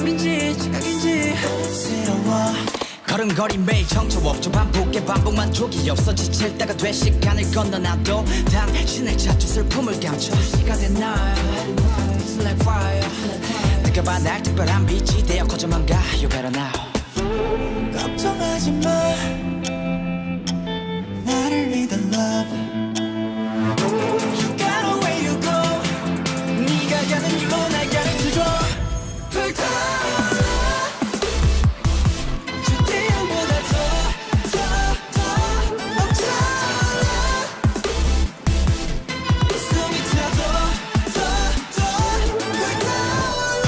꿈인지 지각인지 새로워 걸음걸이 매일 정처 없죠 반복의 반복 만족이 없어 지칠 때가 돼 시간을 건너놔도 당신을 찾죠 슬픔을 감춰 시가 된 날 It's like fire 느껴봐 날 특별한 빛이 되어 거저만 가 You better now 걱정하지 마 나를 믿어 love You got a way to go 네가 가는 길로 날 가르쳐줘 불타올라 저 태양보다 더 벅차올라 숨이 차도 더 불타올라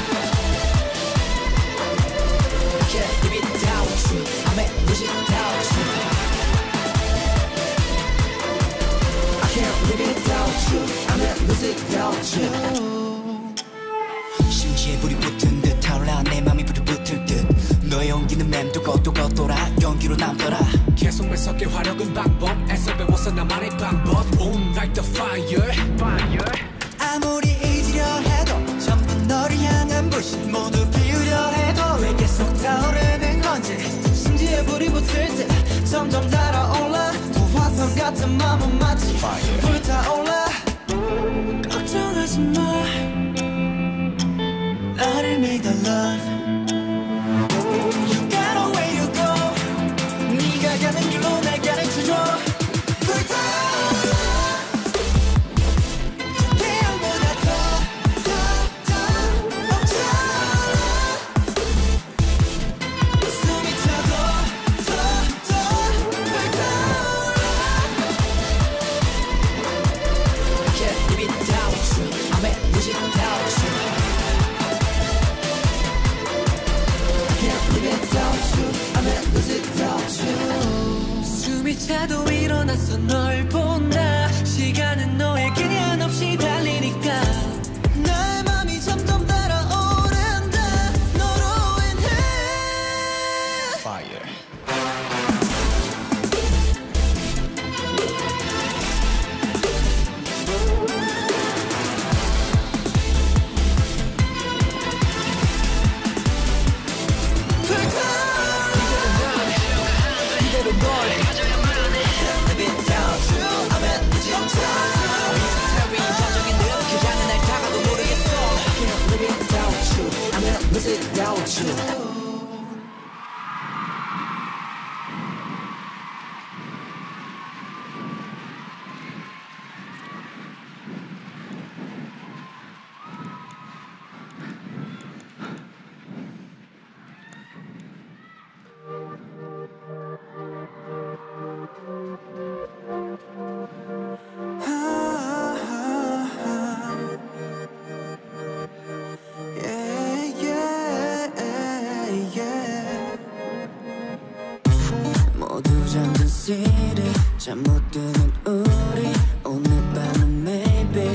I can't live without you I'm at lose without you I can't live without you I'm at lose without you 심지에 불이 붙은 듯 타올라 내 맘이 불이 붙을 듯 너의 온기는 맴돌고 또 걷돌아 연기로 남더라 계속 매섭게 화력은 방법 애써 배워서 나만의 방법 Boom like the fire 아무리 잊으려 해도 전부 너를 향한 불신 모두 비우려 해도 왜 계속 타오르는 건지 심지에 불이 붙을 때 점점 달아올라 또 화성 같은 마음은 마치 불타올라 걱정하지 마 나를 믿어 love You got a way to go 네가 가는 길로 날 가르쳐줘 불타올라 저 태양보다 더 벅차올라 숨이 차도 더 불타올라 I can't live without you I'm at lose without you I can't live without you I'm at lose without you 숨이 차도 일어나서 널 본다 시간은 너에게 한없이 달리니까 나의 맘이 점점 달아오른다 너로 인해 Fire 이대로 널 가져야만 해 Live without you I'm at lose without you 미스터리 전적인 늘 그자는 날 다가도 모르겠어 I can't live without you I'm at lose without you 모두 잠든 city 잠 못 드는 우리 오늘 밤은 maybe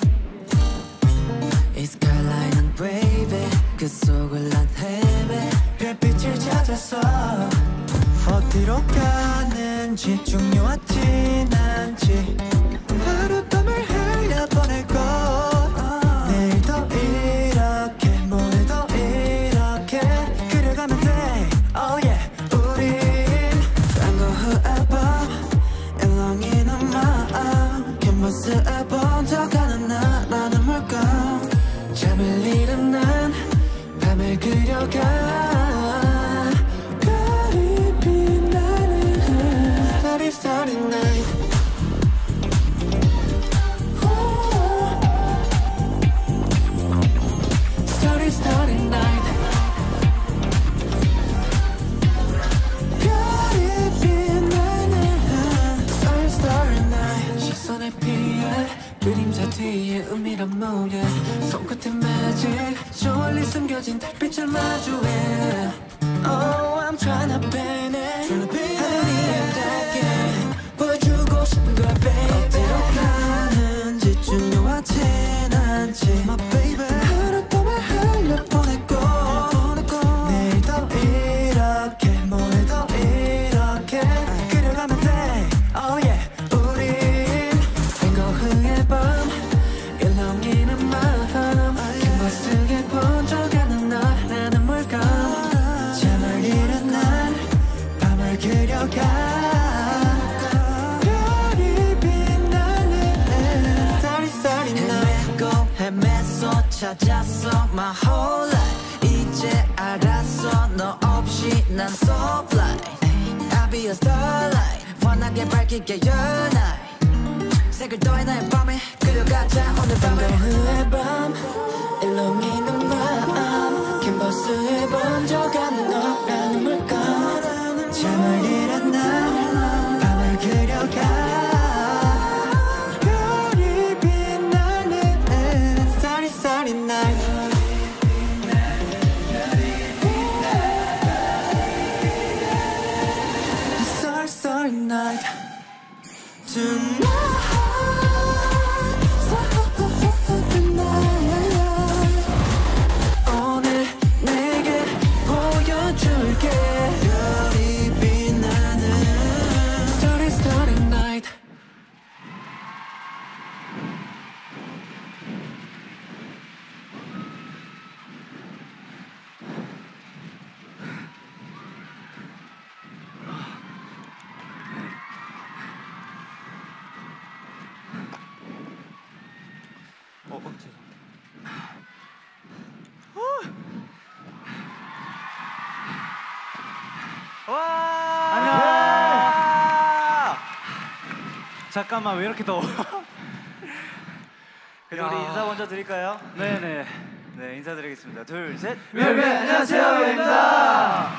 It's skyline baby 그 속을 난 헤매 별빛을 찾아서 어디로 가는지 중요하진 않지 하룻밤을 흘려보내고 내일도 이렇게 모레도 이렇게 그려가면 돼 Oh yeah 우린 Tango whoever 일렁이는 마음 그 모습 번져가는 나라는 뭘까 잠을 잃은 난 밤을 그려가 별이 빛나는 Starry starry night Starry starry night 별이 빛나는 Starry starry night 시선에 피해 그림자 뒤에 은밀한 무게 손끝에 magic 저 멀리 숨겨진 달빛을 마주해 Oh I'm tryna paint it 하늘이 닿게 보여주고 싶은 걸 baby 어디로 가는지 중요하진 않지 My baby 하룻밤을 흘려보내고 내일도 이렇게 모레도 이렇게 그려가면 돼 Oh yeah 우린 탱고 후의 밤 일렁이는 마음 그 멋스게 번져가는 날 찾았어 my whole life 이제 알았어 너 없이 난 so blind I'll be a starlight 환하게 밝히게 your night 색을 더해 나의 밤에 그려가자 오늘 밤에 후의 밤 일렁이는 마음 캔버스에 번져가는 너라는 물감 잠을 잃은 날 밤을 그려가 잠깐만 왜 이렇게 더워? 그래도 우리 인사 먼저 드릴까요? 네네. 네 인사드리겠습니다. 둘 셋. 안녕하세요 웨입니다.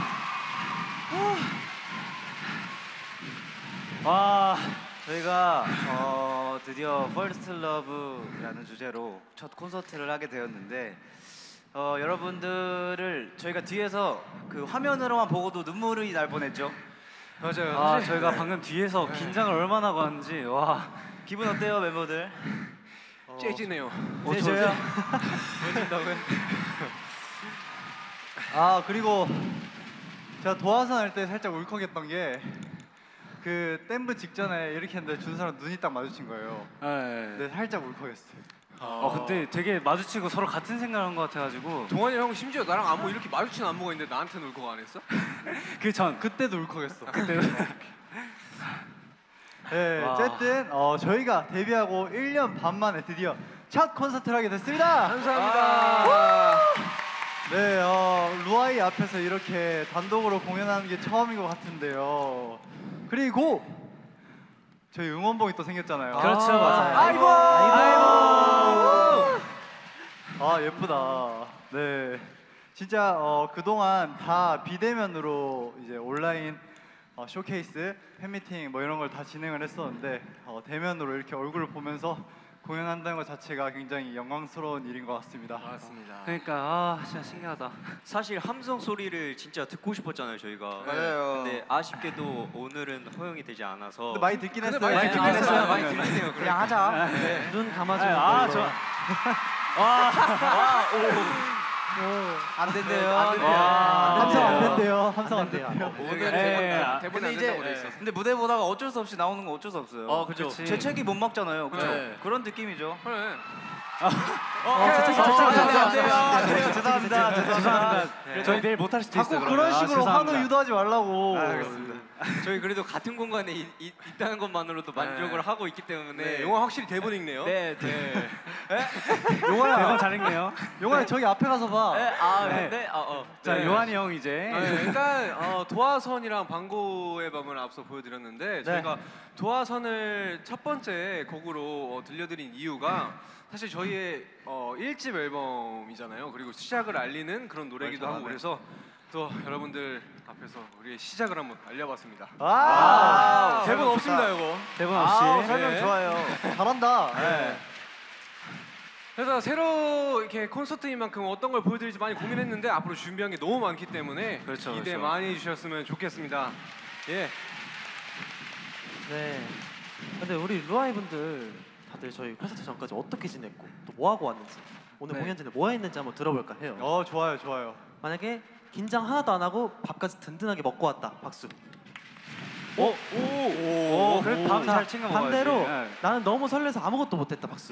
와 저희가 드디어 First Love라는 주제로 첫 콘서트를 하게 되었는데 여러분들을 저희가 뒤에서 그 화면으로만 보고도 눈물이 날 뻔했죠. 맞아요. 아 저희가 방금 뒤에서 긴장을 얼마나 하고 왔는지 와 기분 어때요 멤버들? 째지네요. 째져요? 째진다고요? 아 그리고 제가 도화선 할 때 살짝 울컥했던 게 그 댐브 직전에 이렇게 했는데 준서랑 눈이 딱 마주친 거예요. 네. 근데 살짝 울컥했어요. 그때 되게 마주치고 서로 같은 생각한 것 같아가지고. 동환이 형 심지어 나랑 안무 이렇게 마주친 안무가 있는데 나한테는 울컥 안 했어? 그때도 울컥했어. 그때도. 네, 어쨌든 저희가 데뷔하고 1년 반 만에 드디어 첫 콘서트를 하게 됐습니다. 감사합니다. 네, 루아이 앞에서 이렇게 단독으로 공연하는 게 처음인 것 같은데요. 그리고 저희 응원봉이 또 생겼잖아요. 그렇죠, 맞아요. 아이고! 아 예쁘다. 네, 진짜 그동안 다 비대면으로 이제 온라인 쇼케이스, 팬미팅 뭐 이런 걸 다 진행을 했었는데 대면으로 이렇게 얼굴을 보면서 공연한다는 것 자체가 굉장히 영광스러운 일인 것 같습니다. 맞습니다. 그러니까 진짜 신기하다. 사실 함성 소리를 진짜 듣고 싶었잖아요 저희가. 맞아요. 근데 아쉽게도 오늘은 허용이 되지 않아서. 근데 많이 듣긴 했어요. 많이 듣긴 했어요. 많이 들리네요. 그냥 하자. 눈 감아주는 걸로. 안 된대요. 함성 안 된대요. 함성 안 된대요. 오늘 대본에 근데 안 이제 된다고 돼 있어. 근데 무대 보다가 어쩔 수 없이 나오는 건 어쩔 수 없어요. 그죠. 그치. 재채기 못 막잖아요. 그죠? 네. 그런 느낌이죠. 그래. 죄송합니다. 저희 내일 못할 수도 있어요. 자꾸 그런 식으로 환호 유도하지 말라고. 알겠습니다. 저희 그래도 같은 공간에 있다는 것만으로도 만족을 하고 있기 때문에. 네, 영화 확실히 대본 읽네요. 네. 용환아, 대본 잘 읽네요. 용환아 저기 앞에 가서 봐. 네. 자 네. 요한이 형 이제. 네, 일단 도화선이랑 방고의 밤을 앞서 보여드렸는데 저희가 도화선을 첫 번째 곡으로 들려드린 이유가 사실 저희의 1집 앨범이잖아요. 그리고 시작을 알리는 그런 노래이기도 하고 그래서 또 여러분들 앞에서 우리의 시작을 한번 알려봤습니다. 대본 없습니다 이거. 대본 없이. 설명 네. 좋아요. 잘한다. 그래서 새로 이렇게 콘서트인 만큼 어떤 걸 보여드릴지 많이 고민했는데 앞으로 준비한 게 너무 많기 때문에 그렇죠, 기대 그렇죠. 많이 해주셨으면 좋겠습니다. 예. 네. 근데 우리 루아이 분들 다들 저희 콘서트 전까지 어떻게 지냈고 또 뭐 하고 왔는지 오늘 공연 전에 뭐 했는지 한번 들어볼까 해요. 좋아요. 만약에 긴장 하나도 안 하고 밥까지 든든하게 먹고 왔다. 박수. 그래 밥은 잘 챙겨 먹어야지. 반대로 네. 나는 너무 설레서 아무것도 못했다. 박수.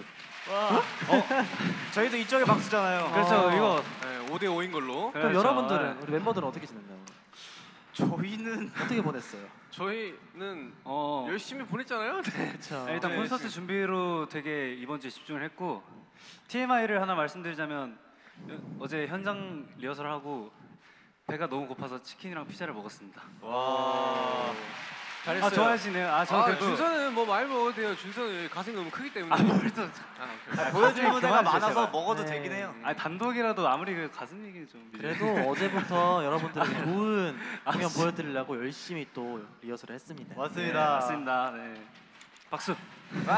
저희도 이쪽에 박수잖아요. 그렇죠. 이거 네, 5대5인 걸로. 그럼 그렇죠. 여러분들은 우리 멤버들은 어떻게 지냈나요? 저희는 어떻게 보냈어요? 저희는 열심히 보냈잖아요. 그렇죠. 일단 네, 콘서트 준비로 되게 이번 주에 집중을 했고 TMI를 하나 말씀드리자면 어제 현장 리허설 하고 배가 너무 고파서 치킨이랑 피자를 먹었습니다. 와. 잘했어요. 아 좋아하시네요. 아 저 그래도 준서는 뭐 많이 먹어도 돼요. 준서는 가슴이 너무 크기 때문에. 아무래도 보여줄 무대가 그만 많아서 주세요. 먹어도 네. 되긴 해요. 아 단독이라도 아무리 그 가슴 얘기 좀 그래도 어제부터 여러분들에게 좋은 공연 보여드리려고 열심히 또 리허설을 했습니다. 네, 맞습니다. 맞습니다. 네. 박수. 와.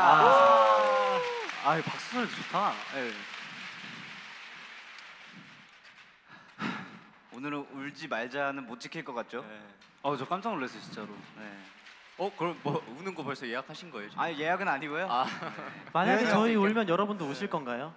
아 박수 소리 좋다. 네. 오늘은 울지 말자는 못 지킬 것 같죠? 저 깜짝 놀랐어요 진짜로. 네. 그럼 뭐 우는 거 벌써 예약하신 거예요? 지금? 아니 예약은 아니고요. 만약에 네. 저희 울면 여러분도 우실 건가요?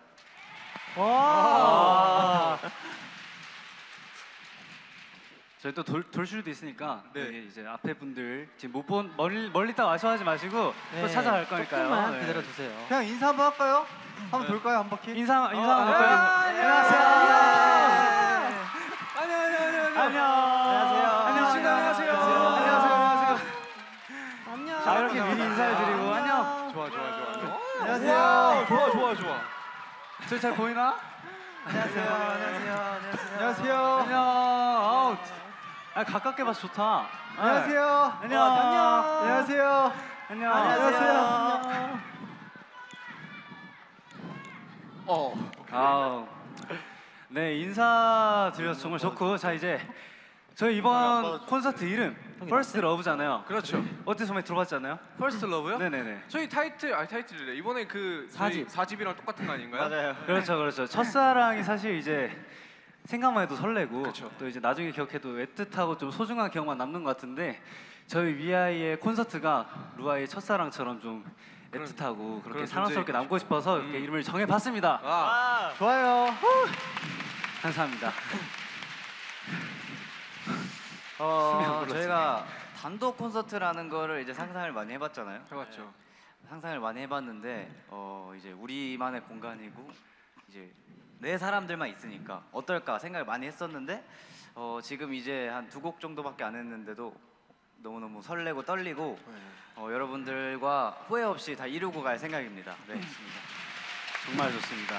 저희 또 돌쇼도 있으니까 네. 여기 이제 앞에 분들 지금 못 본 멀리 있다 아쉬워하지 마시고 또 찾아갈 거니까요. 조금만 네. 기다려주세요. 그냥 인사 한번 할까요? 한번 돌까요 한 바퀴? 인사 한번 볼까요? 안녕하세요. 안녕. 안녕하세요. 안녕. 자 이렇게 미리 인사해드리고 안녕. 좋아. 안녕하세요. 좋아. 저희 잘 보이나? 안녕하세요. 안녕. 아우, 가깝게 봐서 좋다. 안녕하세요. 안녕. 안녕하세요. 안녕. 안녕하세요. 아우. 네 인사드려서 정말 좋고 자 이제 저희 이번 콘서트 이름 First Love잖아요. 그렇죠. 어때서 많이 들어봤잖아요? 퍼스트 러브요? 네네네. 저희 타이틀이래. 이번에 그 저희 4집이랑 똑같은 거 아닌가요? 맞아요. 그렇죠. 첫사랑이 사실 이제 생각만 해도 설레고 그쵸. 또 이제 나중에 기억해도 애틋하고 좀 소중한 기억만 남는 것 같은데 저희 위아이의 콘서트가 루아이의 첫사랑처럼 좀 애틋하고 그렇게 그런 사랑스럽게 존재이고 남고 싶어서 이렇게 이름을 정해봤습니다. 좋아요. 감사합니다. 저희가 단독 콘서트라는 거를 이제 상상을 많이 해봤잖아요. 해봤죠. 상상을 많이 해봤는데 이제 우리만의 공간이고 이제 내 사람들만 있으니까 어떨까 생각을 많이 했었는데 지금 이제 한 2곡 정도밖에 안 했는데도 너무너무 설레고 떨리고 여러분들과 후회 없이 다 이루고 갈 생각입니다. 네, 좋습니다. 정말 좋습니다.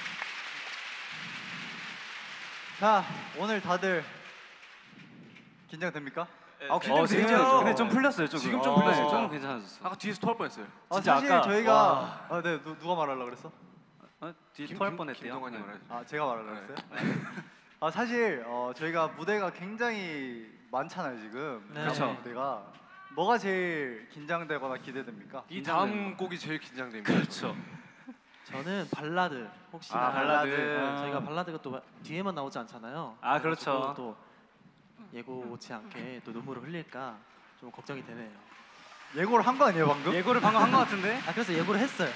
자 오늘 다들 긴장됩니까? 긴장되죠. 근데 좀 풀렸어요 조금. 지금 좀 풀렸어요. 좀 괜찮아졌어. 아까 뒤에서 토할 뻔했어요. 진짜 사실 아까- 저희가 네 누가 말하려고 그랬어? 뒤에 토할 뻔했대요. 김동관이 네. 말하죠. 제가 말하려고 그랬어요? 사실 저희가 무대가 굉장히 많잖아요 지금. 네. 그렇죠. 무대가 뭐가 제일 긴장되거나 기대됩니까? 이 다음 곡이 제일 긴장됩니다. 그렇죠. 저는 발라드 혹시나 발라드. 저희가 발라드가 또 뒤에만 나오지 않잖아요. 아, 그렇죠. 또 예고치 않게 또 눈물을 흘릴까 좀 걱정이 되네요. 예고를 한 거 아니에요 방금? 예고를 방금 한 것 같은데? 그래서 예고를 했어요.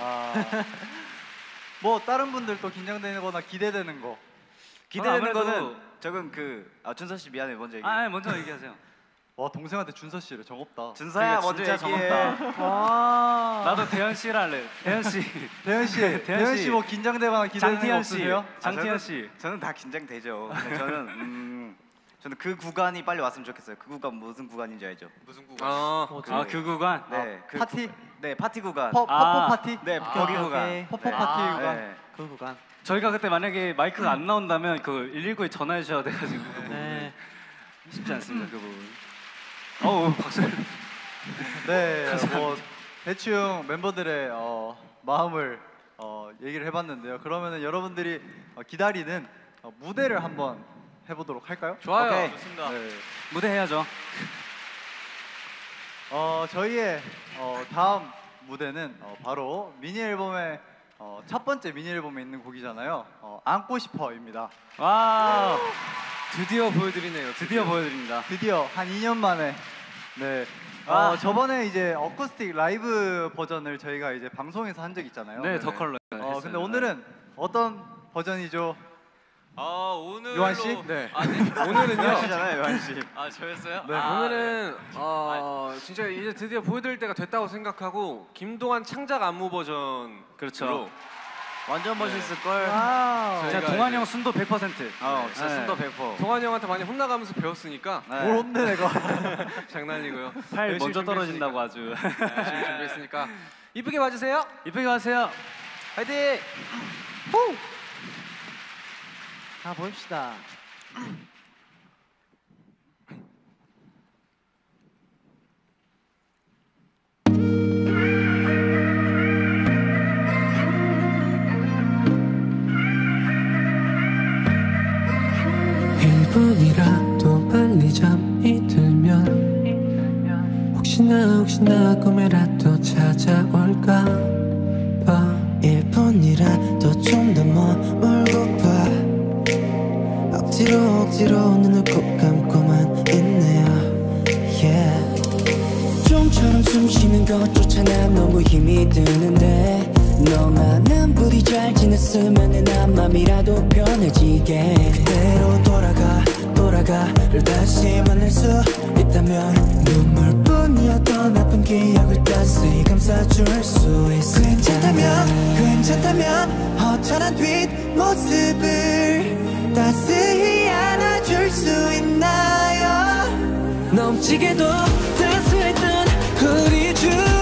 뭐 다른 분들 또 긴장되거나 기대되는 거. 기대되는 아무래도- 거는 저건 준서 씨 미안해 먼저 얘기해. 먼저 얘기하세요. 와 동생한테 준서 씨를 정없다. 준서야 그러니까 먼저 진짜 얘기해. 나도 대현 씨를 할래. 대현 씨. 대현 씨, 대현 대현 씨. 씨 뭐 긴장되거나 기대되는 거 장태현 씨. 없으세요? 장태현 씨. 저는 다 긴장되죠. 근데 저는 그 구간이 빨리 왔으면 좋겠어요. 그 구간 무슨 구간인지 알죠? 무슨 구간? 그 구간. 네, 그 파티? 네, 파티 구간. 퍼포 파티? 네, 거기 구간. 오케이. 퍼포 파티 구간. 네. 그 구간. 저희가 그때 만약에 마이크가 안 나온다면 그 119에 전화해 주셔야 돼가지고 그 부분. 네. 쉽지 않습니다 그 부분. 박수. 네, 뭐 대충 멤버들의 마음을 얘기를 해봤는데요. 그러면은 여러분들이 기다리는 무대를 한번 해보도록 할까요? 좋아요. 오케이. 좋습니다. 네. 무대 해야죠. 저희의 다음 무대는 바로 미니 앨범의 첫 번째 미니 앨범에 있는 곡이잖아요. 안고 싶어입니다. 와 드디어 보여드리네요. 드디어 보여드립니다. 드디어 한 2년 만에 네. 저번에 이제 어쿠스틱 라이브 버전을 저희가 이제 방송에서 한 적 있잖아요. 네, 더 컬러. 근데 오늘은 어떤 버전이죠? 오늘로 요한 씨? 네. 오늘은요. 요한씨잖아요, 요한씨. 저였어요? 네, 오늘은 진짜 이제 드디어 보여드릴 때가 됐다고 생각하고 김동완 창작 안무 버전으로 그렇죠. 완전 멋있을 걸. 진짜 저희가 동환이 이제- 형 순도 100%. 진짜 네. 순도 100%. 동완이 형한테 많이 혼나가면서 배웠으니까 뭘 혼내 내가. 장난이고요. 팔 열심히 먼저 준비했으니까. 떨어진다고 아주. 열심히 준비했으니까 이쁘게 봐주세요. 이쁘게 가세요. 화이팅! 보입시다. 일분이라도 빨리 잠이 들면 혹시나 꿈에라도 찾아올까 봐 1분이라도 좀 더 머물고파 억지로 눈을 꼭 감고만 있네요 yeah. 좀처럼 숨 쉬는 것조차 난 너무 힘이 드는데 너만은 부디 잘 지냈으면 난 맘이라도 편해지게 그대로 돌아가를 다시 만날 수 있다면 눈물뿐이었던 나쁜 기억을 따스히 감싸줄 수 있어 괜찮다면 허전한 뒷모습을 따스히 안아줄 수 있나요 넘치게도 따스했던 우리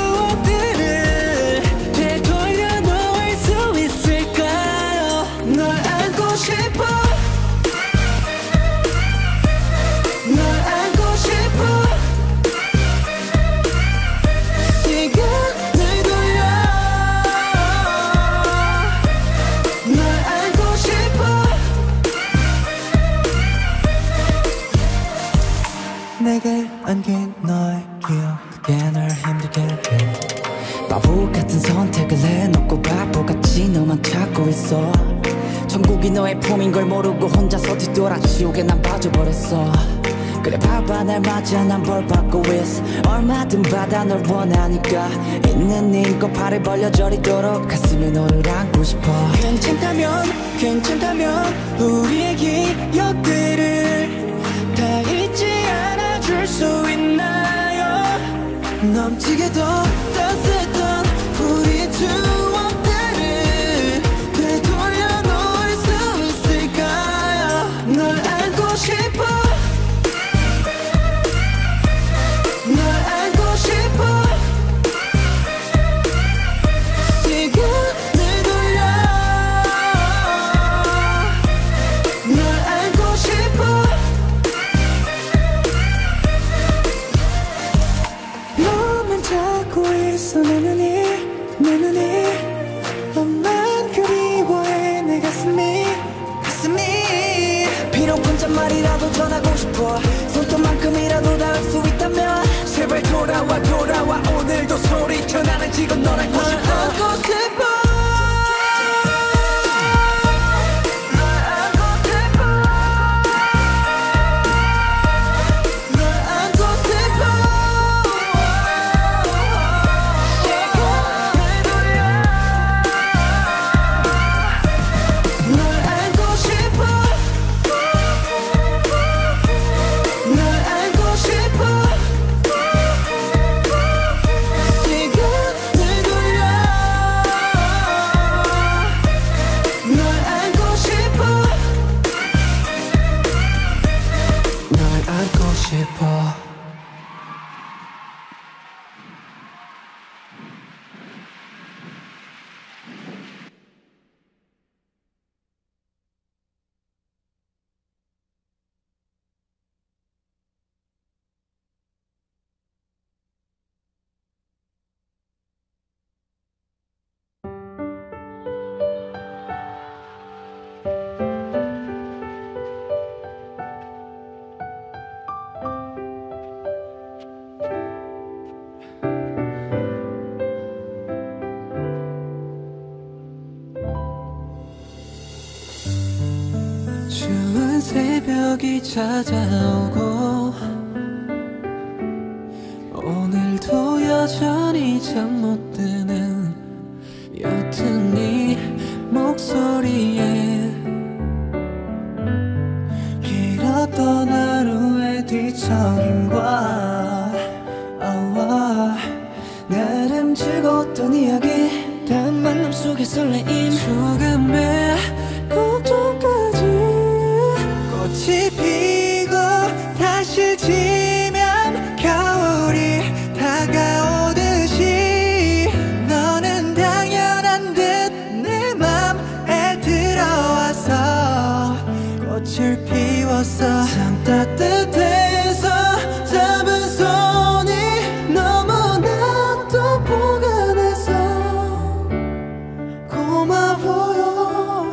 추억들을 되돌려 놓을 수 있을까요 널 안고 싶어 널 안고 싶어 시간을 돌려 널 안고 싶어 내게 안긴 너의 기억 그게 널 힘들게 해 바보 같은 선택을 해놓고 바보같이 너만 찾고 있어 천국이 너의 품인 걸 모르고 혼자서 뒤돌아 지옥에 난 빠져버렸어 그래 봐봐 날 맞아 난 벌받고 있어 얼마든 받아 널 원하니까 있는 힘껏 팔을 벌려 저리도록 가슴에 너를 안고 싶어 괜찮다면 우리의 기억들을 다 잊지 않아줄 수 있나요 넘치게도 따스했던 우리의 추억들을 되돌려 놓을 수 있을까요 널 안고 싶어 널 안고 싶어 시간을 돌려 널 안고 싶어 너만 찾고 있어 내 눈이 너만 그리워해 내 가슴이 비록 혼잣말이라도 전하고 싶어 손톱만큼이라도 닿을 수 있다면 제발 돌아와 오늘도 소리쳐 나는 지금 널 안고 싶어 새벽이 찾아오고 오늘도 여전히 잠 못 드는 옅은 네 목소리에 길었던 하루의 뒤척임과 나름 즐거웠던 이야기 단 만남 속의 설레임 조금의 걱정까지 꽃이 피고 다시 지면 겨울이 다가오듯이 너는 당연한 듯 내 맘에 들어와서 꽃을 피웠어 참 따뜻해서 잡은 손이 너무나도 보관해서 고마워요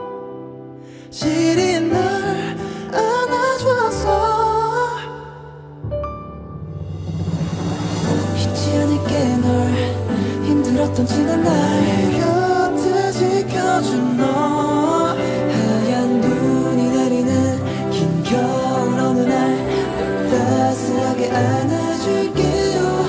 시린 날 안아줘서 잊지 않을게 널 힘들었던 지난 날 내 곁에 지켜준 너 하얀 눈이 내리는 긴 겨울 어느 날 널 따스하게 안아줄게요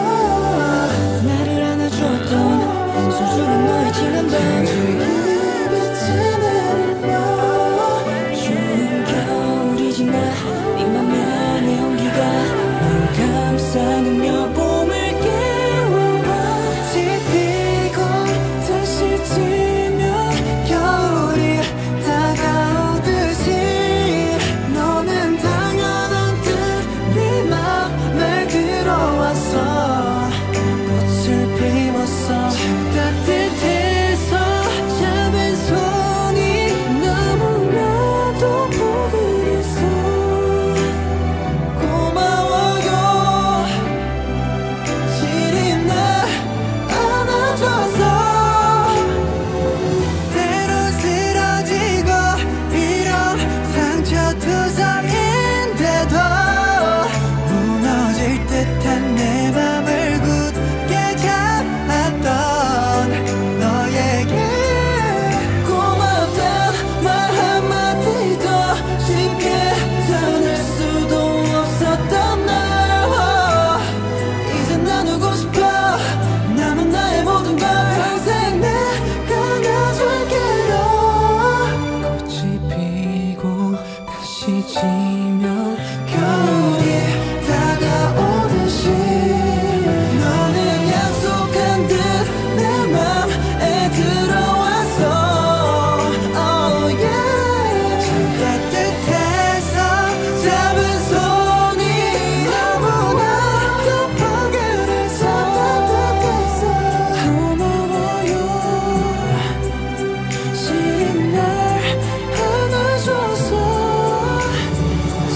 나를 안아줬던 소중한 너의 지난 밤 줄기 빛이 내리며 추운 겨울이 지나 네 맘에 내 온기가 널 감싸느며 봄을 깨워 꽃이 피고 다시 지면 겨울이 다가오듯이 너는 당연한 듯 네 맘에 들어왔어 꽃을 피웠어 참 따뜻해서 잡은 손이 너무나도 포근했어 고마워요 시린 날 안아줘서 때론 쓰러지고 이런 상처투성인데도 무너질 듯한 내 맘을 굳게 잡았던 너에게 고맙단 말 한마디도 쉽게 전할 수도 없었던 날 이제 나누고 싶어 남은 나의 모든 걸 평생 내가 안아줄게요 꽃이 피고 다시 지면 겨울이 다가오듯이 너는 약속한 듯 내 맘에 들어왔어 oh yeah 참 따뜻해서 잡은 손이 너무나도 포근해서 따뜻해서 고마워요 시린 날 안아줘서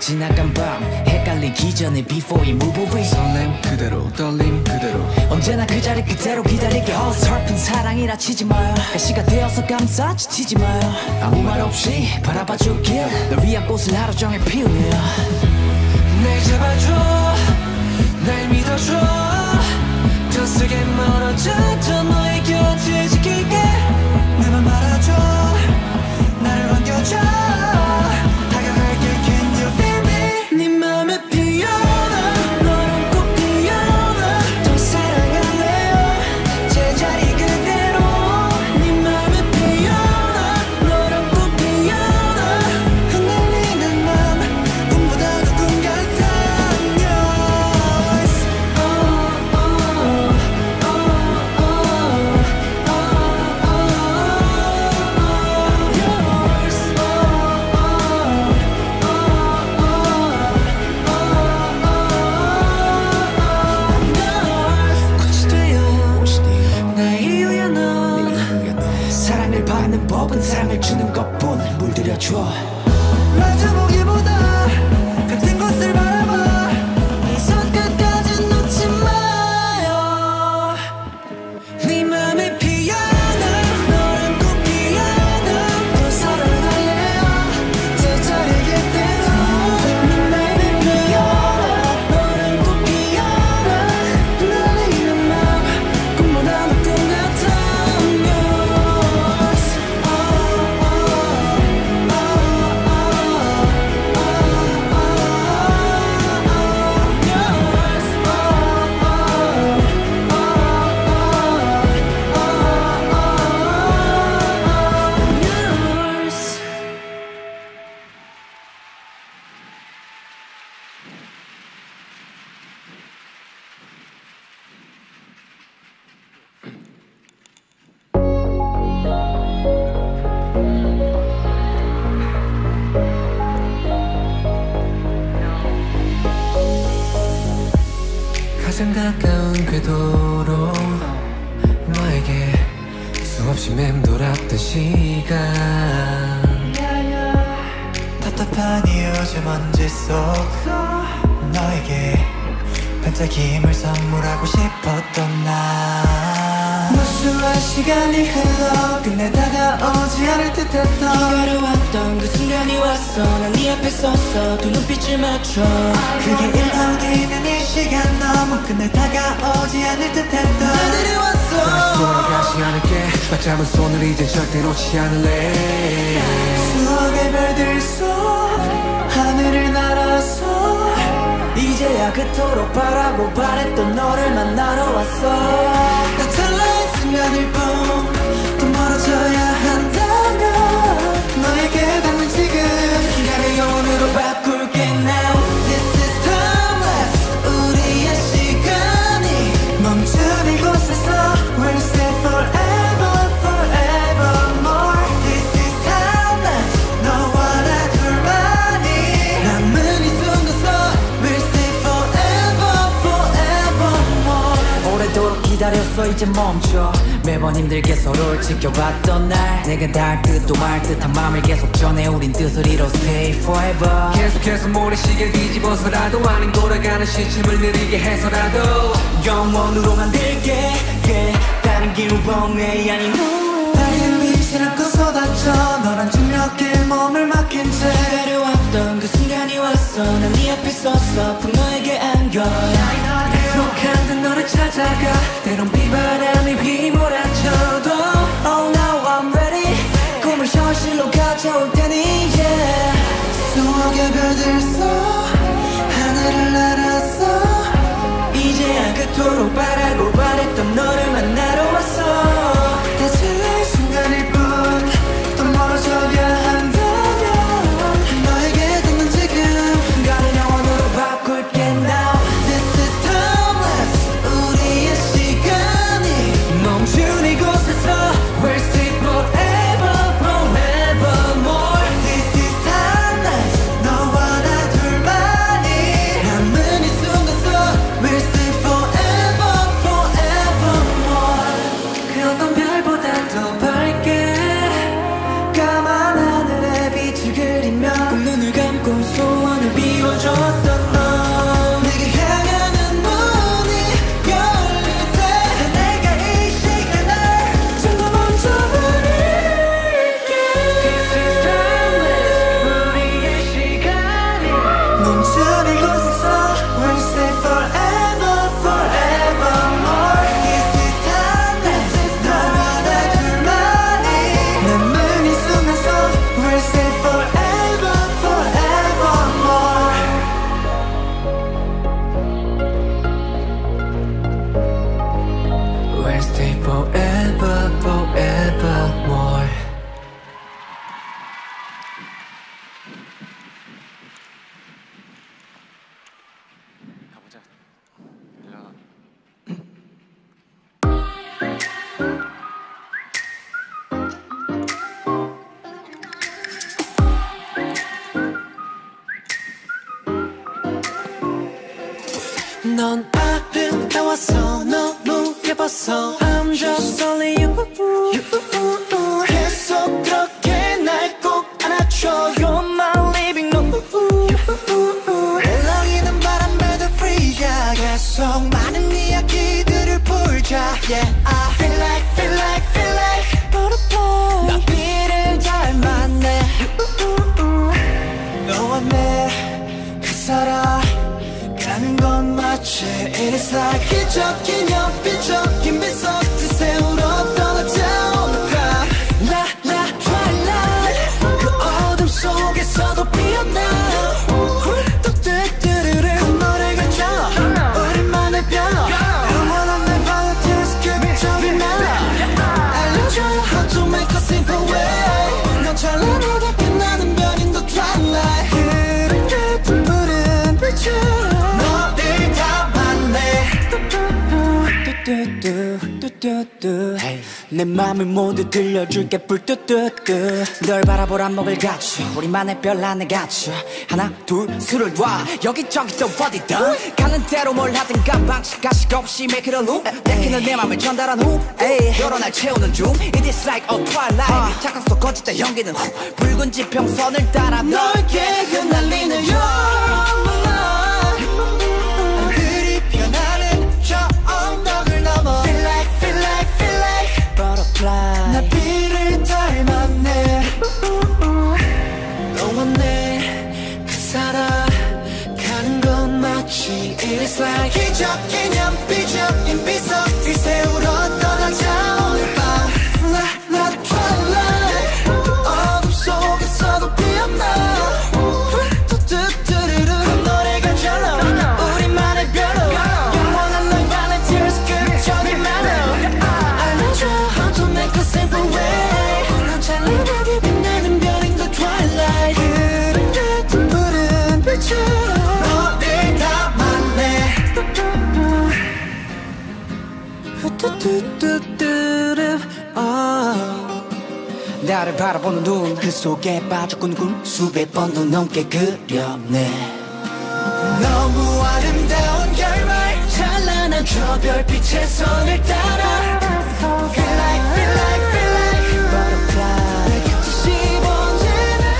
지나간 밤 헷갈리기 전에 before you move away 설렘 그대로 떨림 그대로 언제나 그 자리 그대로 기다릴게 어설픈 사랑이라 치지 마요 가시가 되어서 감싸 지치지 마요 아무 말 없이 바라봐 줄게 널 위한 꽃을 하루 종일 피우며 날 잡아줘 날 믿어줘 더 세게 멀어져 더 너의 곁을 지킬게 내맘 알아줘 나를 반겨줘 다가갈게 can you feel me 네 맘에 피어나 너는 꼭 피어나 더 사랑할래요 제자리 그대로 네 맘에 피어나 너는 꼭 피어나 흩날리는 맘 꿈보다도 꿈 같아 Yours 꽃이 되어 나의 이유야 너 사랑을 받는 법은 사랑을 주는 것뿐 물들여줘 마주보기보다 같은 곳을 바라봐 이 손끝까지 놓지 마요 네 맘에 피어나 너는 꼭 피어나 더 사랑할래요 제자리 그대로 네 맘에 피어나 너는 꼭 피어나 흩날리는 맘 꿈보다도 꿈 같아 Yours Yours 가장 가까운 궤도로 너에게 수없이 맴돌았던 시간 답답한 이유제 먼지 속 너에게 반짝임을 선물하고 싶었던 나 무수한 시간이 흘러 끝내 다가오지 않을 듯했던 기다려왔던 그 순간이 왔어 난 네 앞에 섰어 두 눈빛을 맞춰 그게 1분이는 이 시간 너무 끝내 다가오지 않을 듯했던 나들이 왔어 다시 돌아가지 않을게 맞잡은 손을 이제 절대 놓지 않을래 수억의 별들 속 하늘을 날아서 이제야 그토록 바라고 바랬던 너를 만나러 왔어 나 찰나의 순간일 뿐 또 멀어져야 한다면 너에게 닿는 지금 순간을 영원으로 바꿀게 now This is timeless 우리의 시간이 멈춘 이곳에서 We'll stay forever forevermore This is timeless 너와 나 둘만이 남은 이 순간 속 We'll stay forever forevermore 오래도록 기다렸어 이제 멈춰 매번 힘들게 서로를 지켜봤던 날 내가 닿을 듯도 말 듯한 맘을 계속 전해 우린 뜻을 이뤄 stay forever 계속해서 모래시계를 뒤집어서라도 아닌 돌아가는 시침을 느리게 해서라도 영원으로 만들게 다른 길 wrong 아닌 밝은 빛을 안고 쏟아져 너란 중력에 몸을 맡긴 채 기다려왔던 그 순간이 왔어 난 네 앞에 섰어 푹 너에게 안겨 약속한 듯 너를 찾아가 때론 비바람이 휘몰아쳐도 Oh now I'm ready 꿈을 현실로 가져올 테니 yeah 수억의 별들 속 하늘을 날아서 이제야 그토록 바라고 바랬던 너를 만나러 왔어 다 찰나의 순간일 뿐 또 멀어져야 한다면 너에게 닿는 지금 순간을 영원으로 바꿀게 now This is timeless 우리의 시간이 날 비워줬던 너 내게 향하는 문이 열릴 때 내가 이 시간을 전부 멈춰버릴게 This is timeless 우리의 시간이 멈추는 곳에서 We'll stay forever forevermore This is timeless 너와 나 둘만이 남은 이 순간속 We'll stay forever forevermore We'll stay forever forevermore 가보자. 넌 아름다워서 너무 예뻐서 I'm just only you 계속 그렇게 날 꼭 안아줘 You're my living no 울렁이는 바람에도 free야 계속 많은 이야기들을 풀자 Yeah I feel like feel like feel like butterfly 나비를 닮았네 너와 내 그 살아가는 건 마치 It is like 기적인 연필적인 미소 그 세우러 떠나자 오늘 밤 La la twilight 그 어둠 속에서도 피어나 뚜뚜뚜루루 노래가 져 우리만의 변화 영원한 내 volunteers 극적인 멜로 알려줘 how to make a simple way 넌 찬란하게 빛나는 별인 the twilight 흐른 같은 푸른 빛처럼 너를 담았네 뚜뚜뚜뚜뚜뚜 내 맘을 모두 들려줄게 불뚜뚜뚜 널 바라볼 안목을 갖춰 우리만의 별 안에 갇혀 하나 둘 술을 놔 여기저기 또 어디든 가는 대로 뭘 하든가 방식 가식 없이 make it a loop 내키는 내 맘을 전달한 후 여러 날 채우는 중 It is like a twilight 착각 속 거짓 때 연기는 후 붉은 지평선을 따라 넓게 흩날리는 하늘이 변하는 저 언덕을 넘어 Feel like feel like feel like butterfly 나비를 닮았네 너와 내 그 살아가는 건 마치 It is like 기적인 연필적인 비석을 세우러 떠나자 오늘 밤 La la twilight 그 어둠 속에서도 피어나 뚜뚜뚜루루 그 노래가 절로 우리만의 별로 영원한 널 volunteers 극적인 멜로 알려줘 how to make a simple way 넌 찬란하게 빛나는 별인 the twilight 흐른 같은 푸른 빛처럼 너를 담았네 뚜뚜뚜뚜뚜 나를 바라보는 눈 그 속에 빠져 꾸는 꿈 수백 번도 넘게 그렸네 너무 아름다운 결말 찬란한 저 별빛의 선을 따라 Feel like feel like feel like butterfly 내 곁에 씹어지는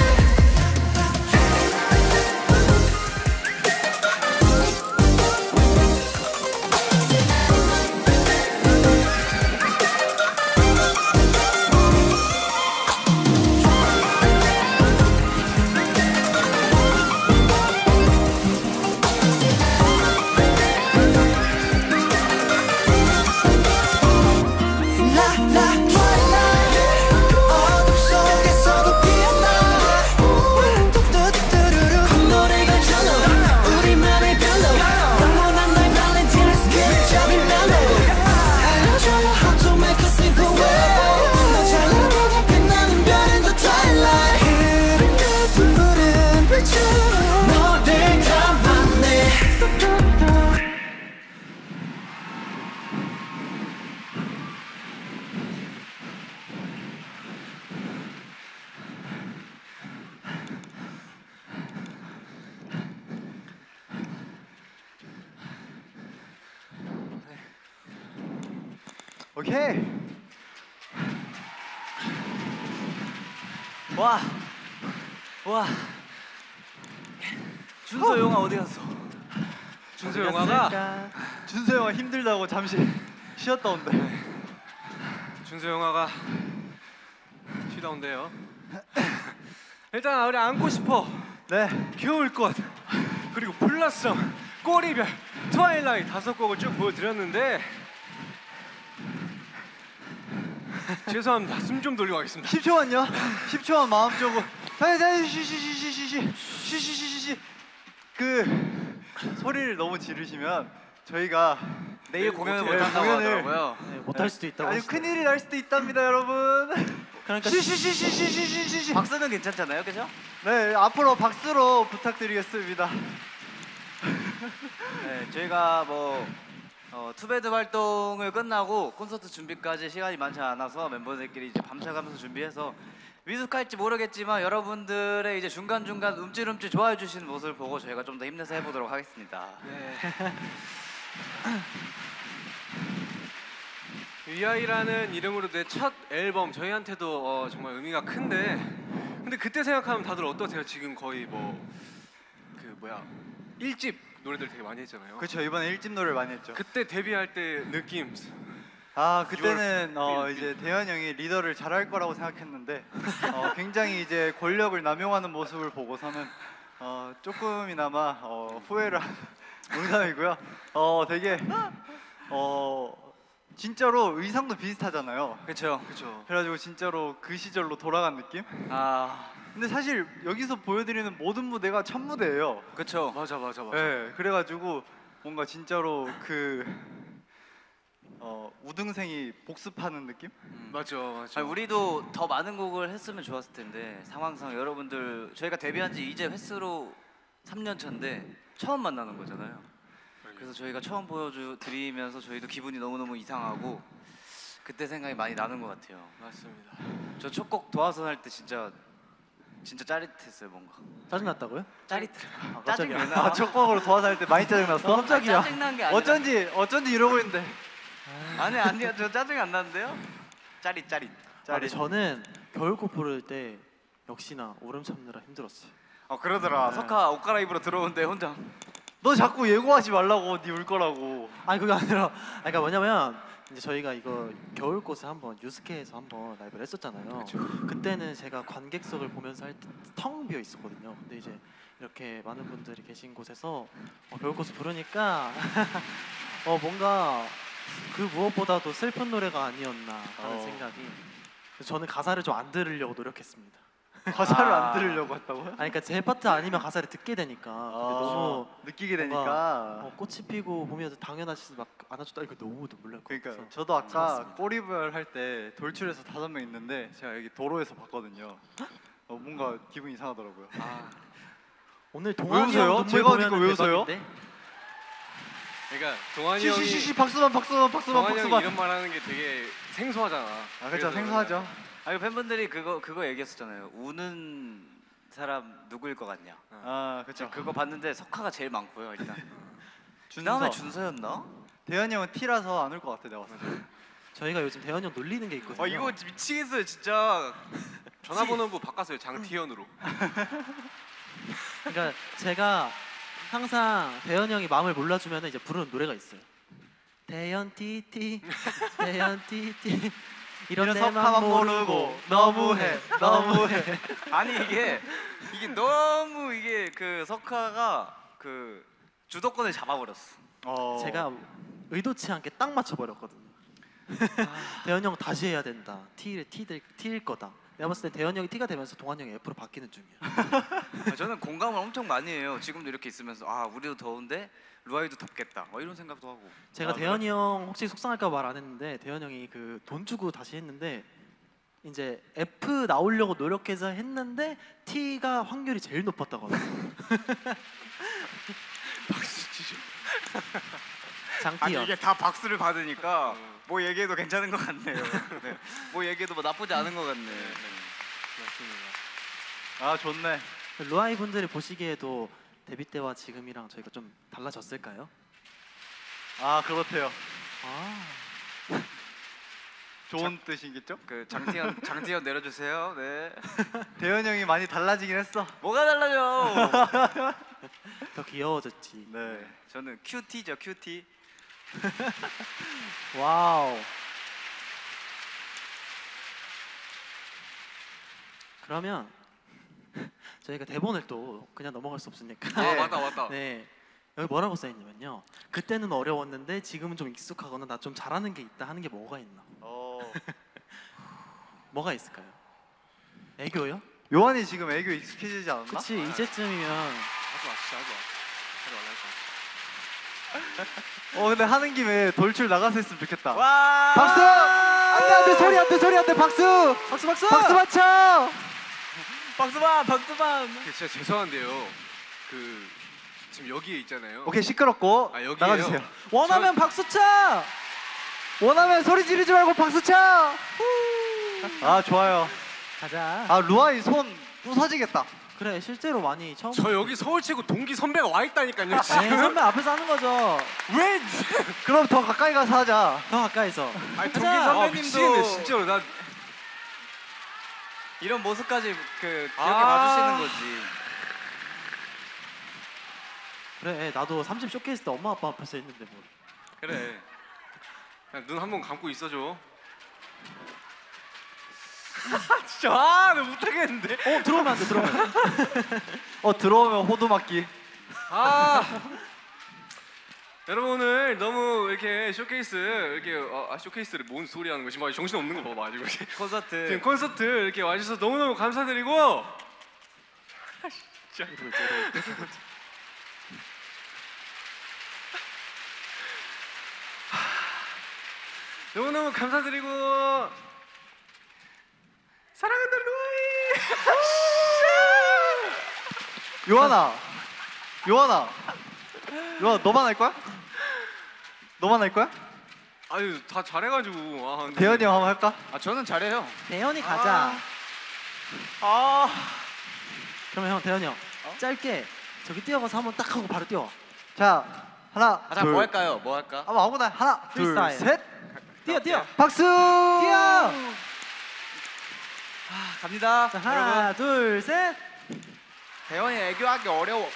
오케이. 와, 와, 준서 영화 어디 갔어? 준서 영화가 준서 영화 힘들다고 잠시 쉬었다 온대. 준서 영화가 쉬다 온대요. 일단 우리 안고 싶어. 네. 겨울꽃 그리고 블라썸, 꼬리별, 트와일라이트 5곡을 쭉 보여드렸는데 죄송합니다. 숨 좀 돌리고 가겠습니다. 10초만요. 10초만 마음 조금. 쉬쉬쉬쉬쉬쉬쉬쉬쉬쉬. 그 소리를 너무 지르시면 저희가 내일 공연을 네, 못한다고 공연을- 하더라고요. 네, 못할 수도 있다고. 아주 하시더라고요. 큰일이 날 수도 있답니다, 여러분. 그러니까 쉬쉬쉬쉬쉬쉬쉬. 박스는 괜찮잖아요, 그죠? 네, 앞으로 박수로 부탁드리겠습니다. 네, 저희가 뭐 투베드 활동을 끝나고 콘서트 준비까지 시간이 많지 않아서 멤버들끼리 이제 밤새가면서 준비해서 미숙할지 모르겠지만 여러분들의 이제 중간중간 움찔움찔 좋아해 주시는 모습을 보고 저희가 좀 더 힘내서 해보도록 하겠습니다. 네. 위아이라는 이름으로 내 첫 앨범 저희한테도 정말 의미가 큰데 근데 그때 생각하면 다들 어떠세요? 지금 거의 뭐 그 뭐야 1집 노래들 되게 많이 했잖아요. 그렇죠. 이번에 1집 노래를 많이 했죠. 그때 데뷔할 때 느낌 아, 그때는 이제 대현 형이 리더를 잘할 거라고 생각했는데 굉장히 이제 권력을 남용하는 모습을 보고서는 조금이나마 후회를 한 농담이고요. 되게 진짜로 의상도 비슷하잖아요. 그렇죠. 그렇죠. 그래가지고 진짜로 그 시절로 돌아간 느낌? 근데 사실 여기서 보여드리는 모든 무대가 첫 무대예요. 그렇죠. 맞아. 네, 그래가지고 뭔가 진짜로 그 우등생이 복습하는 느낌? 맞아. 아니, 우리도 더 많은 곡을 했으면 좋았을 텐데 상황상 여러분들 저희가 데뷔한 지 이제 횟수로 3년 차인데 처음 만나는 거잖아요. 그래서 저희가 처음 보여드리면서 저희도 기분이 너무너무 이상하고 그때 생각이 많이 나는 것 같아요. 맞습니다. 저 첫 곡 도화선 할 때 진짜 짜릿했어요. 뭔가 짜증났다고요? 짜릿해. 갑자기. 짜증 왜 나? 첫 곡으로 도와서 할 때 많이 짜증났어? 깜짝이야. 짜증난 게 아니라 어쩐지 이러고 있는데. 아니요 저 짜증 안 나는데요. 짜릿. 근데 저는 겨울꽃 부를 때 역시나 오름 참느라 힘들었어요. 그러더라. 석하 옷 갈아입으러 들어오는데 혼자 너 자꾸 예고하지 말라고. 네 울 거라고. 아니 그게 아니라 그러니까 뭐냐면 이제 저희가 이거 겨울꽃을 한번 유스케에서 한번 라이브를 했었잖아요. 그때는 제가 관객석을 보면서 할 때 텅 비어 있었거든요. 근데 이제 이렇게 많은 분들이 계신 곳에서 겨울꽃을 부르니까 뭔가 그 무엇보다도 슬픈 노래가 아니었나 하는 생각이. 그래서 저는 가사를 좀 안 들으려고 노력했습니다. 가사를 안 들으려고 했다고요? 아니 그러니까 제 파트 아니면 가사를 듣게 되니까. 근데 너무 느끼게 되니까. 꽃이 피고 보면서 당연하지 막 안아줬다 이거 너무 눈물 날 것 같아서. 그러니까 저도 아까 꼬리별 할 때 돌출해서 5명 있는데 제가 여기 도로에서 봤거든요. 뭔가 기분이 이상하더라고요. 오늘 왜 동환이 웃어요? 형 눈물 제가 하니까 보면은 왜 웃어요? 대박인데? 그러니까 동환이 형이 시시시시 박수만. 동환이 형이 이런 말 하는 게 되게 생소하잖아. 그렇죠. 생소하죠. 아니 팬분들이 그거 얘기했었잖아요. 우는 사람 누구일 것 같냐. 그렇죠. 그거 봤는데 석하가 제일 많고요 일단. 준서. 그다음에 준서였나? 대현이 형은 T라서 안 올 것 같아 내가 봤을 때. 저희가 요즘 대현이 형 놀리는 게 있거든요. 이거 미치겠어요 진짜. 전화번호부 바꿨어요. 장티현으로. 그러니까 제가 항상 대현이 형이 마음을 몰라주면 이제 부르는 노래가 있어요. 대현 TT 대현 TT 이런 데만 모르고 너무해. 아니 이게 너무 그 석하가 그 주도권을 잡아버렸어. 제가 의도치 않게 딱 맞춰버렸거든요. 대현이 형 다시 해야 된다. T일 거다. 내가 봤을 때 대현이 형이 T가 되면서 동환이 형이 F로 바뀌는 중이야. 저는 공감을 엄청 많이 해요. 지금도 이렇게 있으면서 우리도 더운데 루아이도 덥겠다. 이런 생각도 하고. 제가 대현이 형 혹시 속상할까 말 안 했는데 대현이 형이 그 돈 주고 다시 했는데 이제 F 나오려고 노력해서 했는데 T가 확률이 제일 높았다고 하더라고요. 박수 치죠. 장티현. 이게 다 박수를 받으니까 뭐 얘기해도 괜찮은 것 같네요. 네. 뭐 얘기해도 뭐 나쁘지 않은 것 같네. 맞습니다. 좋네. 루아이 분들이 보시기에도 데뷔 때와 지금이랑 저희가 좀 달라졌을까요? 그렇대요. 좋은 자, 뜻이겠죠? 그 장티현 내려주세요. 네. 대현 형이 많이 달라지긴 했어. 뭐가 달라져? 더 귀여워졌지. 네. 저는 큐티죠, 큐티. 와우. 그러면 저희가 대본을 또 그냥 넘어갈 수 없으니까. 아 맞다. 네. 여기 뭐라고 써 있냐면요. 그때는 어려웠는데 지금은 좀 익숙하거나 나 좀 잘하는 게 있다 하는 게 뭐가 있나? 뭐가 있을까요? 애교요? 요한이 지금 애교 익숙해지지 않았나? 그치 이제쯤이면 하지 말자. 근데 하는 김에 돌출 나가서 했으면 좋겠다. 와! 박수! 안돼 소리 안돼 박수! 박수 박수! 박수 맞춰! 박수반. 진짜 죄송한데요. 지금 여기에 있잖아요. 오케이 시끄럽고 여기에요? 나가주세요. 원하면 박수 쳐! 원하면 소리 지르지 말고 박수 쳐! 아 좋아요. 가자. 아 루아이 손 부서지겠다. 그래 실제로 많이 처음. 저 여기 서울 치고 동기 선배가 와 있다니까요. 네, 선배 앞에서 하는 거죠. 왜? 그럼 더 가까이 가서 하자. 더 가까이서. 아니 동기 가자. 선배님도 미치겠네 진짜로 나. 이런 모습까지 기억해 아. 봐주시는 거지. 그래 나도 30 쇼케이스 때 엄마 아빠 앞에서 했는데 뭐. 그래. 눈 한 번 감고 있어줘. 진짜 나 못하겠는데. 들어오면 안 돼. 들어오면. 들어오면 호두 맞기. 여러분 오늘 너무 이렇게 쇼케이스 이렇게 쇼케이스를 뭔 소리 하는 거지? 막 정신 없는 거 봐봐 지금. 콘서트. 지금 콘서트 이렇게 와주셔서 너무너무 감사드리고. 진짜. 너무너무 감사드리고 사랑한다 루아이. 요한아 너만 할 거야? 너만 할 거야? 아유 다 잘해가지고. 근데 대현이 형 한번 할까? 저는 잘해요. 대현이 가자. 그러면 형 대현이 형 짧게 저기 뛰어가서 한번 딱 하고 바로 뛰어. 자 하나 자, 뭐 할까요? 뭐 할까? 아무거나 하나 프리스타일. 둘셋 뛰어. 박수! 뛰어. 갑니다. 자, 하나 둘 셋. 대현이 애교하기 어려워.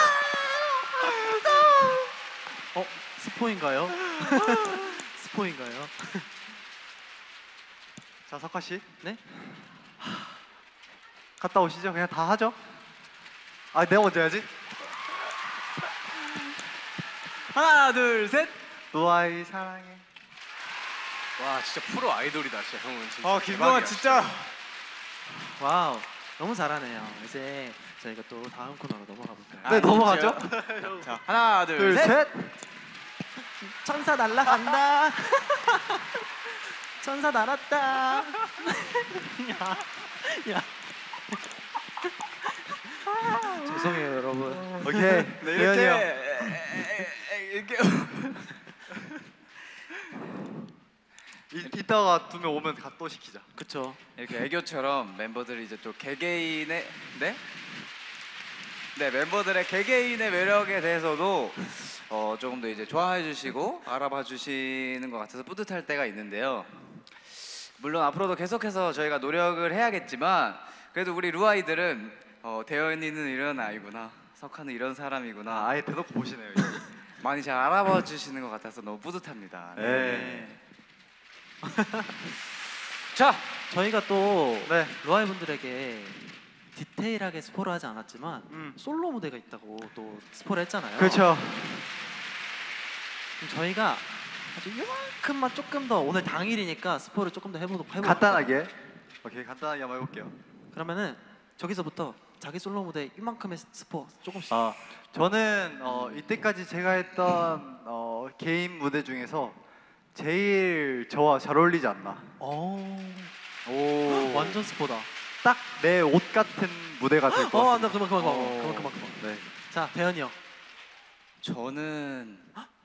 스포인가요? 스포인가요? 자 석화 씨. 네? 갔다 오시죠. 그냥 다 하죠. 내가 먼저 해야지. 하나 둘 셋. 루아이 사랑해. 와 진짜 프로 아이돌이다 진짜 형은 진짜. 김동완 진짜. 와우 너무 잘하네요. 이제 저희가 또 다음 코너로 넘어가 볼까요? 네 넘어가죠. 자, 하나 둘 둘 셋. 셋. 천사 날라간다. 천사 날았다. 야. 죄송해요 여러분. 오케이. 네, 대현이 형. 이렇게 이따가 두 명 오면 또 시키자. 그쵸. 이렇게 애교처럼 멤버들이 이제 또 개개인의 멤버들의 개개인의 매력에 대해서도 조금 더 이제 좋아해 주시고 알아봐 주시는 것 같아서 뿌듯할 때가 있는데요. 물론 앞으로도 계속해서 저희가 노력을 해야겠지만 그래도 우리 루아이들은 대현이는 이런 아이구나, 석하는 이런 사람이구나. 아예 대놓고 보시네요. 이제. 많이 잘 알아봐 주시는 것 같아서 너무 뿌듯합니다. 네. 자, 저희가 또 네. 루아이 분들에게 디테일하게 스포를 하지 않았지만 솔로 무대가 있다고 또 스포를 했잖아요. 그렇죠. 그럼 저희가 아주 이만큼만 조금 더 오늘 당일이니까 스포를 조금 더 해보도록 간단하게. 오케이 간단하게 한번 해볼게요. 그러면은 저기서부터 자기 솔로 무대 이만큼의 스포 조금씩. 저는 이때까지 제가 했던 개인 무대 중에서 제일 저와 잘 어울리지 않나. 오, 완전 스포다. 딱 내 옷 같은 무대가 될 것 같습니다. 그만. 네. 자, 대현이 형. 저는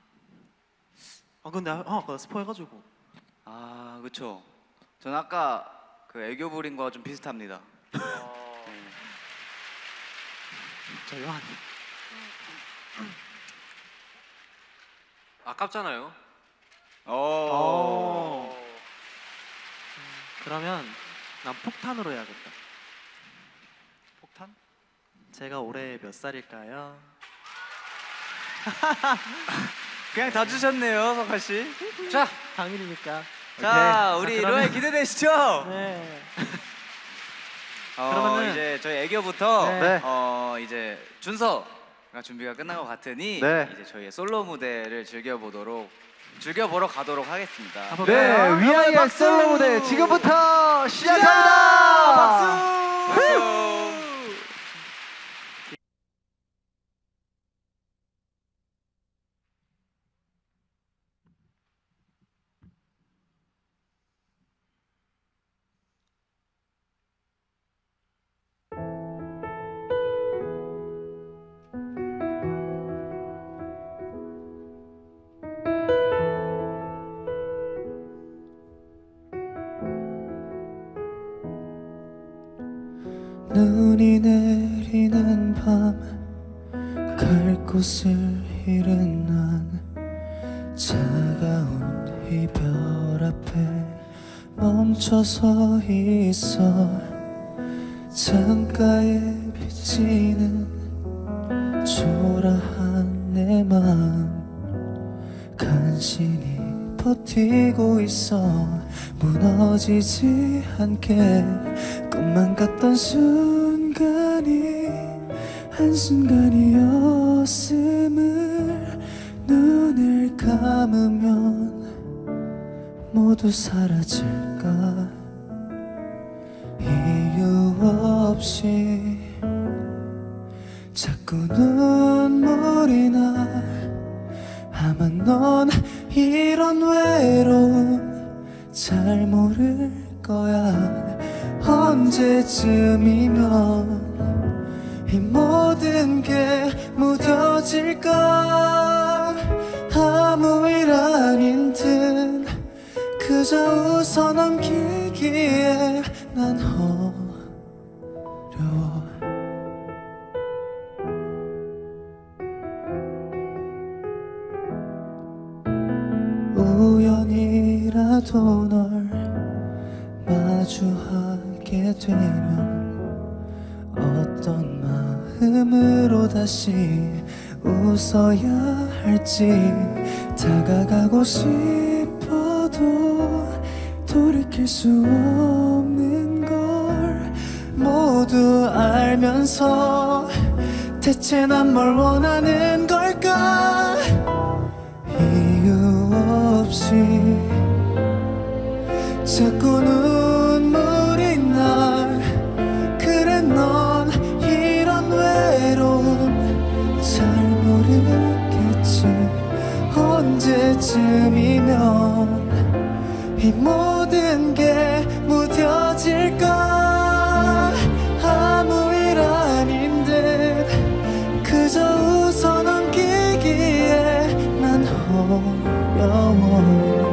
근데 아까 스포 해가지고. 그렇죠. 저는 아까 그 애교 부린 거와 좀 비슷합니다. 자, 요한. 아깝잖아요. 그러면 난 폭탄으로 해야겠다. 폭탄? 제가 올해 몇 살일까요? 그냥 다 주셨네요, 석하 씨. 자, 당일이니까. 자, 우리 루아이 기대되시죠? 네. 그러면은 이제 저희 애교부터 네. 이제 준서가 준비가 끝난 것 같으니 네. 이제 저희의 솔로 무대를 즐겨보러 가도록 하겠습니다. 네, 위아이의 솔로 무대 지금부터 시작합니다. 박수! 눈이 내리는 밤 갈 곳을 잃은 난 차가운 이별 앞에 멈춰서 있어. 창가에 비치는 초라한 내 마음 간신히 버티고 있어. 무너지지 않게 꿈만 같던 순간이 한순간이었음을 눈을 감으면 모두 사라질까. 이유 없이 자꾸 눈물이 나. 아마 넌 이런 외로움 잘 모를 거야. 언제쯤이면 이 모든 게 무뎌질까. 아무 일 아닌 듯 그저 웃어 넘기기에 난 어려워. 우연이라도 널 마주하게 되면 어떤 마음으로 다시 웃어야 할지 다가가고 싶어도 돌이킬 수 없는 걸 모두 알면서 대체 난 뭘 원하는 걸까. 이유 없이 자꾸 눈물이 나. 그래 넌 이런 외로움 잘 모르겠지. 언제쯤이면 이 모든 게 무뎌질까. 아무 일 아닌 듯 그저 웃어 넘기기에 난 어려워.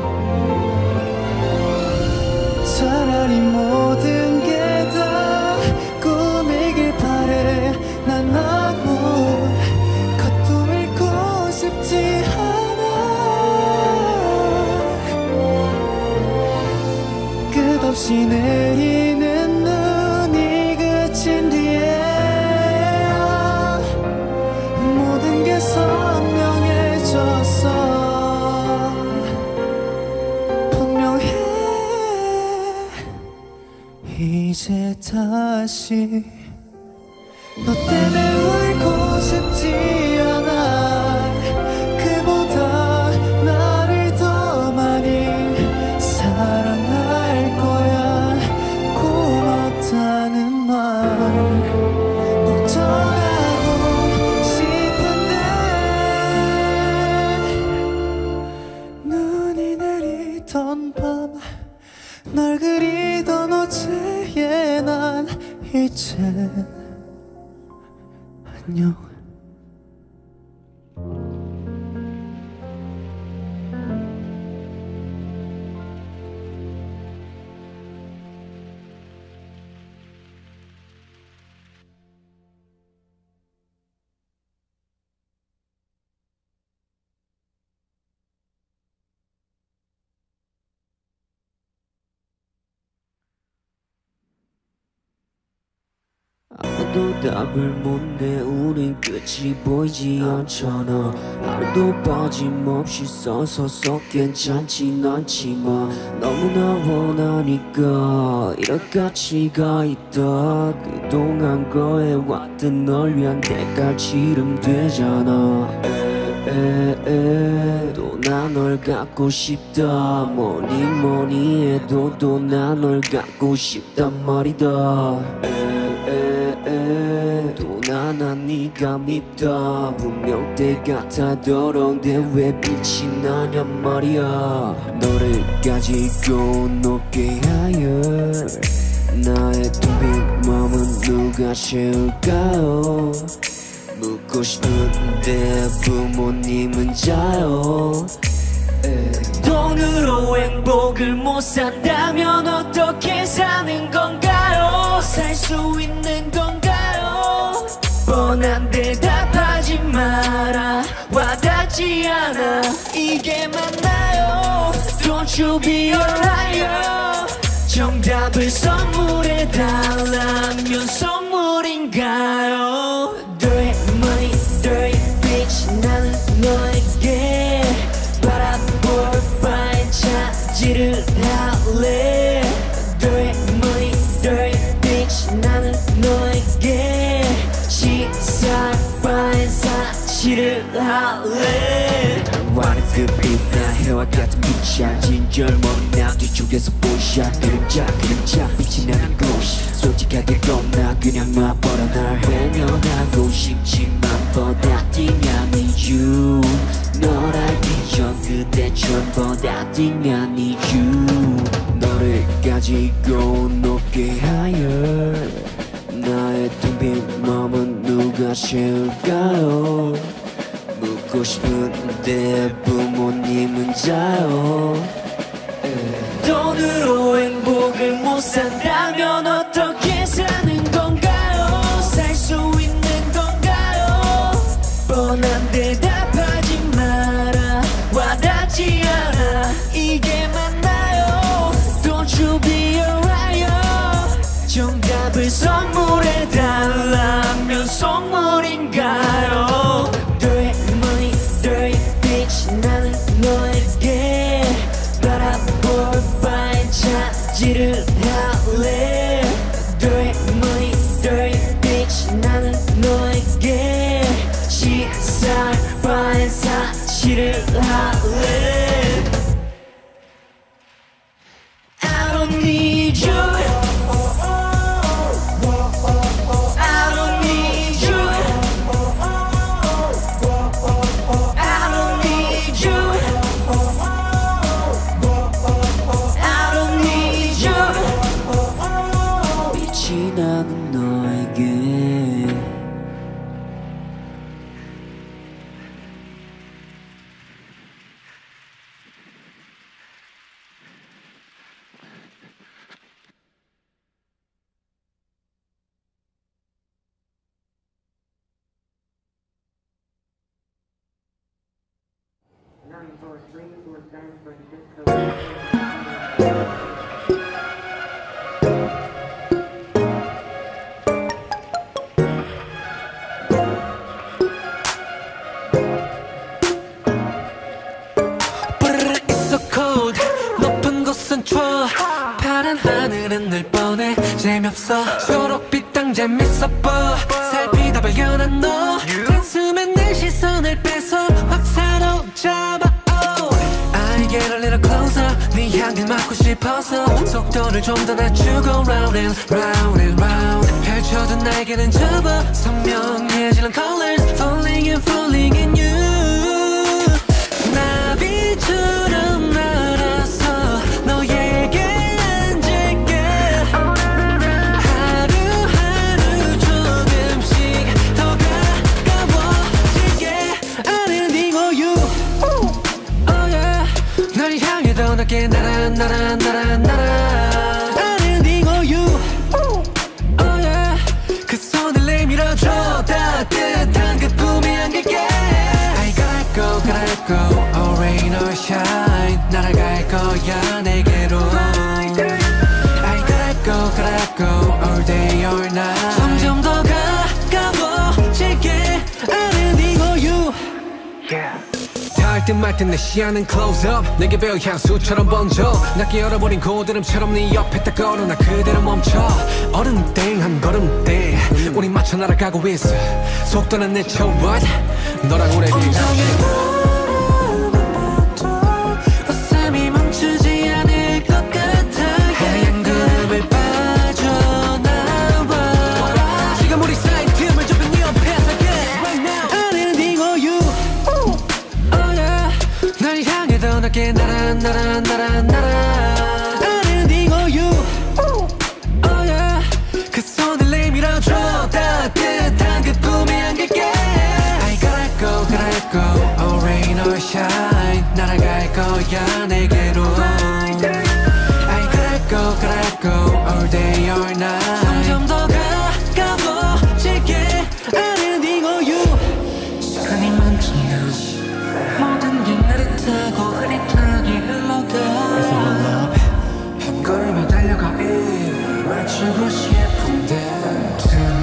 차라리 모든 게 다 꿈이길 바래. 난 아무것도 잃고 싶지 않아. 끝없이 내리는 눈이 그친 뒤에 모든 게 선명해졌어. 분명해. 이제 다시 너 때문에 울고 싶지 않아. 그보다 나를 더 많이 사랑할 거야. 고맙다는 말 꼭 전하고 싶은데 눈이 내리던 밤 널 그리던 어제의 난 이제 안녕. 아무도 답을 못 내 우린 끝이 보이지 않잖아. 하루도 빠짐없이 써서 괜찮진 않지만 너무나 원하니까 이럴 가치가 있다. 그동안 거해왔던 널 위한 대가치름 되잖아. 또 난 널 갖고 싶다. 뭐니 해도 또 난 널 갖고 싶단 말이다. 또 난 네가 밉다. 분명 때 같아더런데 왜 빛이 나냔 말이야. 너를 가지고 높게 higher. 나의 텅 빈 맘은 누가 채울까요? 묻고 싶은데 부모님은 자요. 돈으로 행복을 못 산다면 어떻게 사는 건가요? 살 수 있는 건가요? 뻔한 대답하지 마라. 와닿지 않아. 이게 맞나요? Don't you be a liar. 정답을 선물해달라면 선물인가요? Dirty money, dirty bitch. 나는 너에게 바라볼 바엔 차지를 할래. Dirty money, dirty bitch. 나는 너에게 시살 바엔 사치를 할래. wanna feel big 나 해와 같은 빛이야. 진절머리 나 뒤쪽에서 보이샤. 그림자 빛이 나는 곳. 솔직하게 겁나 그냥 놔버려. 날 외면하고 싶지만 보다띵한 이유. 널 알기 전 그대처럼보다 띵한 이유. 너를 가지고 높게 higher. 나의 텅 빈 맘은 누가 채울까요? 묻고 싶은데 부모님은 자요. 돈으로 행복을 못 산다면 어떻게 사는 건가요? 살 수 있는 건가요? 뻔한 대답하지 마라. 와닿지 않아. 이게 맞나요? Don't you be a liar. 정답을 선물해달라면 선물인가요? Dirty money, dirty bitch. 나는 너에게 바라볼 바엔 차지를 할래. Dirty money, dirty bitch. 나는 너에게 시살 바엔 사치를 할래. I don't need you. 나는 너에게 파란 하늘은 늘 뻔해 재미없어. 초록빛 땅 재밌어 보. 살피다 발견한 너. 단숨에 내 시선을 뺏어 확 사로잡아. I get a little closer. 네 향기를 맡고 싶어서 속도를 좀 더 낮추고 round and round and round. 펼쳐둔 날개는 접어 선명해지는 colors. Falling and falling in you. 나비처럼 날아서 너에게 앉을게. 하루하루 조금씩 더 가까워질게. I don't need you. Oh yeah. 널 향해 더 낮게 날아. I don't need you. Oh yeah. 그 손을 내밀어줘. 따뜻한 그 품에 안길게. I gotta go. Oh rain or shine. 날아갈 거야 내게로. I gotta go all day all night. 점점 더 가. 듯 말 듯 내 시야는 close up 내게 배어 향수처럼 번져 낮게 열어버린 고드름처럼 네 옆에 딱 걸어 나 그대로 멈춰 얼음 땡 한 걸음 땡 우리 맞춰 날아가고 있어 속도는 내쳐 what 너랑 오래 비가 날아 나를 네 고유 oh yeah 그 손을 내밀어줘 따뜻한 그 꿈에 안길게 I gotta go oh rain or shine 날아갈 거야 내게로 I gotta go all day all night 점점 더 가까워질게 나를 네 고유 시간이 멈춘다 모든 게 나를 타고 흐릿하게 한 걸음에 달려가 맞추고 싶은데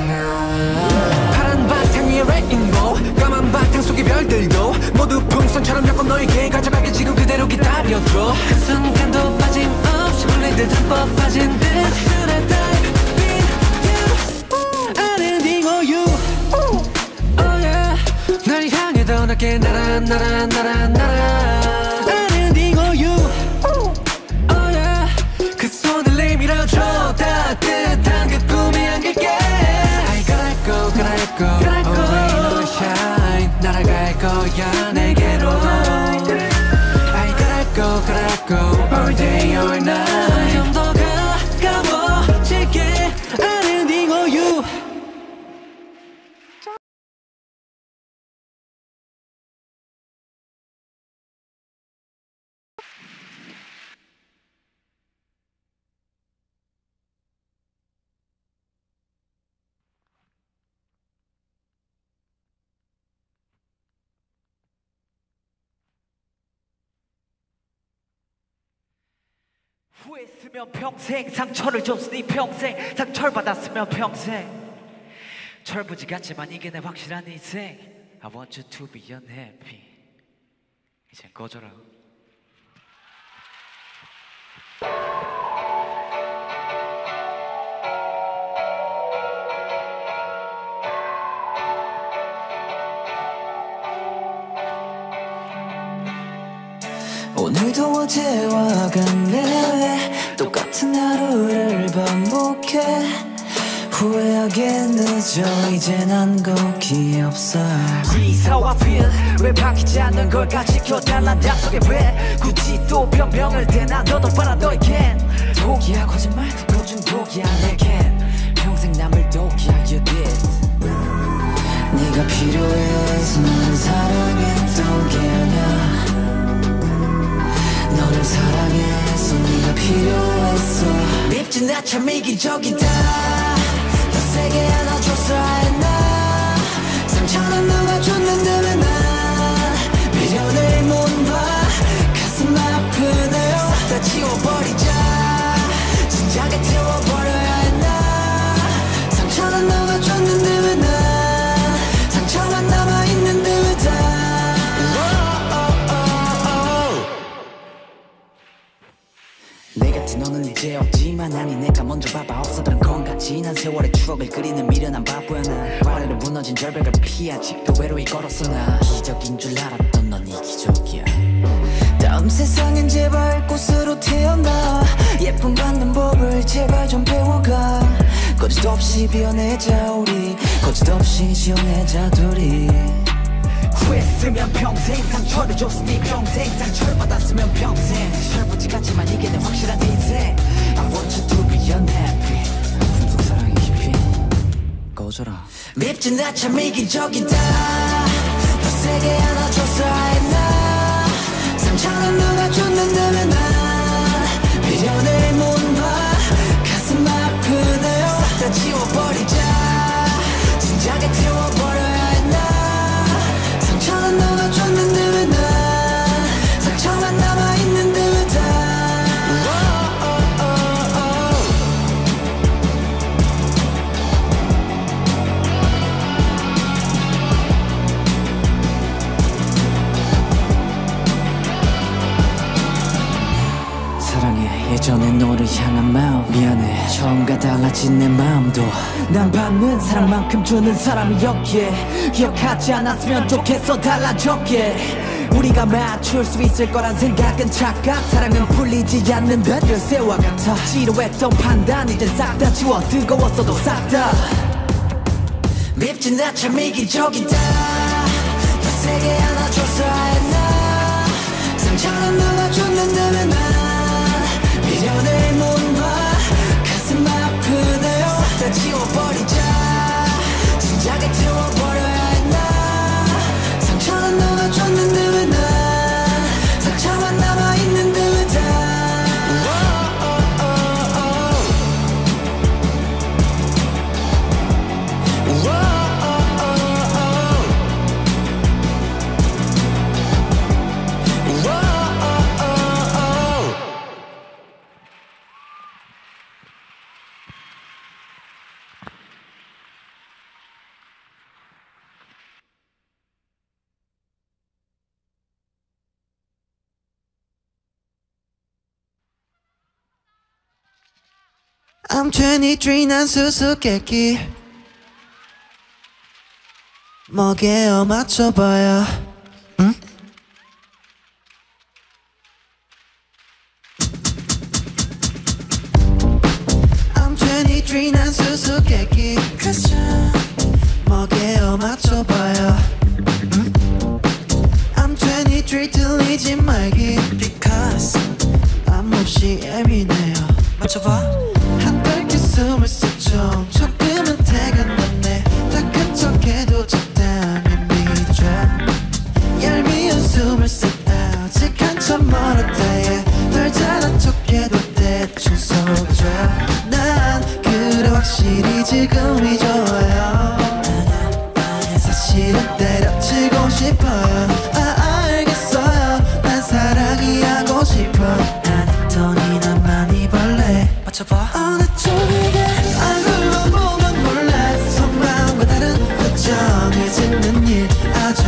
파란 바탕 위에 레인보우 까만 바탕 속의 별들도 모두 풍선처럼 엮어 너에게 가져가게 지금 그대로 기다려줘 그 순간도 빠짐없이 불린 듯한 뻔빠진 듯 Should I dive in you 아는 네 고유 oh yeah 날 향해 더 낮게 날아 나는 네 고유 밀어줘 따뜻한 그 꿈에 안길게 I gotta go oh rain or shine 날아갈 거야 내게로 I gotta go all day all night 점점 더 가까워질게 나는 네 고유 후회했으면 평생 상처를 줬으니 평생 상처를 받았으면 평생 철부지 같지만 이게 내 확실한 인생 I want you to be unhappy 이젠 꺼져라 오늘도 어제와 같네 똑같은 하루를 반복해 후회하게 늦어 이제 난 거기 없어 Please how I feel 왜 바뀌지 않는 걸까 지켜달란 약속에 왜 굳이 또 변명을 대나 너도 봐라 너 again 독이야 거짓말 그거 중독이야 내겐 평생 남을 독이야 you did 네가 필요해서 나를 사랑했던 게 아냐 너를 사랑해서 네가 필요했어 밉진 나 참 이기적이다 더 세게 안아줬어야 했나 상처는 너가 줬는데 왜 난 미련을 못 봐 가슴 아프네요 싹 다 지워버리자 진작에 태워버려야 했나 상처는 너가 줬는데 왜 난 상처만 남아있는데 왜 다 내 곁에 너는 이제 없지만 아니 내가 먼저 봐봐 없었던 건가 지난 세월의 추억을 그리는 미련한 바보야 나 아래로 무너진 절벽을 피해 아직도 외로이 걸었어 나 기적인 줄 알았던 넌 이기적이야 다음 세상엔 제발 꽃으로 태어나 예쁨 받는 법을 제발 좀 배워가 거짓 없이 비워내자 우리 거짓 없이 지어내자 둘이 후회했으면 평생 상처를 줬으니 평생 상처를 받았으면 평생 철부지 같지만 이게 내 확실한 인생 I want you to be unhappy 품속 사랑의 깊이 꺼져라 밉진 나 참 이기적이다 더 세게 안아줬어야 했나 상처는 너가 줬는데 왜 난 미련을 못 봐 가슴 아프네요 싹 다 지워버리자 진작에 태워버려야 했나 상처는 너가 줬는데 왜 난 상처만 남아있는데 왜 다 향한 마음 미안해 처음과 달라진 내 마음도 난 받는 사랑만큼 주는 사람이었기에 기억하지 않았으면 좋겠어 달라졌기에 우리가 맞출 수 있을 거란 생각은 착각 사랑은 풀리지 않는 열쇠와 같아 지루했던 판단 이젠 싹 다 지워 뜨거웠어도 싹다 밉진 나 참 이기적이다 더 세게 안아줘서 했나 상처는 넣어줬는데 왜 난 미련을 못 봐 가슴 아프네요 싹 다 지워버리자 진작에 태워버려야 했나 상처는 넣어줬는데 왜 난 상처만 남아있는데 왜 다 I'm 23 난 수수께끼 뭐게요 맞춰봐요 응? I'm 23 난 수수께끼 뭐게요 맞춰봐요 응? I'm 23 들리지 말기 Because 맘 없이 예민해요 맞춰봐 숨을 쉬좀 조금은 태어났네 딱한 척해도 적당히 믿어줘 얄미운 숨을 쉬다 아직 한참 멀었다 yeah. 널 잘한 척해도 대충 속아줘 난 그래 확실히 지금이 좋아요 사실은 때려치고 싶어요 알겠어요 난 사랑이 하고 싶어 안 했더니 난 많이 벌레 맞춰봐 어느 쪽이게 얼굴만 보면 몰라 속마음과 다른 표정을 짓는 일 아주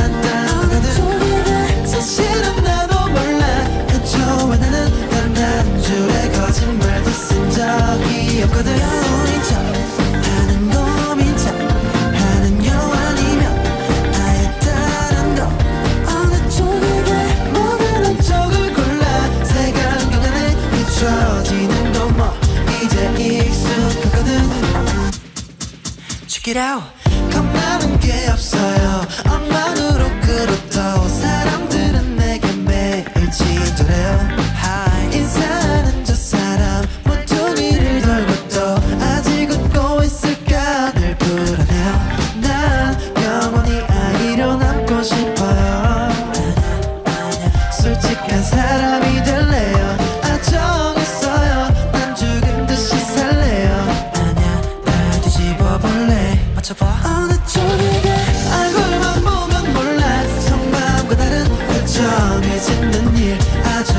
간단하거든 사실은 나도 몰라 애초에 나는 단단줄에 거짓말도 쓴 적이 없거든 고민 척 하는 고민 척 하는 요 아니면 아예 다른 거 어느 쪽이게 모든 한쪽을 골라 색안경 안에 비춰지는 건 뭐 이제 익숙하거든 Check it out 겁나는 게 없어요 엉망으로 그렇다고 사람들은 내게 매일 친절해요 Hi 인사하는 저 사람 모퉁이를 돌고 또 아직 웃고 있을까 늘 불안해요 난 영원히 아이로 남고 싶어요 솔직한 사람이 될래요 정했어요 난 죽은 듯이 살래요 아냐 날 뒤집어 볼래 맞춰봐 어느 쪽이게 얼굴만 보면 몰라 속마음과 다른 결정을 짓는 일 아주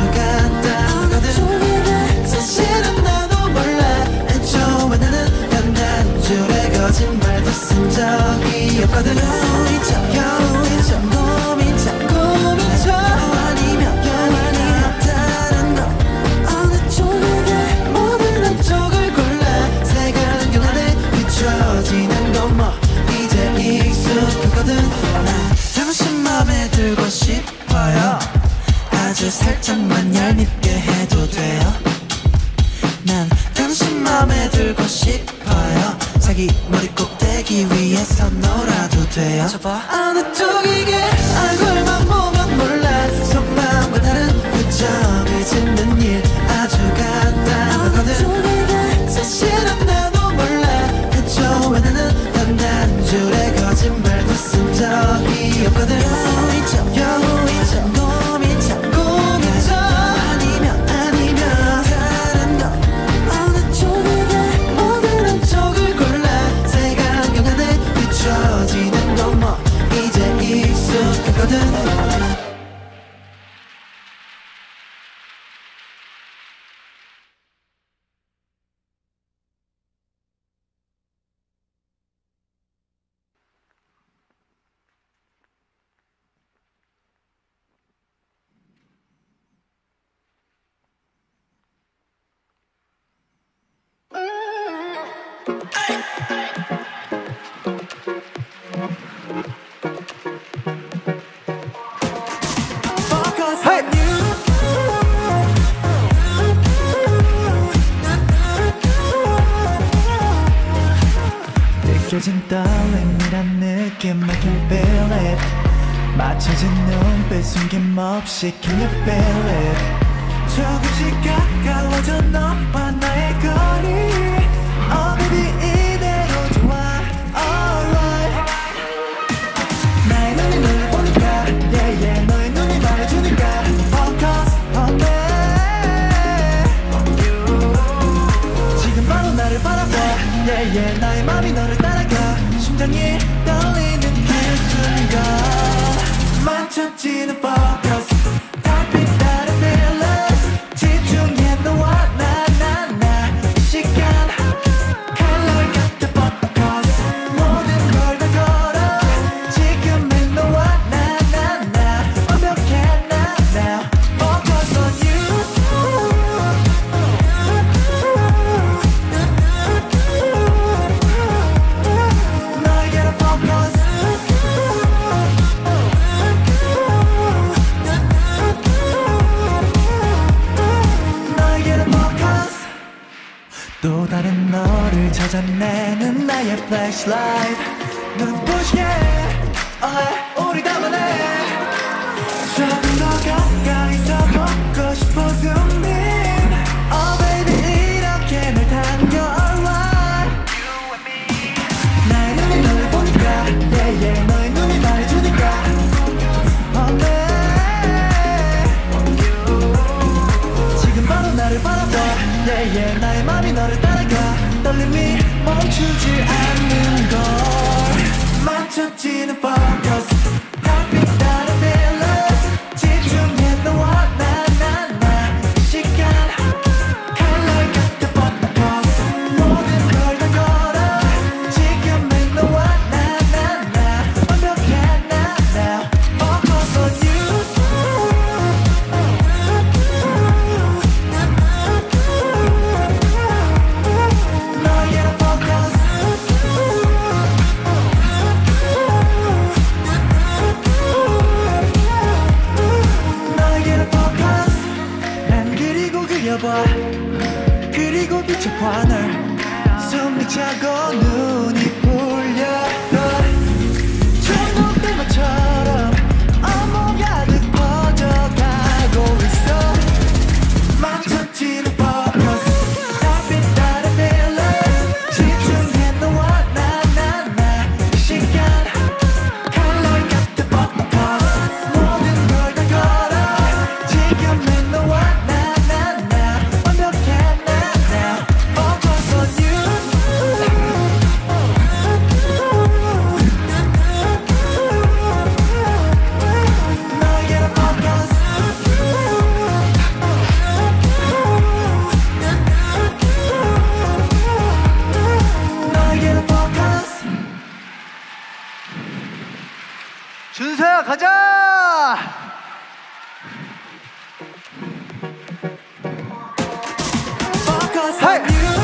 간단하거든 사실은 나도 몰라 애초에 나는 단단줄에 거짓말도 쓴 적이 없거든 고민 척 고민 척 고민 척 고민 척 아니면 다른 거 어느 쪽이게 모든 한쪽을 골라 색안경 안에 비춰지는 건 뭐 이제 익숙하거든 난 당신 맘에 들고 싶어요 아주 살짝만 얄밉게 해도 돼요 난 당신 맘에 들고 싶어요 자기 머리 꼭대기 위에서 놀아도 돼요 어느 쪽이게 얼굴만 보면 몰라 속마음과 다른 표정을 짓는 일 아주 간단하거든 사실은 나도 몰라 애초에 나는 단단줄에 거짓말도 쓴 적이 없거든 고민 척 고민 척 고민 척 고민 척 아니면 다른 거 어느 쪽이게 모든 한쪽을 골라 색안경 안에 비춰지는 건 뭐 이제 익숙하거든 느껴진 떨림이란 느낌 I can feel it 맞춰진 눈빛 숨김없이 Can you feel it 조금씩 가까워져 너와 나의 거리 Oh baby 이대로 좋아 Alright 나의 눈이 너를 보니까 Yeah yeah 너의 눈이 말해주니까 Focus on me 지금 바로 나를 바라봐 Yeah yeah 나의 맘이 너를 따라가 심장이 떨리는 그 순간 맞춰지는 focus 달빛 따라 fearless 집중해 너와 나 시간 칼날 같아 focus 모든 걸 다 걸어 지금은 너와 나 완벽해 now focus on you 너에게로 focus 너에게로 focus 또 다른 너를 찾아내는 나의 flashlight 눈부시게 우리 담아내 조금 더 가까이서 보고 싶어 zoom in Oh baby 이렇게 날 당겨 alright 나의 눈이 너를 보니까 Yeah yeah 너의 눈이 말해주니까 Oh babe 지금 바로 나를 바라봐 Yeah yeah 나의 맘이 너를 따라가 떨림이 멈추지 않는 걸 맞춰지는 focus 달빛 따라 fearless 집중해 너와 나 시간 칼날 같아 focus 모든 걸 다 걸어 지금은 너와 나 완벽해 now focus on you 너에게로 focus 너에게로 focus 난 그리고 그려봐 그리고 비춰봐 널 숨이 차고 눈이 풀려 중독된 것처럼 온몸 가득 퍼져가고 있어 맞춰지는 focus 달빛 따라 fearless 집중해 너와 나 시간 칼날 같아 focus 모든 걸 다 걸어 지금은 너와 나 완벽해 now focus on you 너에게로 focus 너에게로 focus 준서야 가자. focus on you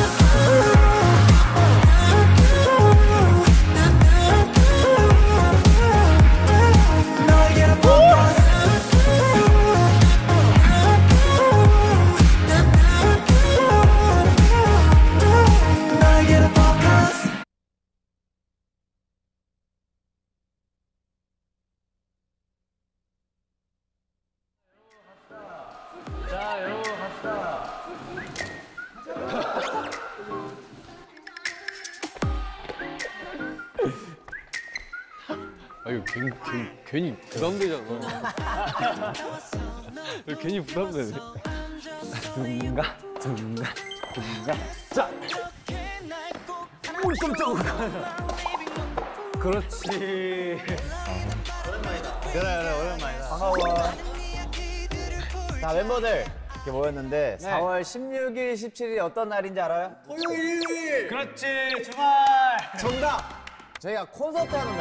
너에게로 focus 너에게로 focus 아 이거 괜히 부담되잖아. 이거 괜히 부담되네. 둥가. 자. 오 깜짝이야. 그렇지. 그래 오랜만이다. 반가워. 자 멤버들 이렇게 모였는데 4월 16일, 17일이 어떤 날인지 알아요? 토요일. 그렇지 주말. 정답. 저희가 콘서트 하는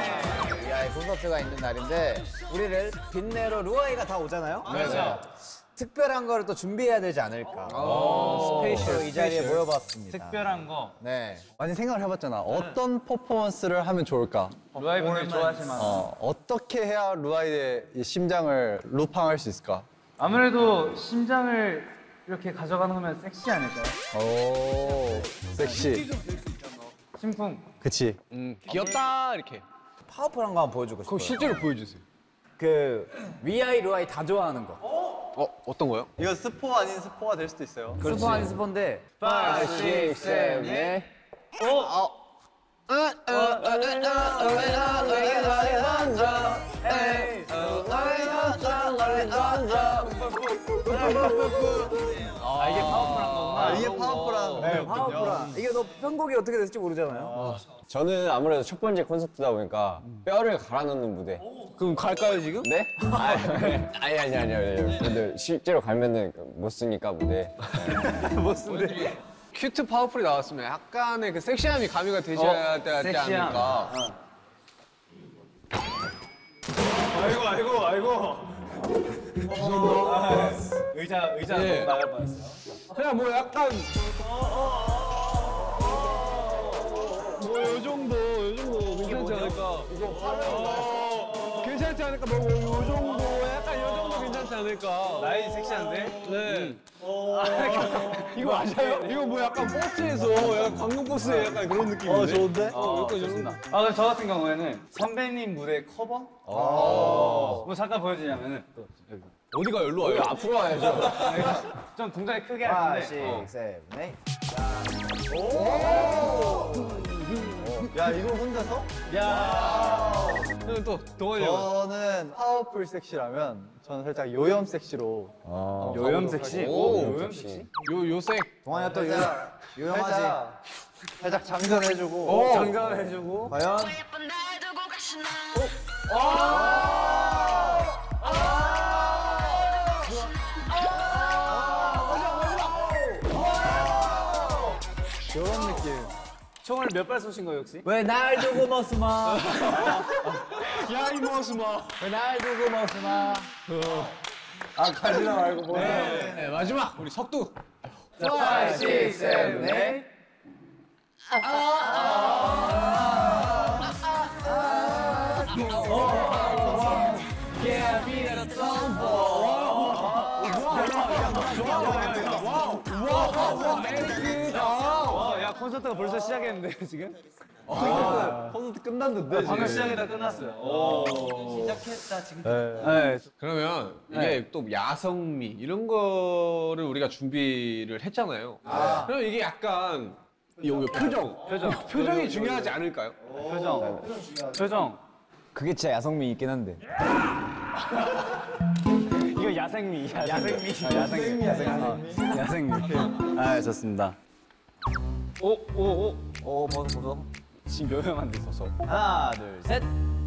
날입니다. 위아이 콘서트가 있는 날인데 우리를 빛내러 루아이가 다 오잖아요. 맞아. 특별한 거를 또 준비해야 되지 않을까. 스페셜 이 자리에 모여봤습니다. 특별한 거. 네. 많이 생각을 해봤잖아. 어떤 퍼포먼스를 하면 좋을까? 루아이 분들이 좋아하실 만한. 어떻게 해야 루아이의 이 심장을 루팡할 수 있을까? 아무래도 심장을 이렇게 가져가는 거면 섹시 아닐까요? 오, 섹시. 심쿵. 그치. 귀엽다 이렇게. 파워풀한 거 한번 보여주고 싶어요. 그럼 실제로 보여주세요. 그 위아이 루아이 다 좋아하는 거. 어떤 거요? 이거 스포 아닌 스포가 될 수도 있어요. 스포 아닌 스포인데 5, 6, 7, 8 이게 파워풀한 거구나. 이게 파워풀한. 네, 파워풀한. 이게 너 편곡이 어떻게 될지 모르잖아요. 저는 아무래도 첫 번째 콘서트다 보니까 뼈를 갈아 넣는 무대. 그럼 갈까요 지금? 네? 아니. 근데 실제로 갈면은 못 쓰니까 무대. 못 쓴대. 큐트 파워풀이 나왔으면 약간의 그 섹시함이 가미가 되셔야 되지 섹시함. 않을까. 아이고. 의자 예. 나갈 뻔했어요. 그냥 뭐 약간 뭐 요 정도 괜찮지 않을까? 괜찮지 않을까? 뭐 요 정도 약간 요 정도 괜찮지 않을까? 나이 섹시한데? 네. 이거 맞아요? 이거 뭐 약간 버스에서 약간 관광버스에 약간 그런 느낌인데? 좋은데? 약간 좋습니다. 그럼 저 같은 경우에는 선배님 무대 커버? 뭐 잠깐 보여주냐면은 어디가 여기로 와요? 앞으로 와야죠. 좀 동작이 크게 5, 할 6, 건데 7, 8 야, 이거 혼자서? 그럼 또 동원이 형. 저는 파워풀 섹시라면 저는 살짝 요염 섹시로. 요염 섹시? 요염 섹시? 요색. 동환이가 또 유용하지. 살짝 장전해주고. 장전해주고. 과연? 이런 느낌. 총을 몇 발 쏘신 거예요 혹시? 왜 날 두고 머스마? 야, 이 머스마. 왜 날 두고 머스마? 가지나 말고 뭐. 네, 마지막 우리 석두. 5, 6, 7, 8 야 콘서트가 벌써 시작했는데 지금? 콘서트 끝났는데. 방금 시작이다 끝났어요. 시작했다 지금. 네. 그러면 이게 또 야성미 이런 거를 우리가 준비를 했잖아요. 그럼 이게 약간 요 표정이 중요하지 않을까요? 표정. 그게 진짜 야성미 있긴 한데. 이거 야생미. 아 좋습니다. 오, 벗어. 지금 요염한데 서서. 하나, 둘, 셋.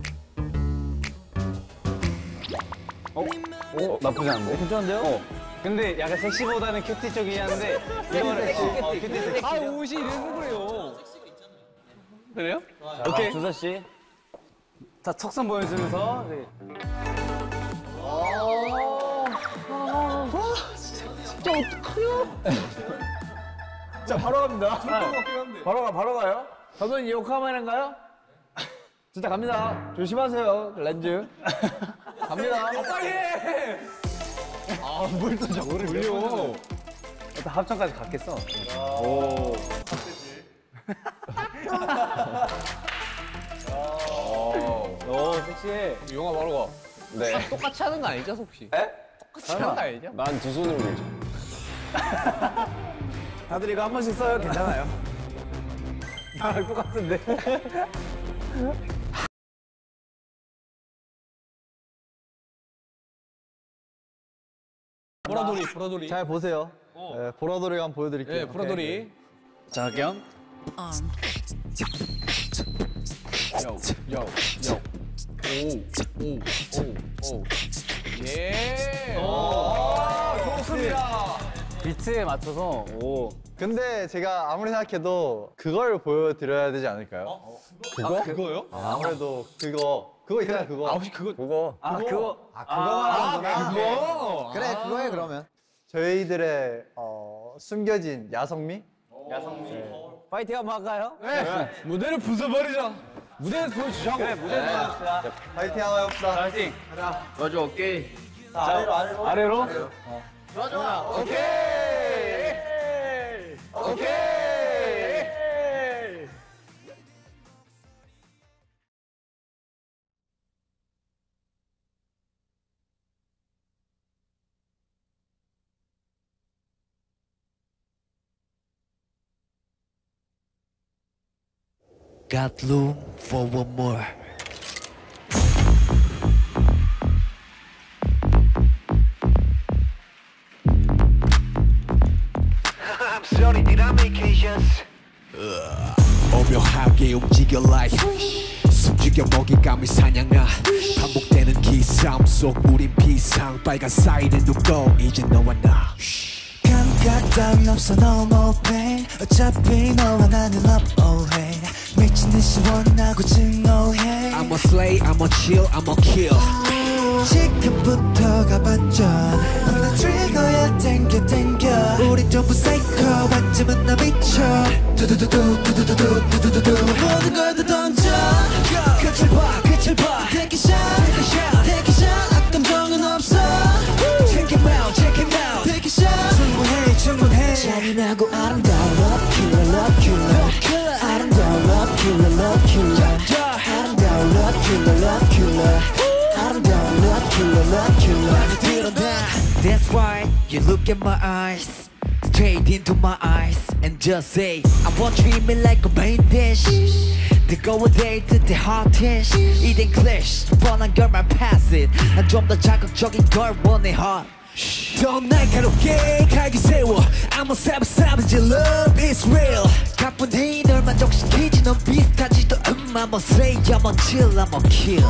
나쁘지 않은데? 괜찮은데요? 근데 약간 섹시보다는 큐티 쪽이긴 한데 이거를 큐티 섹시. 아, 옷이 이래서 그래요. 그래요? 오케이. 조서 씨. 자 턱선 보여주면서. 네. 자, 바로 갑니다. 바로 가요. 저는 요카마인가요? 진짜 갑니다. 조심하세요, 렌즈. 갑니다. 빨리 해! 뭘 또 저거를 물려. 일단 합천까지 갔겠어. 오. 오, 섹시해. 영화 바로 가. 네. 똑같이 하는 거 아니죠, 혹시? 에? 똑같이 하는 거 아니죠? 난 두 손으로 밀죠. 다들 이거 한 번씩 써요. 괜찮아요. 나랑 똑같은데. 보라돌이. 잘 보세요. 네, 보라돌이 한번 보여드릴게요. 네, 보라돌이. 자, 갈게요. 요. 오. 예. 오, 좋습니다. 비트 비트에 맞춰서 오. 근데 제가 아무리 생각해도 그걸 보여드려야 되지 않을까요? 그거? 그거요? 아무래도 그거 있잖아요, 그거. 혹시 그거? 그거. 그거 말하는 그거. 그래, 그거에 그러면. 저희들의 숨겨진 야성미? 파이팅 한번 할까요? 네. 무대를 부숴버리자. 무대에서 보여주자고. 그래, 무대에서 보여줍시다. 파이팅 한번 해봅시다. 파이팅. 맞아, 오케이. 아래로. 아래로? 좋아, 좋아. 오케이. 오케이. Got room for one more. I'm sorry, did I make it? Yes. 오묘하게 움직여 life 숨죽여 먹잇감을 사냥하 반복되는 기싸움 속 우린 비상 빨간 사이렌 누고 이제 너와 나 감각 따윈 없어 no more pain 어차피 너와 나는 love oh hey 미친 듯이 원하고 증오해 I'm a slay, I'm a chill, I'm a kill 지금부터가 반전 모든 트리거야 땡겨 땡겨 우린 전부 사이코 완전은 나 미쳐 두두두두두두두두두두 모든 걸 다 던져 끝을 봐 끝을 봐 Take a shot Take a shot Take a shot 악감정은 없어 Check him out Check him out Take a shot 충분해 충분해 잔인하고 아름다운 Love killer Love killer 아름다운 Love killer Love killer 아름다운 Love killer Love killer 아름다운 Love killer Love killer That's why you look at my eyes Straight into my eyes and just say I want to treat me like a main dish 뜨거운 데이트 때 hotish 이젠 clash 뻔한 결말 pass it 난 좀 더 자극적인 걸 원해 hot 더 날카롭게 갈기 세워 I'm a savage love is real 가뿐히 널 만족시키지 넌 비슷하지도 I'm a slay I'm a chill I'm a kill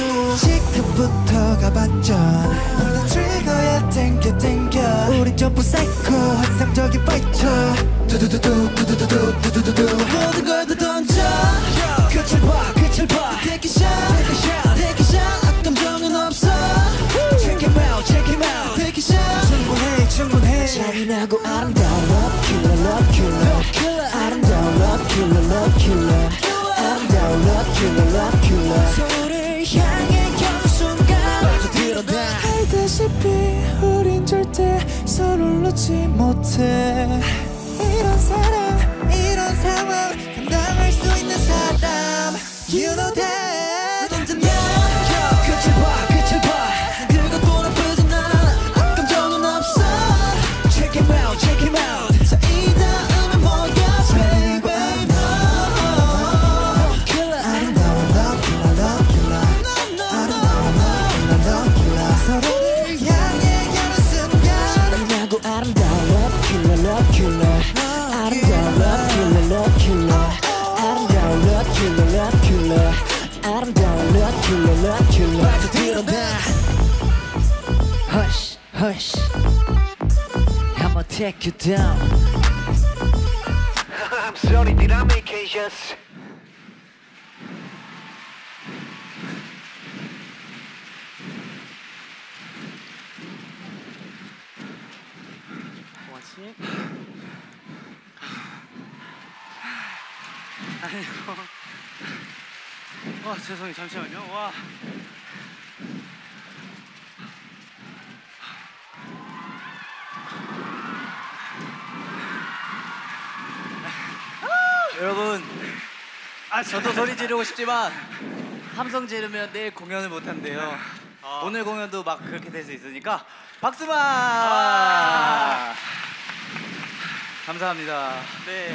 지금부터가 반전 모든 트리거야 땡겨 땡겨 우린 전부 사이코 환상적인 파이터 두두두두두두두두두두 모든 걸 다 던져 끝을 봐 끝을 봐 Take a shot Take a shot Take a shot 악감정은 없어 Check him out Check him out Take a shot 충분해 충분해 잔인하고 아름다운 Love killer Love killer 아름다운 Love killer Love killer 아름다운 Love killer Love killer 서로를 향해 겨눈 순간 빠져들어가 알다시피 우린 절대 서로를 놓지 못해 이런 사람 이런 상황 감당할 수 있는 사람 You know that 언제나 끝을 봐 끝을 봐 그것도 나쁘지 않아 악감정은 없어 Check him out Check him out 자 이 다음에 뭐야 baby Killer 아름다운 love killer love killer 아름다운 love killer love killer 서로를 향해 겨눈 순간 잔인하고 아름다운 love killer love killer 아름다운 love killer love killer 아름다운 love killer love killer 아름다운 love killer love killer 빠져들어가 Hush hush I'ma take you down I'm sorry, did I make it? Yes. 아이고. 와 죄송해요 잠시만요. 와. 여러분, 저도 소리 지르고 싶지만 함성 지르면 내일 공연을 못 한대요. 오늘 공연도 막 그렇게 될 수 있으니까 박수만. 감사합니다. 네.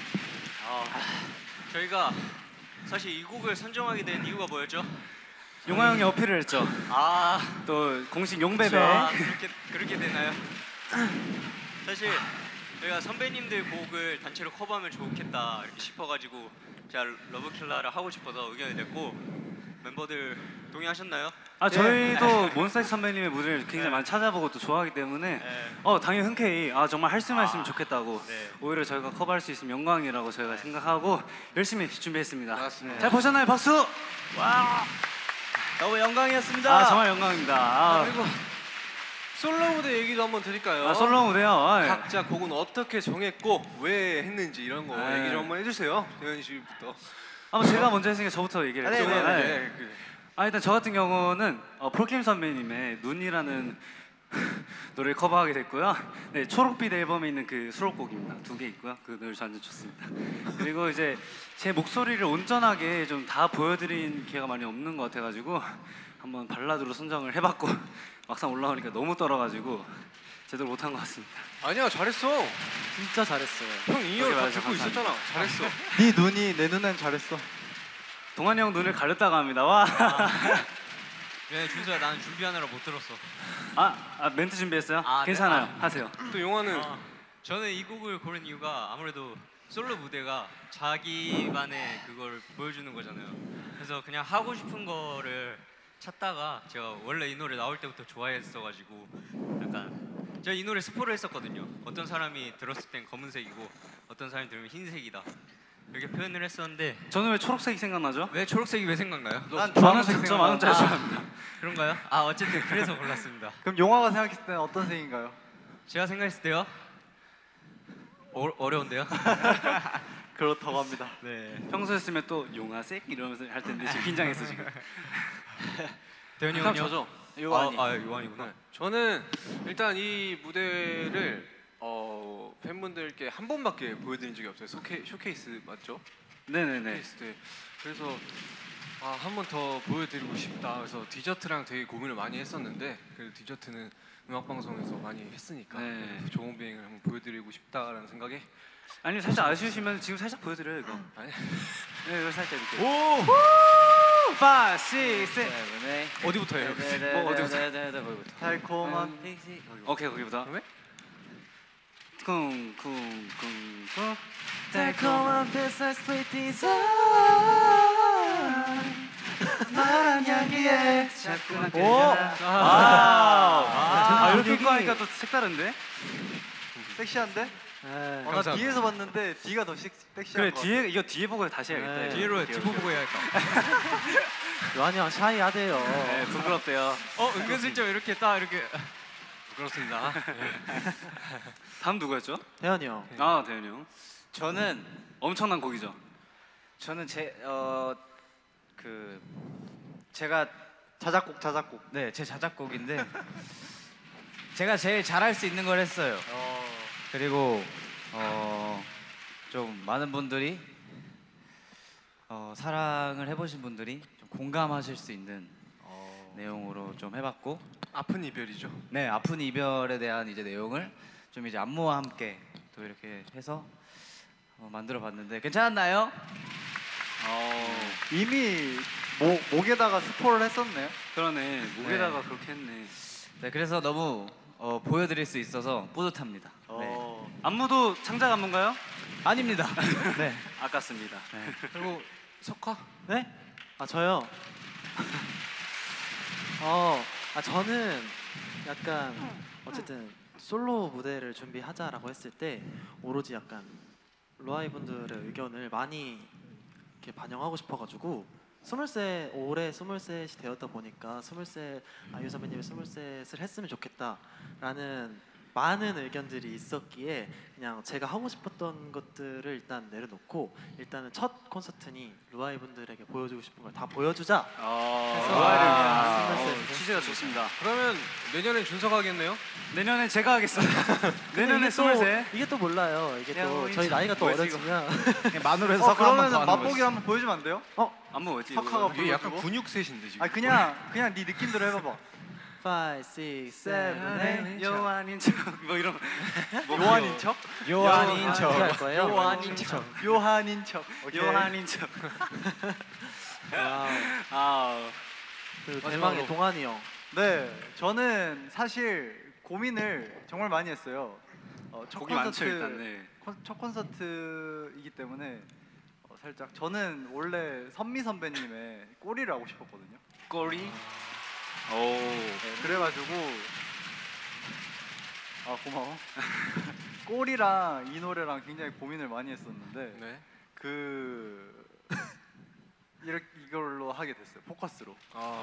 저희가 사실 이 곡을 선정하게 된 이유가 뭐였죠? 용화 형이 어필을 했죠. 또 공식 용배배. 그렇게 되나요? 사실 저희가 선배님들 곡을 단체로 커버하면 좋겠다 이렇게 싶어가지고 제가 러브킬라를 하고 싶어서 의견이 냈고 멤버들 동의하셨나요? 아 저희도 몬스타엑스 선배님의 무대를 굉장히 많이 찾아보고 또 좋아하기 때문에 당연히 흔쾌히 정말 할 수만 있으면 좋겠다고 오히려 저희가 커버할 수 있으면 영광이라고 저희가 생각하고 열심히 준비했습니다. 맞습니다. 잘 보셨나요? 박수! 와 너무 영광이었습니다. 정말 영광입니다. 그리고 솔로 무대 얘기도 한번 드릴까요? 솔로 무대요. 각자 곡은 어떻게 정했고 왜 했는지 이런 거 얘기 좀 한번 해주세요. 대현이 씨부터. 제가 먼저 했으니까 저부터 얘기를 해요. 네. 일단 저 같은 경우는 폴킴 선배님의 눈이라는 노래를 커버하게 됐고요. 네, 초록빛 앨범에 있는 그 수록곡입니다. 2개 있고요. 그 노래 완전 좋습니다. 그리고 이제 제 목소리를 온전하게 좀 다 보여드린 기회가 많이 없는 것 같아가지고 한번 발라드로 선정을 해봤고 막상 올라오니까 너무 떨어가지고 제대로 못한 것 같습니다. 아니야 잘했어. 진짜 잘했어요. 형 2열 다 듣고 있었잖아. 잘했어. 네 눈이 내 눈엔 잘했어. 동환이 형 눈을 가렸다가 합니다. 와. 네, 준서야 나는 준비하느라 못 들었어. 멘트 준비했어요? 괜찮아요. 네. 하세요. 또 용화는 저는 이 곡을 고른 이유가 아무래도 솔로 무대가 자기만의 그걸 보여주는 거잖아요. 그래서 그냥 하고 싶은 거를 찾다가 제가 원래 이 노래 나올 때부터 좋아했어가지고 약간 제가 이 노래 스포를 했었거든요. 어떤 사람이 들었을 땐 검은색이고 어떤 사람이 들으면 흰색이다. 이렇게 표현을 했었는데 저는 왜 초록색이 생각나죠? 왜 초록색이 왜 생각나요? 난 만원색 저 만원짜리 좋아합니다. 그런가요? 어쨌든 그래서 골랐습니다. 그럼 용화가 생각했을 때는 어떤 색인가요? 제가 생각했을 때요? 어려운데요? 그렇다고 합니다. 네. 평소였으면 또 용화색 이러면서 할 텐데 지금 긴장했어 지금. 대현이 그럼 형요? 저죠. 요한이. 요한이구나. 저는 일단 이 무대를 팬분들께 한 번밖에 보여드린 적이 없어요. 쇼케이스 맞죠? 네네네. 쇼케이스 때. 그래서 한 번 더 보여드리고 싶다. 그래서 디저트랑 되게 고민을 많이 했었는데 그래도 디저트는 음악 방송에서 많이 했으니까 좋은 비행을 한번 보여드리고 싶다라는 생각에. 아니 살짝 아쉬우시면 지금 살짝 보여드려요 이거. 아니. 네 이거 살짝 이렇게. 오! 5, 6, 7. 어디부터 해요? 어디부터? 달콤한 오케이 거기부터. 쿵쿵쿵쿵. 달콤한 뱃살 sweet desire 말한 향기에 자꾸만 이렇게 입고 하니까 또 색다른데? 섹시한데? 나 감사합니다. 뒤에서 봤는데 뒤가 더 섹시한 그래 거 이거 뒤에 보고 다시 해야겠다. 뒤로 보고 해야겠다. 요한이 형 샤이하대요. 네 부끄럽대요. 은근슬쩍 이렇게 딱 이렇게 부끄럽습니다. 다음 누구였죠? 대현이 형. 대현이 형. 저는 엄청난 곡이죠. 저는 제가 자작곡. 네, 제 자작곡인데 제가 제일 잘할 수 있는 걸 했어요. 그리고 좀 많은 분들이 사랑을 해보신 분들이 좀 공감하실 수 있는 내용으로 좀 해봤고 아픈 이별이죠. 네, 아픈 이별에 대한 이제 내용을 좀 이제 안무와 함께 또 이렇게 해서 만들어봤는데 괜찮았나요? 이미 목에다가 스포를 했었네요. 그러네 목에다가 그렇게 했네. 네, 그래서 너무 보여드릴 수 있어서 뿌듯합니다. 네. 안무도 창작 안무인가요? 아닙니다. 네. 아깝습니다. 네. 그리고 석화? 네? 저요. 저는 약간 어쨌든 솔로 무대를 준비하자라고 했을 때 오로지 약간 루아이 분들의 의견을 많이 이렇게 반영하고 싶어가지고 올해 23이 되었다 보니까 아이유 선배님이 23을 했으면 좋겠다라는 많은 의견들이 있었기에 그냥 제가 하고 싶었던 것들을 일단 내려놓고 일단은 첫 콘서트니 루아이 분들에게 보여주고 싶은 걸 다 보여주자. 루아이를 위한 취지가 좋습니다. 그러면 내년엔 준서가 하겠네요? 내년엔 제가 하겠습니다. 내년에 23. 이게 또 몰라요. 이게 야, 또 우리 저희 나이가 또 뭐지, 어려지면 만으로 해서 석화 한번 더 그러면 하는 맛보기 거지. 한번 보여주면 안 돼요? 안무 뭐지? 석화가 이게 약간 불러주고? 근육셋인데 지금. 그냥 네 느낌대로 해봐봐. 5, 6, 7, 8 요한인 척 뭐 이런 요한인 척? 요한인 척 할 거예요. 요한인 척. 오케이. 요한인 척. 그리고 대망의 동환이 형. 네, 저는 사실 고민을 정말 많이 했어요. 첫 곡이 많죠 일단. 네. 첫 콘서트이기 때문에 살짝 저는 원래 선미 선배님의 꼬리를 하고 싶었거든요. 꼬리. 오. 네, 그래가지고 고마워. 꼬리랑 이 노래랑 굉장히 고민을 많이 했었는데 네. 이걸로 하게 됐어요. 포커스로.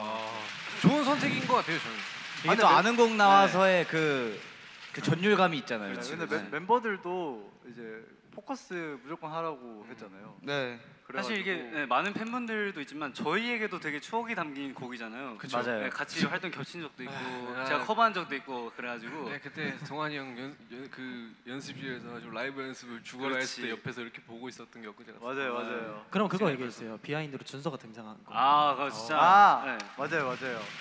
좋은 선택인 것 같아요 저는. 이게 또 아는 곡 나와서의 그 전율감이 있잖아요. 근데 멤버들도 이제 포커스 무조건 하라고 했잖아요. 네. 사실 이게 많은 팬분들도 있지만 저희에게도 되게 추억이 담긴 곡이잖아요. 그쵸? 맞아요. 네, 같이 활동 겹친 적도 있고 제가 커버한 적도 있고 그래가지고. 네, 그때 동환이 형 연습실에서 좀 라이브 연습을 죽어라 했을 때 옆에서 이렇게 보고 있었던 게 엊그제 같아요. 맞아요. 그럼 그거 얘기해주세요. 비하인드로 준서가 등장한 거. 그거 진짜. 네. 맞아요.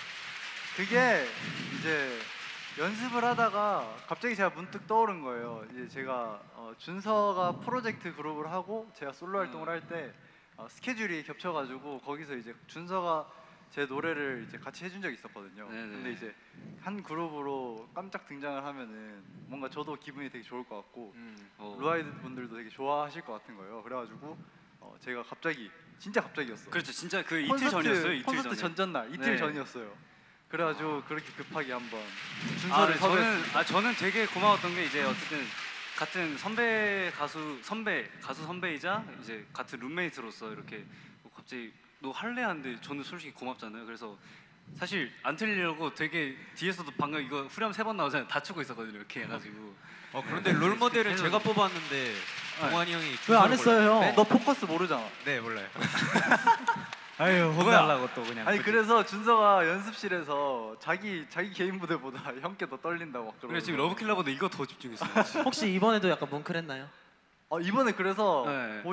그게 이제 연습을 하다가 갑자기 제가 문득 떠오른 거예요. 이제 제가 준서가 프로젝트 그룹을 하고 제가 솔로 활동을 할 때 스케줄이 겹쳐가지고 거기서 이제 준서가 제 노래를 이제 같이 해준 적이 있었거든요. 근데 이제 한 그룹으로 깜짝 등장을 하면은 뭔가 저도 기분이 되게 좋을 것 같고 루아이드 분들도 되게 좋아하실 것 같은 거예요. 그래가지고 제가 진짜 갑자기였어요. 그렇죠. 진짜 그 이틀 전이었어요. 이틀 콘서트 전에. 전날 이틀 전이었어요. 그래가지고 그렇게 급하게 한번 준서를 저는 되게 고마웠던 게 이제 어쨌든 같은 가수 선배이자 이제 같은 룸메이트로서 이렇게 갑자기 너 할래 하는데 저는 솔직히 고맙잖아요. 그래서 사실 안 틀리려고 되게 뒤에서도 방금 이거 후렴 3번 나오잖아요. 다 추고 있었거든요. 이렇게 해가지고. 그런데 롤 모델을 제가 뽑았는데 동환이 형이 왜 안 했어요 형? 네? 너 포커스 모르잖아. 네 몰라요. 아유 혼날라고 또 그냥. 그래서 준서가 연습실에서 자기 개인 무대보다 형께 더 떨린다고 막 그래 지금 러브킬러보다 이거 더 집중했어요. 혹시 이번에도 약간 뭉클했나요? 이번에 그래서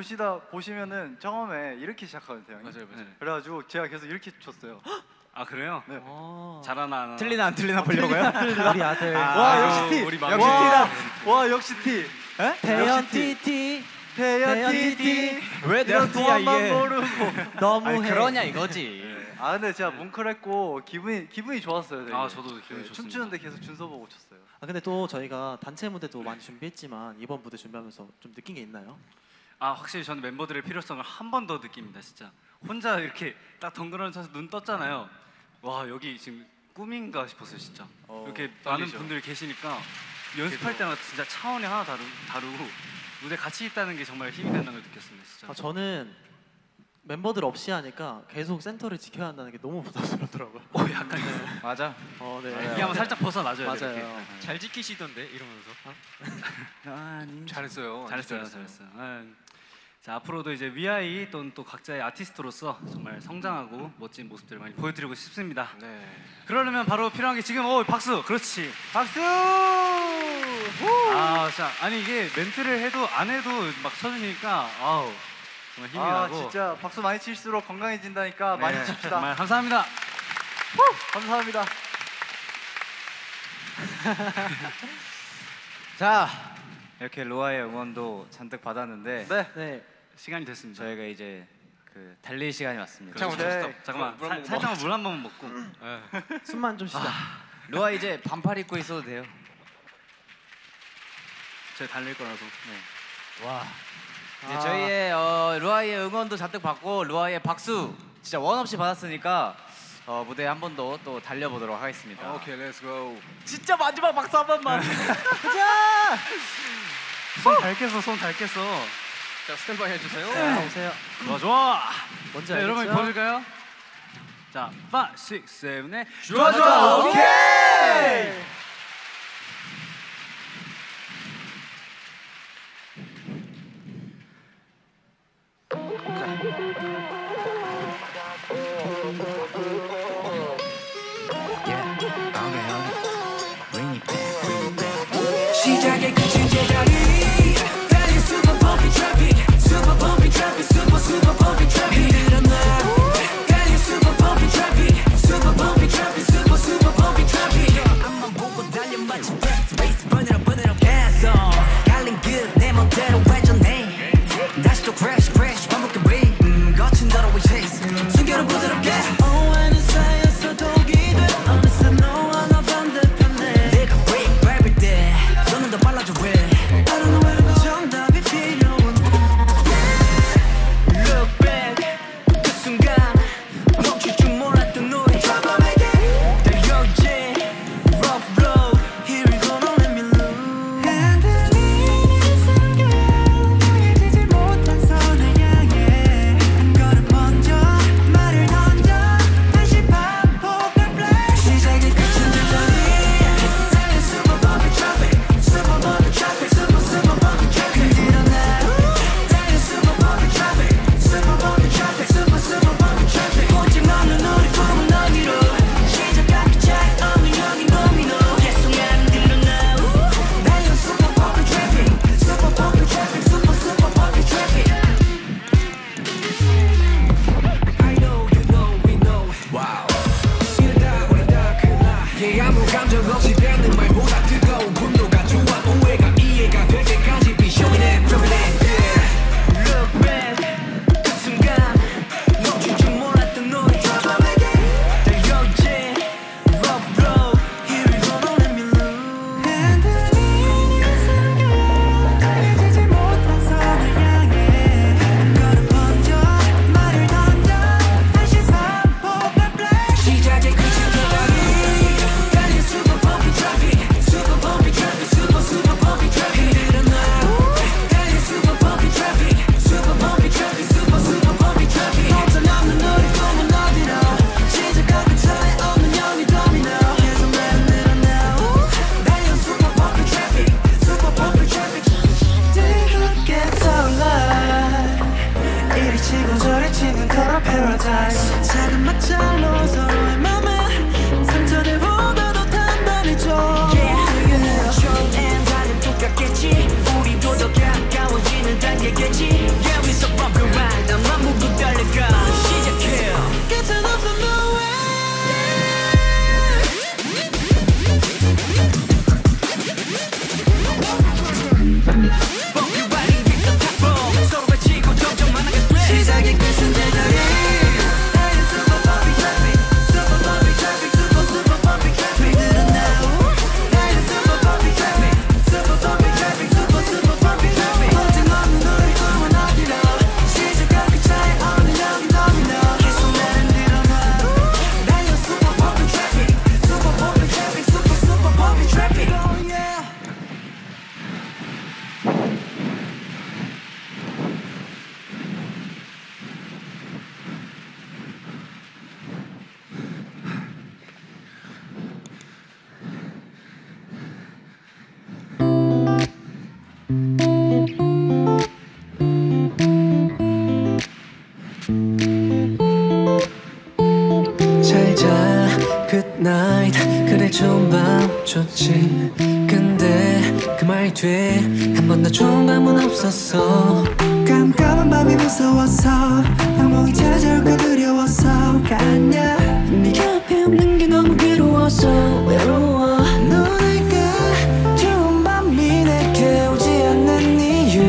보시면은 처음에 이렇게 시작하거든요. 맞아요. 그래가지고 제가 계속 이렇게 쳤어요. 아 그래요? 네. 잘하나 안 하나. 틀리나 안 틀리나 보려고요? 우리 아들. 와 역시 T. 우리 역시 T다. 와 역시 T. 태연 TT. 태연 TT. 왜 내가 T야 이게? 모르고. 너무해. 그러냐 이거지. 근데 제가 뭉클했고 기분이 좋았어요. 되게. 저도 기분이 좋습니다. 춤추는데 계속 준서 보고 췄어요. 근데 또 저희가 단체 무대도 많이 준비했지만 이번 무대 준비하면서 좀 느낀 게 있나요? 확실히 저는 멤버들의 필요성을 한 번 더 느낍니다. 진짜 혼자 이렇게 딱 덩그러니 서서 눈 떴잖아요. 와 여기 지금 꿈인가 싶었어요. 진짜 이렇게 많은 분들이 계시니까 연습할 때마다 진짜 차원이 하나 다르고 무대 같이 있다는 게 정말 힘이 된다는 걸 느꼈습니다. 진짜. 저는 멤버들 없이 하니까 계속 센터를 지켜야 한다는 게 너무 부담스럽더라고요. 약간 맞아. 네. 이게 한번 살짝 벗어나줘야 돼요. 맞아요. 잘 지키시던데 이러면서. 잘했어요. 자 앞으로도 이제 위아이 또 각자의 아티스트로서 정말 성장하고 멋진 모습들을 많이 보여드리고 싶습니다. 네. 그러려면 바로 필요한 게 지금 박수. 그렇지. 박수. 아니 이게 멘트를 해도 안 해도 막 쳐주니까 정말 힘이 나고. 진짜 박수 많이 칠수록 건강해진다니까 많이 칩시다. 정말 감사합니다. 감사합니다. 자 이렇게 로아의 응원도 잔뜩 받았는데 네. 시간이 됐습니다. 저희가 이제 그 달릴 시간이 왔습니다. 잠깐만 살짝만 물 한 번만 먹고. 숨만 좀 쉬자. 로아 이제 반팔 입고 있어도 돼요. 저희 달릴 거라서. 와. 이제 저희의 루아의 응원도 잔뜩 받고 루아의 박수 진짜 원 없이 받았으니까 무대 한 번 더 또 달려보도록 하겠습니다. 오케이, 렛츠 고. 진짜 마지막 박수 한 번만. 가자. 손 닳겠어. 자 스탠바이 해주세요. 오세요. 좋아. 뭔지 네, 알겠죠? 여러분 보여줄까요? 자, 5, 6, 7, 8 좋아. 오케이. 시작의 끝인 제자리 달린 super bumpy traffic super bumpy traffic super bumpy traffic 흔들어 놔 달린 super bumpy traffic super bumpy traffic super bumpy traffic 이제 아무 감정 없이 되는 말보다 뜨거운 분노가 좋아 오해가 이해가 될 때까지 be showing it from it yeah. Look back 그 순간 멈출 줄 몰랐던 너의 잡아내게 달려오지 rough road here we go don't let me lose 흔들리는 순간 달려지지 못한 선을 향해 걸음 번져 말을 던져 다시 반복할 play 시작의 끝이 대가리 달린 super bumpy traffic super bumpy traffic super bumpy traffic 일어나 달린 super bumpy traffic super bumpy traffic super bumpy traffic 혼자 남는 너를 꿈은 어디로 시작과 끝 사이 없는 영이 도미노 계속 나는 늘어나 달린 super bumpy traffic super bumpy traffic 뜨겁게 떠올라 이리 치고 저리 치는 걸어 paradise 작은 마찰로 서로의 맘에 상처들보다도 단단해져 처음엔 다들 똑같겠지 우리도 더 가까워지는 단계겠지 Yeah we so bumpy ride 나만 보고 달려가 시작해 끝은 없어 no way Bumpy riding with the top roll 서로 외치고 점점 만나게 돼 시작의 끝은 제자리 달린 super bumpy traffic super bumpy traffic super bumpy traffic 늘어나 달린 super bumpy traffic super bumpy traffic super bumpy traffic 언제 없는 너를 꿈은 어디로 시작과 끝 사이 없는 영이 도미노 계속 나는 늘어나 달린 super bumpy traffic super bumpy traffic super bumpy traffic oh yeah 잘자 good night 그래 좋은 밤 좋지 근데 그 말 뒤에 한 번 더 좋은 밤은 없었어 깜깜한 밤이 무서웠어 악몽이 찾아올까 두려웠어 아냐 네 곁에 없는 게 너무 괴로워서 외로워 너랄까 좋은 밤이 내게 오지 않는 이유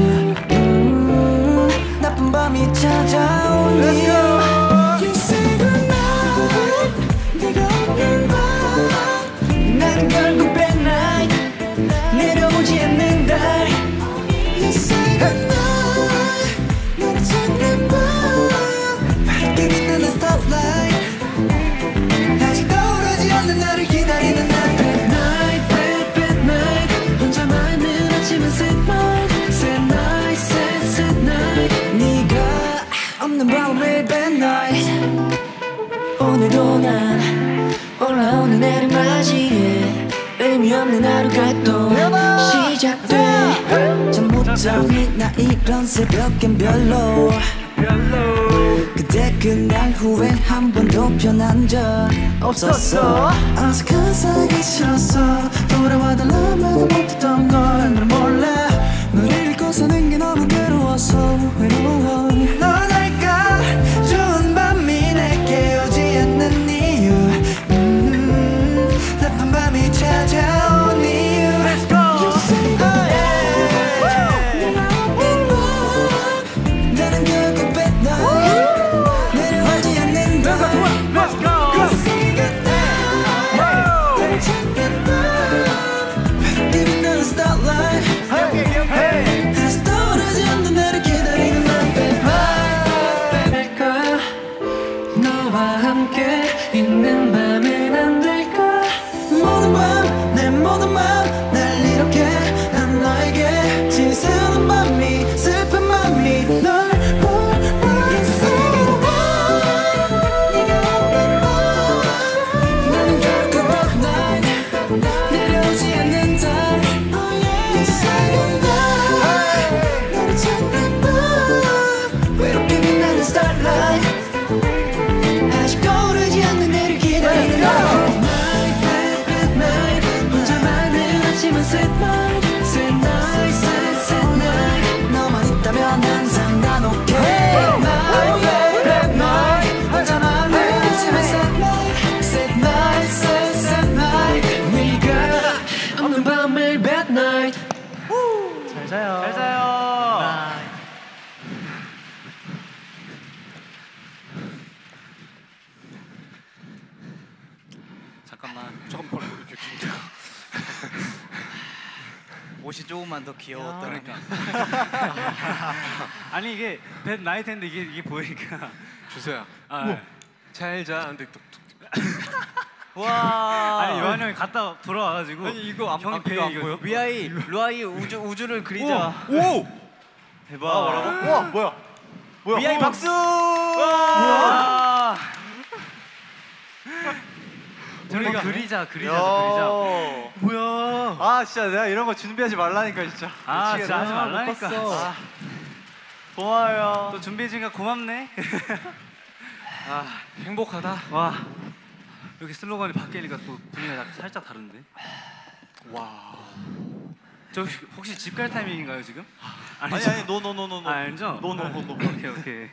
나쁜 밤이 찾아온 이유 You say goodnight 네가 없는 밤 난 결국 bad night 내려오지 않는다 You say goodnight 너를 찾는 밤 밝게 빛나는 stoplight 아직 떠오르지 않는 나를 기다리는 날 Bad night bad night 혼자만은 아침은 sad night sad night sad night 네가 없는 밤은 매일 bad night 오늘도 난 올라오는 해를 맞이해 의미 없는 하루가 또 시작돼 잠 못 자니 나 이런 새벽엔 별로 그때 그날 후에 한 번도 변한 적 없었어 어색한 사이가 싫었어 돌아와달라면 못했던 걸 난 몰라 너를 잃고 사는 게 너무 괴로워서 외로워 넌 알까 좋은 밤이 내게 오지 않는 이유 나쁜 밤이 찾아온 이유 Let's go You say 나는 결국 bad night 내려오지 않는 밤 Let's go You say goodnight 나를 찾는 밤 밝게 빛나는 starlight 다시 떠오르지 않는 나를 기다리는 날 bad 될까 너와 함께 있는 밤은 안 될까 모든 밤 내 자요. 잘 자요. 잠깐만 이렇게 긴장. 옷이 조금만 더 귀여웠더니. 아니 이게 뱃 나이 텐데 이게 보이니까. 주세요. 아, 잘 자. 근데 뚝뚝. 와. 아니 요한 형이 갔다 돌아와가지고. 아니 이거 안 형이 배 이거. 위아이 루아이 우주를 그리자. 오. 대박. 뭐라고? 와 뭐야? 위아이 박수. 우와. 우리가 그리자. 뭐야? 아 진짜 내가 이런 거 준비하지 말라니까 진짜. 아 미치겠네. 진짜 하지 말라니까. 아, 고마워요. 또 준비해주니까 고맙네. 아 행복하다. 와 여기 슬로건이 바뀌니까 또 분위기가 살짝 다른데. 와. 저 혹시 집 갈 타이밍인가요 지금? 아니 노. 아 알죠? 노. 오케이.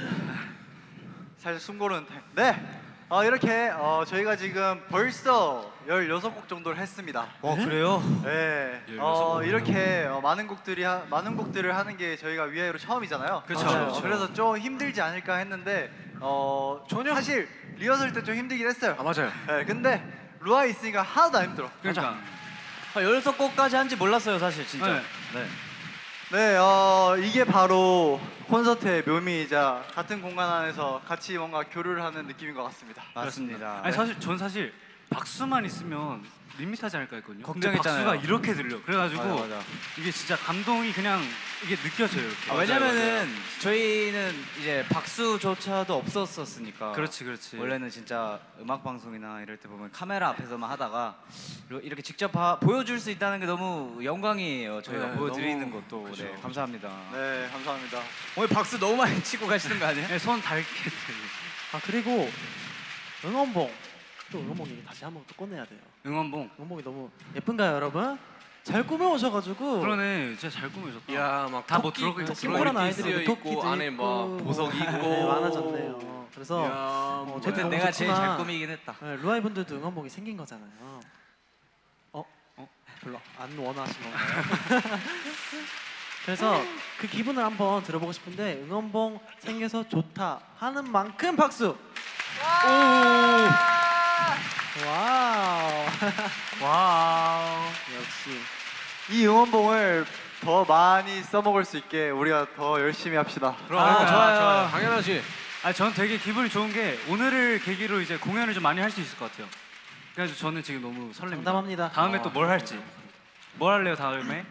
살짝 숨 고르는 타임. 네. 이렇게 저희가 지금 벌써 16곡 정도를 했습니다. 그래요? 네. 16곡. 이렇게 많은 곡들을 하는 게 저희가 위아이로 처음이잖아요. 그렇죠. 그래서 좀 힘들지 않을까 했는데 전혀 사실 리허설 때 좀 힘들긴 했어요. 아 맞아요. 네. 근데 루아 있으니까 하나도 안 힘들어. 그러니까 16곡까지 한지 몰랐어요 사실 진짜. 네. 네, 이게 바로 콘서트의 묘미이자 같은 공간 안에서 같이 뭔가 교류를 하는 느낌인 것 같습니다. 맞습니다. 아니 전 사실 박수만 있으면 밋밋하지 않을까 했거든요. 걱정했잖아요. 근데 박수가 이렇게 들려. 그래가지고 맞아. 이게 진짜 감동이 그냥 이게 느껴져요. 이렇게. 왜냐면은 저희는 이제 박수조차도 없었으니까. 그렇지. 원래는 진짜 음악 방송이나 이럴 때 보면 카메라 앞에서만 하다가 이렇게 직접 보여줄 수 있다는 게 너무 영광이에요. 저희가 네, 보여드리는 너무, 것도. 그쵸. 네, 감사합니다. 네, 감사합니다. 오늘 박수 너무 많이 치고 가시는 거 아니에요? 네, 손 닳게. 그리고 응원봉. 또 응원봉 얘기 다시 한번 또 꺼내야 돼요. 응원봉이 너무 예쁜가요, 여러분? 잘 꾸며 오셔가지고. 그러네, 진짜 잘 꾸며졌다. 야, 막 다 뭐 토끼 들어가 심플한 아이들이 있고 안에 막 보석이 있고. 네, 많아졌네요. 그래서 근데 내가 제일 잘 꾸미긴 했다. 네, 루아이 분들도 응원봉이 생긴 거잖아요. 별로 안 원하신 건가요? 그래서 그 기분을 한번 들어보고 싶은데 응원봉 생겨서 좋다 하는 만큼 박수. 와우. 역시 이 응원봉을 더 많이 써먹을 수 있게 우리가 더 열심히 합시다. 좋아요. 당연하지. 전 되게 기분이 좋은 게 오늘을 계기로 이제 공연을 좀 많이 할 수 있을 것 같아요. 그래서 저는 지금 너무 설렙니다. 장담합니다. 다음에 또 뭘 할지. 뭘 할래요 다음에?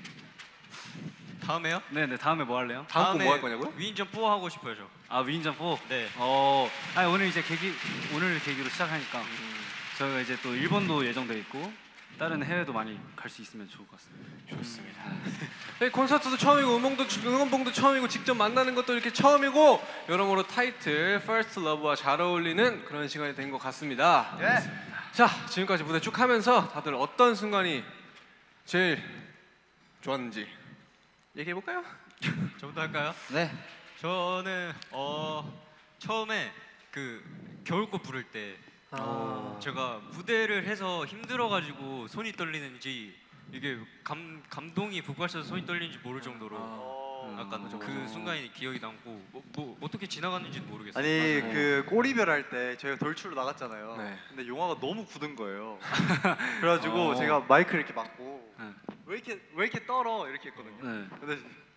다음에요? 네네 다음에 뭐 할래요? 다음 곡 뭐 할 거냐고요? 위인전 4 하고 싶어요 저. 위인전 4? 네. 아니 오늘 이제 오늘 계기로 시작하니까 저희가 이제 또 일본도 예정돼 있고 다른 해외도 많이 갈 수 있으면 좋을 것 같습니다. 좋습니다. 네, 콘서트도 처음이고 응원봉도 처음이고 직접 만나는 것도 이렇게 처음이고 여러모로 타이틀 First Love와 잘 어울리는 그런 시간이 된 것 같습니다. 자, 지금까지 무대 쭉 하면서 다들 어떤 순간이 제일 좋았는지 얘기해 볼까요? 저부터 할까요? 네. 저는 처음에 그 겨울꽃 부를 때 제가 무대를 해서 힘들어가지고 손이 떨리는지 이게 감동이 북받쳐서 손이 떨리는지 모를 정도로 약간 그 순간이 기억이 남고 뭐 어떻게 지나갔는지도 모르겠어요. 아니 그 꼬리별 할 때 저희가 돌출로 나갔잖아요. 네. 근데 용화가 너무 굳은 거예요. 그래가지고 제가 마이크를 이렇게 막고 왜 이렇게 떨어 이렇게 했거든요. 근데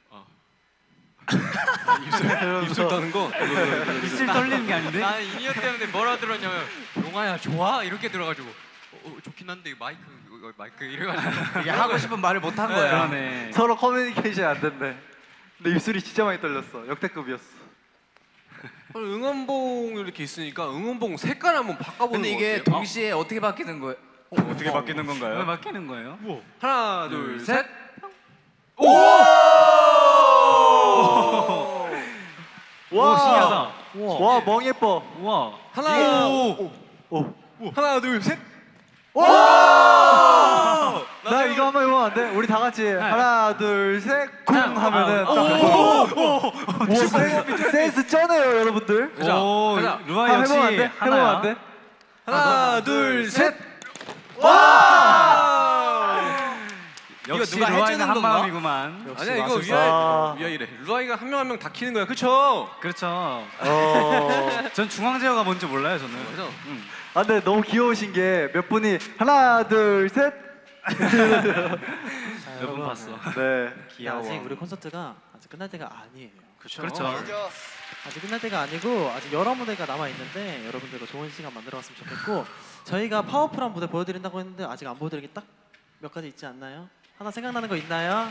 입술 떠는 거? 입술 떨리는 게 아닌데? 나는 인이어 때문에 뭐라 들었냐면 용아야 좋아? 이렇게 들어가지고 좋긴 한데 마이크 이래가지고 이게 하고 싶은 말을 못 한 거야. 그러네. 서로 커뮤니케이션이 안 된대. 근데 입술이 진짜 많이 떨렸어. 역대급이었어. 응원봉 이렇게 있으니까 응원봉 색깔 한번 바꿔보는 근데 거 이게 어때요? 동시에 어떻게 바뀌는 거예요? 어떻게 바뀌는 건가요? 왜 바뀌는 거예요? 하나, 둘, 셋. 오! 와 신기하다. 와, 멍 예뻐. 우와. 하나, 둘, 셋. 나 이거 한번 해보면 안 돼? 우리 다 같이 하나, 둘, 셋, 쿵 하면은 센스 쩌네요, 여러분들. 가자. 루아 한번 역시 해보면 안 돼? 해보면 안 돼? 하나, 둘, 셋. 와! 이거 누가 해주는 한 건가? 마음이구만. 아니야 이거 위아이래. 루아이가 한 명 한 명 다 키는 거야, 그쵸? 그렇죠. 전 중앙 제어가 뭔지 몰라요, 저는. 그래서 아 근데 너무 귀여우신 게 몇 분이 하나 둘 셋. 몇 분 봤어. 네. 귀여워. 아직 우리 콘서트가 아직 끝날 때가 아니에요. 그렇죠. 아직 끝날 때가 아니고 아직 여러 무대가 남아 있는데 여러분들과 좋은 시간 만들어갔으면 좋겠고 저희가 파워풀한 무대 보여드린다고 했는데 아직 안 보여드린 게 딱 몇 가지 있지 않나요? 하나 생각나는 거 있나요?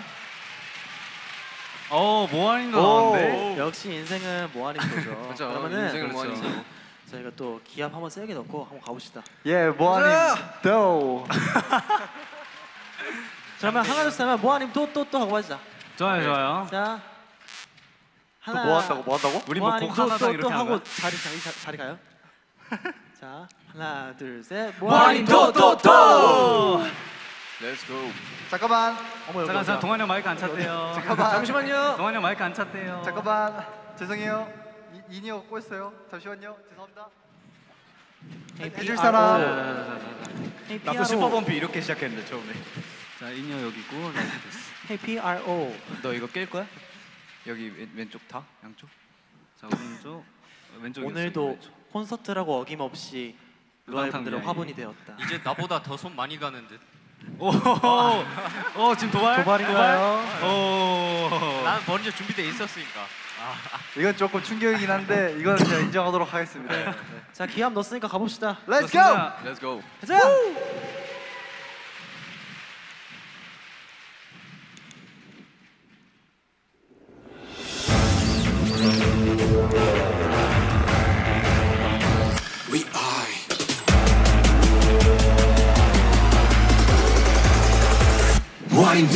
모아님도 나왔는데. 역시 인생은 모아님 거죠. 그렇죠. 그러면은 인생은 모아님. 저희가 또 기합 한번 세게 넣고 한번 가봅시다. 예, 모아님 도. 그러면 하나 둘 셋 하면 모아님 또 하고 하자. 좋아요. 자 하나. 뭐 한다고? 우리 뭐 곡 하나당 이렇게 또 하는 하고 거야? 자리 가요. 자 하나 둘 셋. 모아님 또. Let's go. 잠깐만. 잠깐 동환이 형 마이크 안 찼대요. 잠깐만. 잠시만요. 동환이 형 마이크 안 찼대요. 잠깐만. 죄송해요. 인이어 꼬였어요. 잠시만요. 죄송합니다. 해줄 사람. 나도 슈퍼범피 이렇게 시작했는데 처음에. 자, 인이어 여기고 라이트 됐어. Hey PRO. 너 이거 낄 거야? 여기 왼쪽 다? 양쪽? 자, 오른쪽. 왼쪽. 오늘도 콘서트라고 어김없이 루아이분들은 이야기. 화분이 되었다. 이제 나보다 더 손 많이 가는 듯. 지금 도발인가요? 난 먼저 준비돼 있었으니까. 이건 조금 충격이긴 한데 이건 제가 인정하도록 하겠습니다. 네. 자 기합 넣었으니까 가봅시다. Let's go. Let's go. 가자. We are 모아님도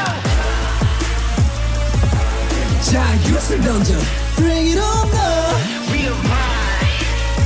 자유를 던져 Bring it on now We are mine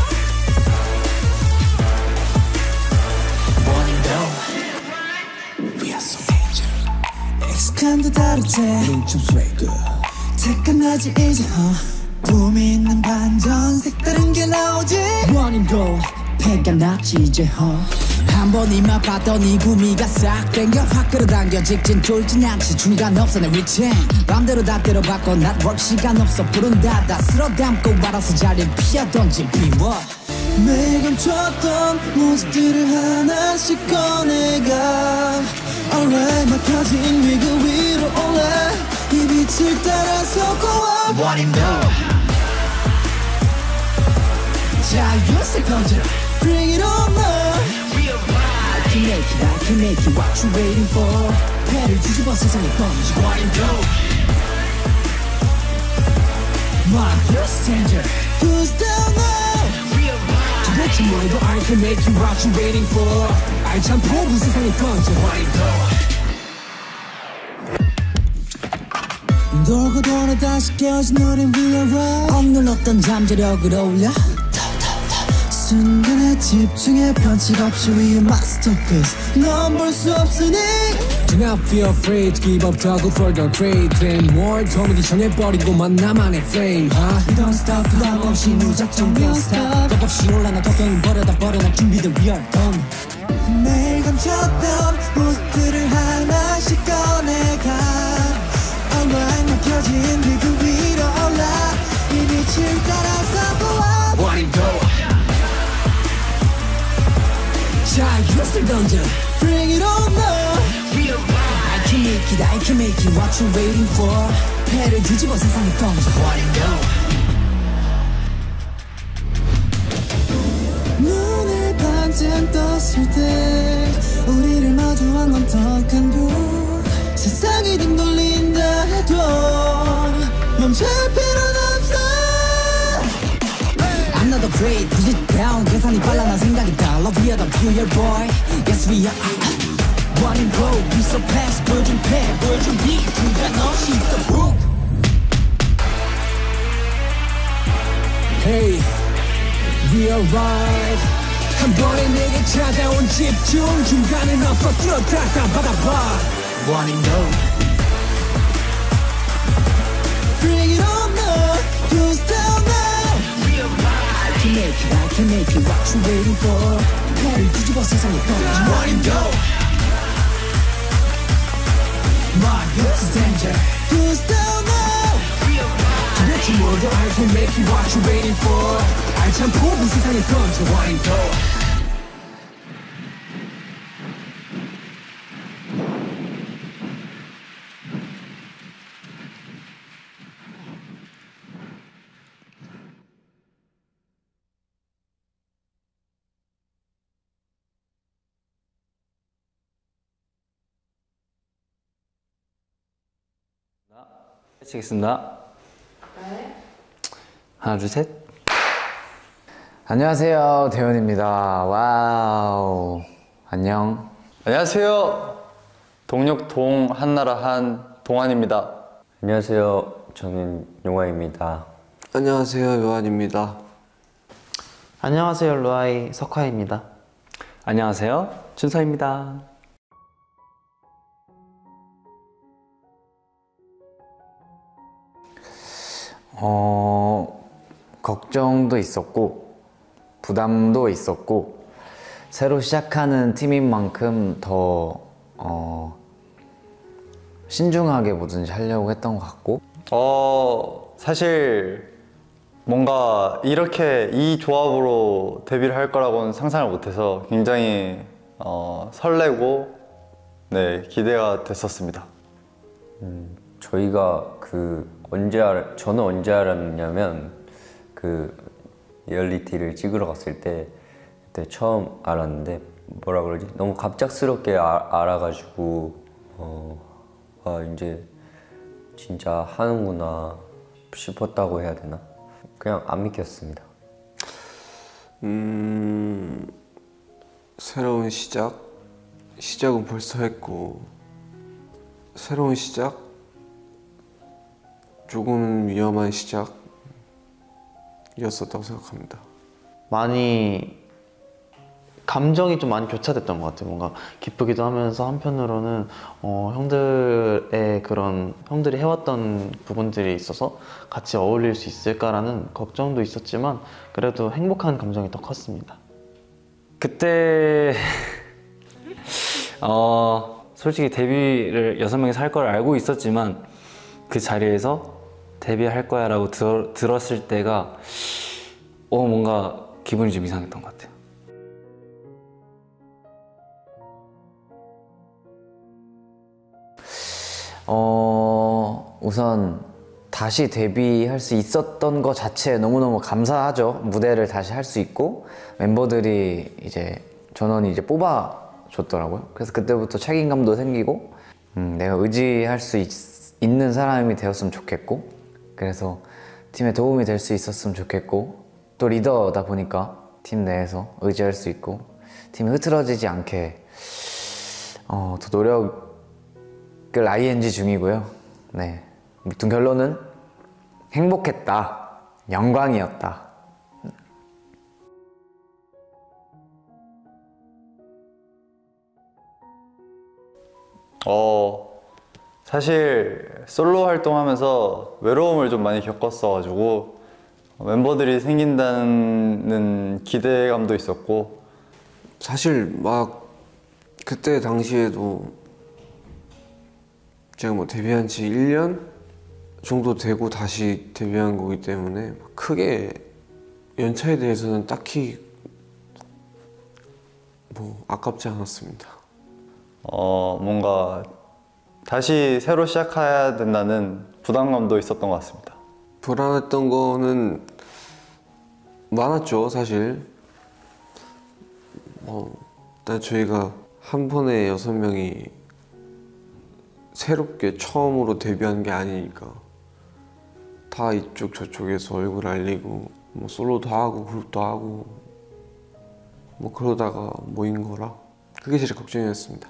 모아님도 We are so dangerous 익숙함도 다르지 우린 좀 swagger 택감나지 이제 붐이 있는 반전 색다른 게 나오지 모아님도 패가 났지 이제 한번 이만 봤더니 구미가 싹 땡겨 확 끌어당겨 직진 쫄진 않지 중간 없어 내 위치엔 맘대로 다 때려박고 network 시간 없어 부른다 다 쓸어 담고 알아서 자리를 피하던지 비워 매일 감췄던 모습들을 하나씩 꺼내가 Alright 막혀진 위그 위로 올라 이 빛을 따라서 고와 모아님도 자유를 던져 Bring it on now I can make it what you waiting for 배를 뒤집어 세상에 던져 모아님도 My first danger Who's down now 도대체 뭐해도 I can make it what you waiting for 알찬 포부 세상에 던져 모아님도 돌고 돌아 다시 깨어진 우린 We are right 억눌렀던 잠재력을 올려 순간에 집중해 변칙 없이 We are masterpiece 넌 볼 수 없으니 Do not feel afraid to give up struggle for the great Claim more 도무지 정해버리고만 나만의 fame We don't stop 부담 없이 무작정 Don't stop 겁 없이 올라나 덕경이 버려다 버려나 준비된 We are done 매일 감췄던 모습들을 하나씩 꺼내가 Alright 막혀진 비그 위로 올라 이 빛을 따라서 보아 모아님도 자유를 던져 Bring it on now I can make it what you waiting for 배를 뒤집어 세상에 던져 눈을 반쯤 떴을 때 우리를 마주한 건 더 큰 불 세상이 등 돌린다 해도 멈출 필요는 없어 I'm not afraid, push it down 계산이 빨라 난 생각이 달라 We are the pure boy, yes we are One and go, we so fast 보여준 패, 보여준 beat 중간 없이 the book Hey, we are right 한 번에 내게 찾아온 집중 중간엔 없어 뚫었다 다 받아봐 One and go Bring it on now, who's down now I can make it what you waiting for 배를 뒤집어 세상에 던져 One and go Who's down now 도대체 뭘더 알고 make you what you waiting for 알찬 포부 세상에 던져 wine door 치겠습니다. 하나, 둘, 셋. 안녕하세요, 대현입니다. 와우. 안녕. 안녕하세요. 동력 동 한나라 한 동안입니다. 안녕하세요. 저는 용화입니다. 안녕하세요, 요한입니다. 안녕하세요, 루아이 석화입니다. 안녕하세요, 준서입니다. 걱정도 있었고 부담도 있었고 새로 시작하는 팀인 만큼 더 신중하게 뭐든지 하려고 했던 것 같고 사실 뭔가 이렇게 이 조합으로 데뷔를 할 거라고는 상상을 못해서 굉장히 설레고 네, 기대가 됐었습니다. 저희가 저는 언제 알았냐면 그 리얼리티를 찍으러 갔을 때 그때 처음 알았는데 뭐라 그러지? 너무 갑작스럽게 알아가지고 이제 진짜 하는구나 싶었다고 해야 되나? 그냥 안 믿겼습니다. 새로운 시작은 벌써 했고 새로운 시작? 조금 위험한 시작이었었다고 생각합니다. 감정이 좀 많이 교차됐던 것 같아요. 뭔가 기쁘기도 하면서 한편으로는 형들이 해왔던 부분들이 있어서 같이 어울릴 수 있을까라는 걱정도 있었지만 그래도 행복한 감정이 더 컸습니다. 그때 솔직히 데뷔를 6명이서 할 걸 알고 있었지만 그 자리에서 데뷔할 거야 라고 들었을 때가 뭔가 기분이 좀 이상했던 것 같아요. 우선 다시 데뷔할 수 있었던 것 자체에 너무너무 감사하죠. 무대를 다시 할 수 있고 멤버들이 이제 전원이 이제 뽑아줬더라고요. 그래서 그때부터 책임감도 생기고 내가 의지할 수 있는 사람이 되었으면 좋겠고 그래서 팀에 도움이 될 수 있었으면 좋겠고 또 리더다 보니까 팀 내에서 의지할 수 있고 팀이 흐트러지지 않게 더 노력을 ing 중이고요. 네, 무튼 결론은 행복했다, 영광이었다. 사실 솔로 활동하면서 외로움을 좀 많이 겪었어가지고 멤버들이 생긴다는 기대감도 있었고 사실 막 그때 당시에도 제가 뭐 데뷔한 지 1년 정도 되고 다시 데뷔한 거기 때문에 크게 연차에 대해서는 딱히 뭐 아깝지 않았습니다. 뭔가 다시 새로 시작해야 된다는 부담감도 있었던 것 같습니다. 불안했던 거는 많았죠, 사실. 일단 저희가 한 번에 6명이 새롭게 처음으로 데뷔한 게 아니니까 다 이쪽 저쪽에서 얼굴 알리고 뭐 솔로도 하고 그룹도 하고 뭐 그러다가 모인 거라 그게 제일 걱정이었습니다.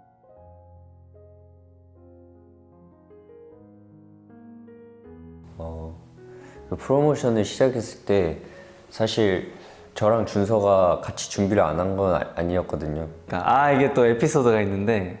프로모션을 시작했을 때 사실 저랑 준서가 같이 준비를 안 한 건 아니었거든요. 이게 또 에피소드가 있는데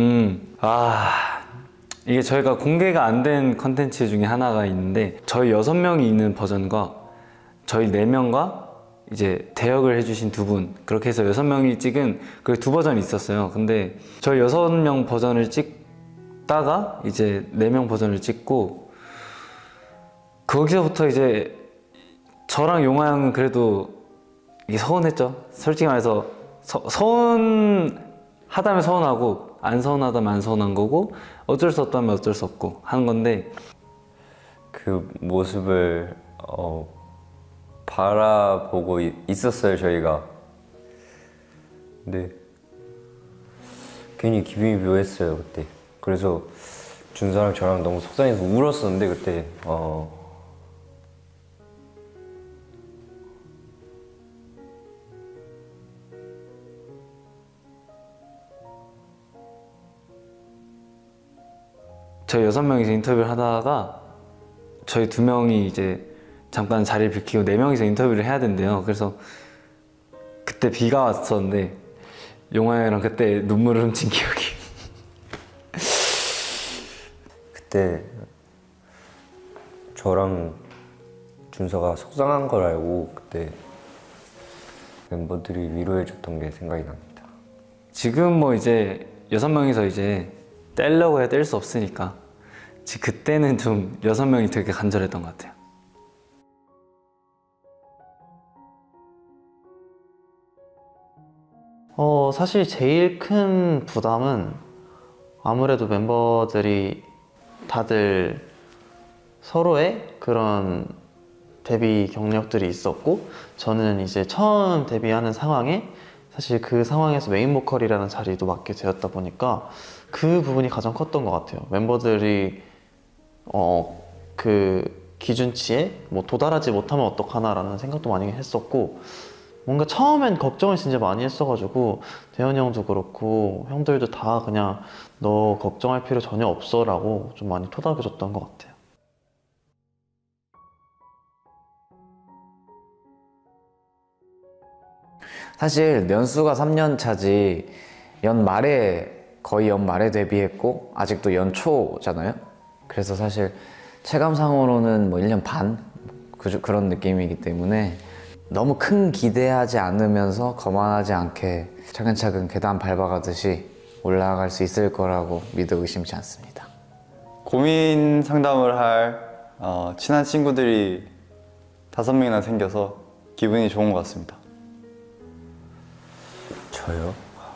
이게 저희가 공개가 안 된 컨텐츠 중에 하나가 있는데 저희 6명이 있는 버전과 저희 4명과 이제 대역을 해주신 2분 그렇게 해서 6명이 찍은 그 2버전이 있었어요. 근데 저희 6명 버전을 찍 찍다가 이제 4명 버전을 찍고 거기서부터 이제 저랑 용화 형은 그래도 이게 서운했죠. 솔직히 말해서 서운하다면 서운하고 안 서운하다면 안 서운한 거고 어쩔 수 없다면 어쩔 수 없고 하는 건데 그 모습을 바라보고 있었어요 저희가. 근데 괜히 기분이 묘했어요 그때. 그래서 준서랑 저랑 너무 속상해서 울었었는데 그때 저희 6명이서 인터뷰를 하다가 저희 2명이 이제 잠깐 자리를 비키고 4명이서 인터뷰를 해야 된대요. 그래서 그때 비가 왔었는데 용화 형이랑 그때 눈물을 훔친 기억이 그때 저랑 준서가 속상한 걸 알고 그때 멤버들이 위로해줬던 게 생각이 납니다. 지금 뭐 이제 6명이서 이제 떼려고 해야 뗄 수 없으니까 그때는 좀 6명이 되게 간절했던 것 같아요. 사실 제일 큰 부담은 아무래도 멤버들이 다들 서로의 그런 데뷔 경력들이 있었고 저는 이제 처음 데뷔하는 상황에 사실 그 상황에서 메인 보컬이라는 자리도 맡게 되었다 보니까 그 부분이 가장 컸던 것 같아요. 멤버들이 그 기준치에 뭐 도달하지 못하면 어떡하나라는 생각도 많이 했었고 뭔가 처음엔 걱정을 진짜 많이 했어가지고 대현이 형도 그렇고 형들도 다 그냥 너 걱정할 필요 전혀 없어 라고 좀 많이 토닥여줬던 것 같아요. 사실 연수가 3년 차지 거의 연말에 데뷔했고 아직도 연초잖아요. 그래서 사실 체감상으로는 뭐 1년 반? 그런 느낌이기 때문에 너무 큰 기대하지 않으면서 거만하지 않게 차근차근 계단 밟아가듯이 올라갈 수 있을 거라고 믿어 의심치 않습니다. 고민 상담을 할 친한 친구들이 5명이나 생겨서 기분이 좋은 것 같습니다. 저요?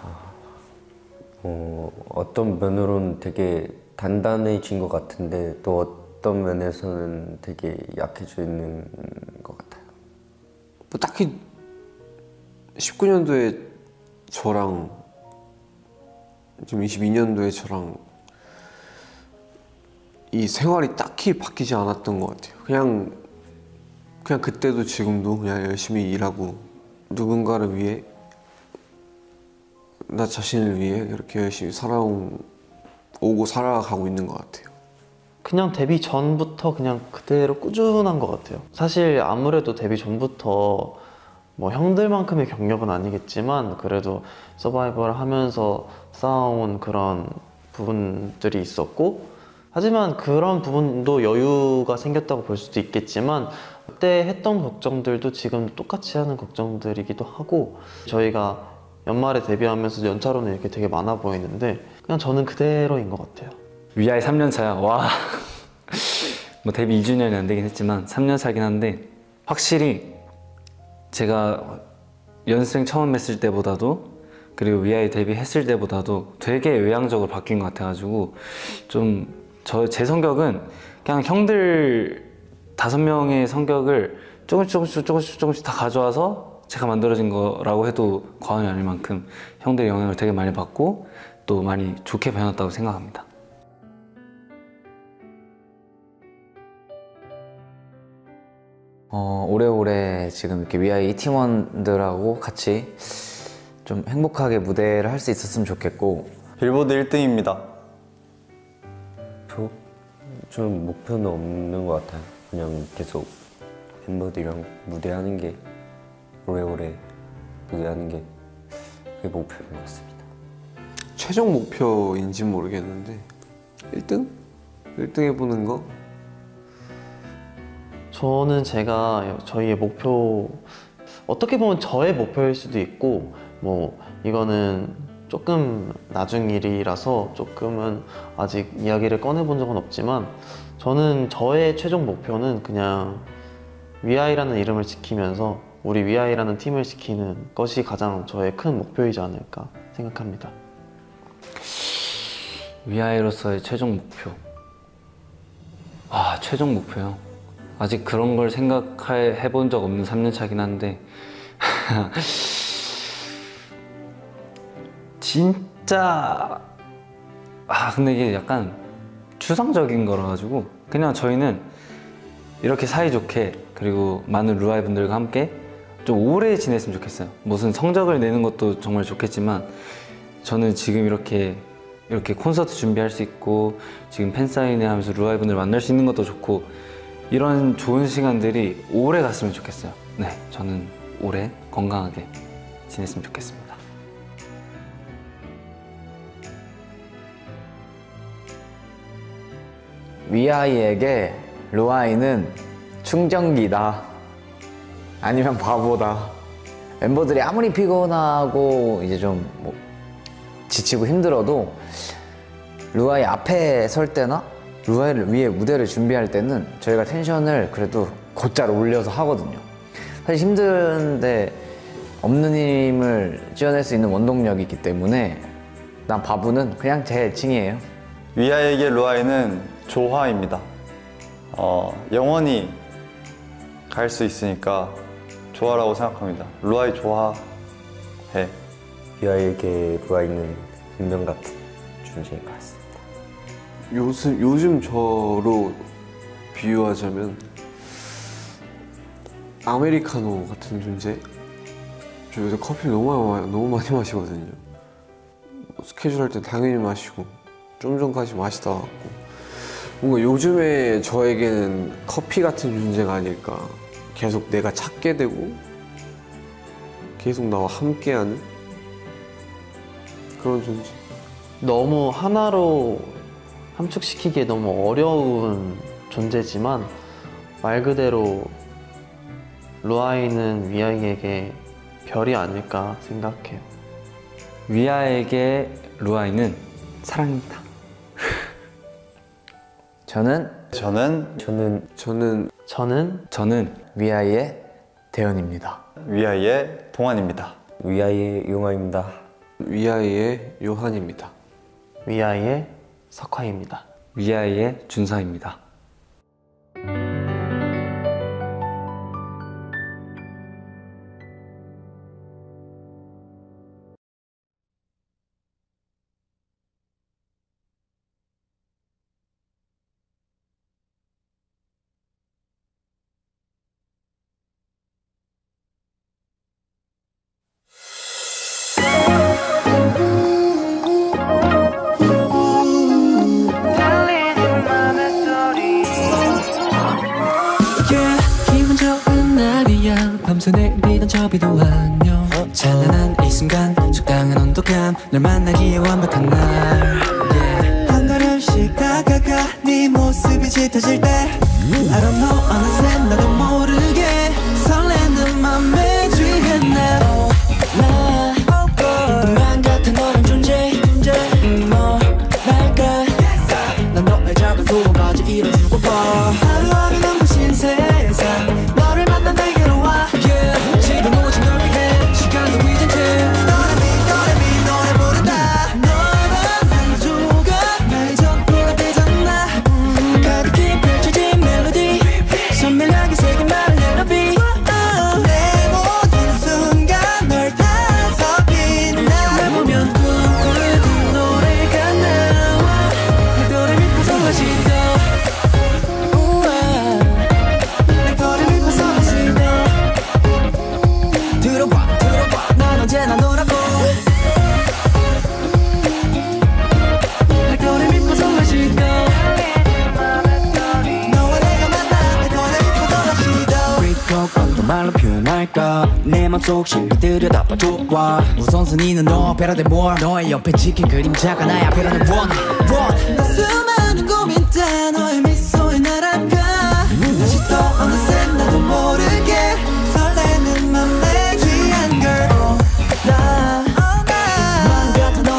어떤 면으로는 되게 단단해진 것 같은데 또 어떤 면에서는 되게 약해져 있는 것 같아요. 뭐 딱히 19년도에 저랑 지금 22년도에 저랑 이 생활이 딱히 바뀌지 않았던 것 같아요. 그냥 그때도 지금도 그냥 열심히 일하고 누군가를 위해 나 자신을 위해 이렇게 열심히 살아가고 있는 것 같아요. 그냥 데뷔 전부터 그냥 그대로 꾸준한 것 같아요. 사실 아무래도 데뷔 전부터 뭐 형들만큼의 경력은 아니겠지만 그래도 서바이벌 하면서 쌓아온 그런 부분들이 있었고 하지만 그런 부분도 여유가 생겼다고 볼 수도 있겠지만 그때 했던 걱정들도 지금 똑같이 하는 걱정들이기도 하고 저희가 연말에 데뷔하면서 연차로는 이렇게 되게 많아 보이는데 그냥 저는 그대로인 것 같아요. 위아이 3년 차야. 와. 뭐 데뷔 2주년이 안 되긴 했지만 3년 차긴 한데 확실히 제가 연습생 처음 했을 때보다도 그리고 위아이 데뷔했을 때보다도 되게 외향적으로 바뀐 것 같아가지고 좀 제 성격은 그냥 형들 5명의 성격을 조금씩 다 가져와서 제가 만들어진 거라고 해도 과언이 아닐 만큼 형들의 영향을 되게 많이 받고 또 많이 좋게 변했다고 생각합니다. 오래오래 지금 이렇게 위아이 팀원들하고 같이 좀 행복하게 무대를 할 수 있었으면 좋겠고 빌보드 1등입니다. 좀 목표는 없는 것 같아요. 그냥 계속 멤버들이랑 무대하는 게 오래오래 무대하는 게 그게 목표인 것 같습니다. 최종 목표인지 모르겠는데 1등? 1등 해보는 거? 저는 저희의 목표 어떻게 보면 저의 목표일 수도 있고 뭐 이거는 조금 나중 일이라서 조금은 아직 이야기를 꺼내본 적은 없지만 저는 저의 최종 목표는 그냥 위아이라는 이름을 지키면서 우리 위아이라는 팀을 지키는 것이 가장 저의 큰 목표이지 않을까 생각합니다. 위아이로서의 최종 목표. 최종 목표요? 아직 그런 걸 생각해 본 적 없는 3년 차긴 한데 진짜 근데 이게 약간 추상적인 거라 가지고 그냥 저희는 이렇게 사이좋게 그리고 많은 루아이 분들과 함께 좀 오래 지냈으면 좋겠어요. 무슨 성적을 내는 것도 정말 좋겠지만 저는 지금 이렇게 콘서트 준비할 수 있고 지금 팬사인회 하면서 루아이 분들 만날 수 있는 것도 좋고 이런 좋은 시간들이 오래 갔으면 좋겠어요. 네, 저는 오래 건강하게 지냈으면 좋겠습니다. 위아이에게 루아이는 충전기다 아니면 바보다. 멤버들이 아무리 피곤하고 이제 좀 뭐 지치고 힘들어도 루아이 앞에 설 때나 루아이를 위해 무대를 준비할 때는 저희가 텐션을 그래도 곧잘 올려서 하거든요. 사실 힘든데 없는 힘을 찌어낼 수 있는 원동력이 있기 때문에 난 바보는 그냥 제 애칭이에요. 위아이에게 루아이는 조화입니다. 영원히 갈 수 있으니까 조화라고 생각합니다. 루아이 조화해. 위아이에게 루아이는 운명 같은 존재인 것 같습니다. 요즘 저로 비유하자면 아메리카노 같은 존재? 저 요새 커피를 너무 많이 마시거든요. 스케줄 할 때 당연히 마시고 좀 전까지 마시다 왔고 뭔가 요즘에 저에게는 커피 같은 존재가 아닐까. 계속 내가 찾게 되고 계속 나와 함께하는 그런 존재. 너무 하나로 함축시키기에 너무 어려운 존재지만 말 그대로 루아이는 위아이에게 별이 아닐까 생각해요. 위아이에게 루아이는 사랑입니다. 저는 위아이의 대현입니다. 위아이의 동환입니다. 위아이의 용화입니다. 위아이의 요한입니다. 위아이의 석화입니다. 위아이의 준서입니다. 밤새 내리던 저 비도 안녕 찬란한 이 순간 적당한 온도감 널 만나기에 완벽한 날 한 걸음씩 다가가 네 모습이 짙어질 때 I don't know 어느새 나도 모르게 설레는 맘에 취했네 운명 같은 너란 존재 뭐랄까 난 너의 작은 소원까지 이뤄주고 봐 하루하루 눈부신 세상 너를 만난 내게로 와 지금 오직 널 위해 시간도 잊은 채 너를 노래 부른다 너란 한 조각 날 전부가 되잖아 가득히 펼쳐진 멜로디 선명하게 새긴 말을 멜로디 내 모든 순간 널 따서 빛나 날 보면 꿈꾸던 노래가 나와 내 너를 믿고서 마시다 내 너를 믿고서 마시다 들어봐 난 언제나 너라고 내 너를 믿고서 마시다 너와 내가 만나 내 너를 믿고서 마시다 꼭 어떤 말로 표현할까 내 맘속 실로 들여다봐 좋아 우선 순위는 너 better than more 너의 옆에 지킨 그림자가 나야 better than one 나 수많은 고민 다 너의 미소에 날아가 다시 또 어느새 나도 모르게 설레는 맘에 취한 girl 나 같아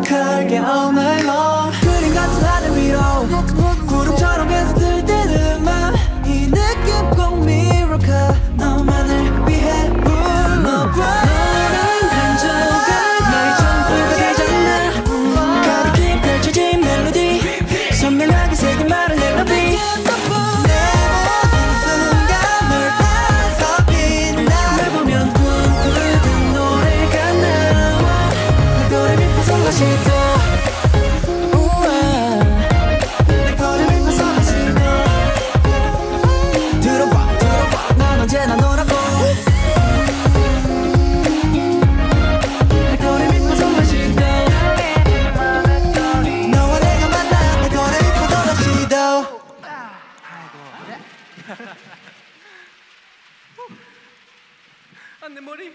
생각할게 all night long 그림 같은 하늘 위로 구름처럼 계속 들뜨는 맘 이 느낌 꼭 miracle 너만을 위해 불러봐 너란 한 조각 나의 전부가 되잖아 가볍게 펼쳐진 멜로디 선명하게 새긴 말은 멜로디 내 머리.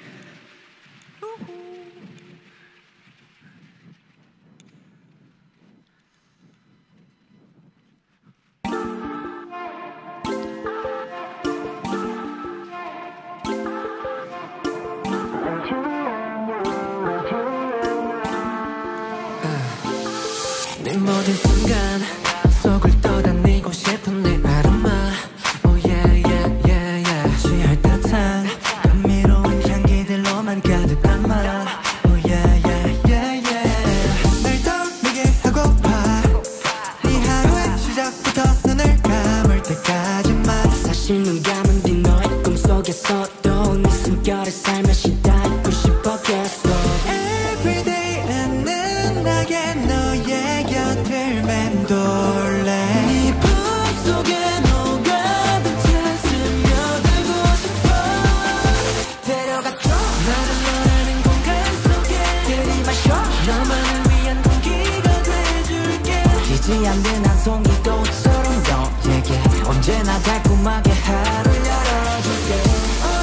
내 모든 순간 속을 떠다니고 싶은 내 아로마 Oh yeah yeah yeah yeah 취할 듯한 감미로운 향기들로만 가득한 말 Oh yeah yeah yeah yeah 날 떠올리게 하고파 네 하루의 시작부터 눈을 감을 때까지만 사실 눈 감은 뒤 너의 꿈속에서도 네 숨결에 살며시 닿고 싶었겠어 Everyday 나는 나게 너의 곁을 맴돌래 네 품속에 녹아든 채 스며들고 싶어 데려가줘 나를 너라는 공간 속에 들이마셔 너만을 위한 공기가 돼줄게 지지 않는 한 송이 꽃처럼 너에게 언제나 달콤하게 하루를 열어줄게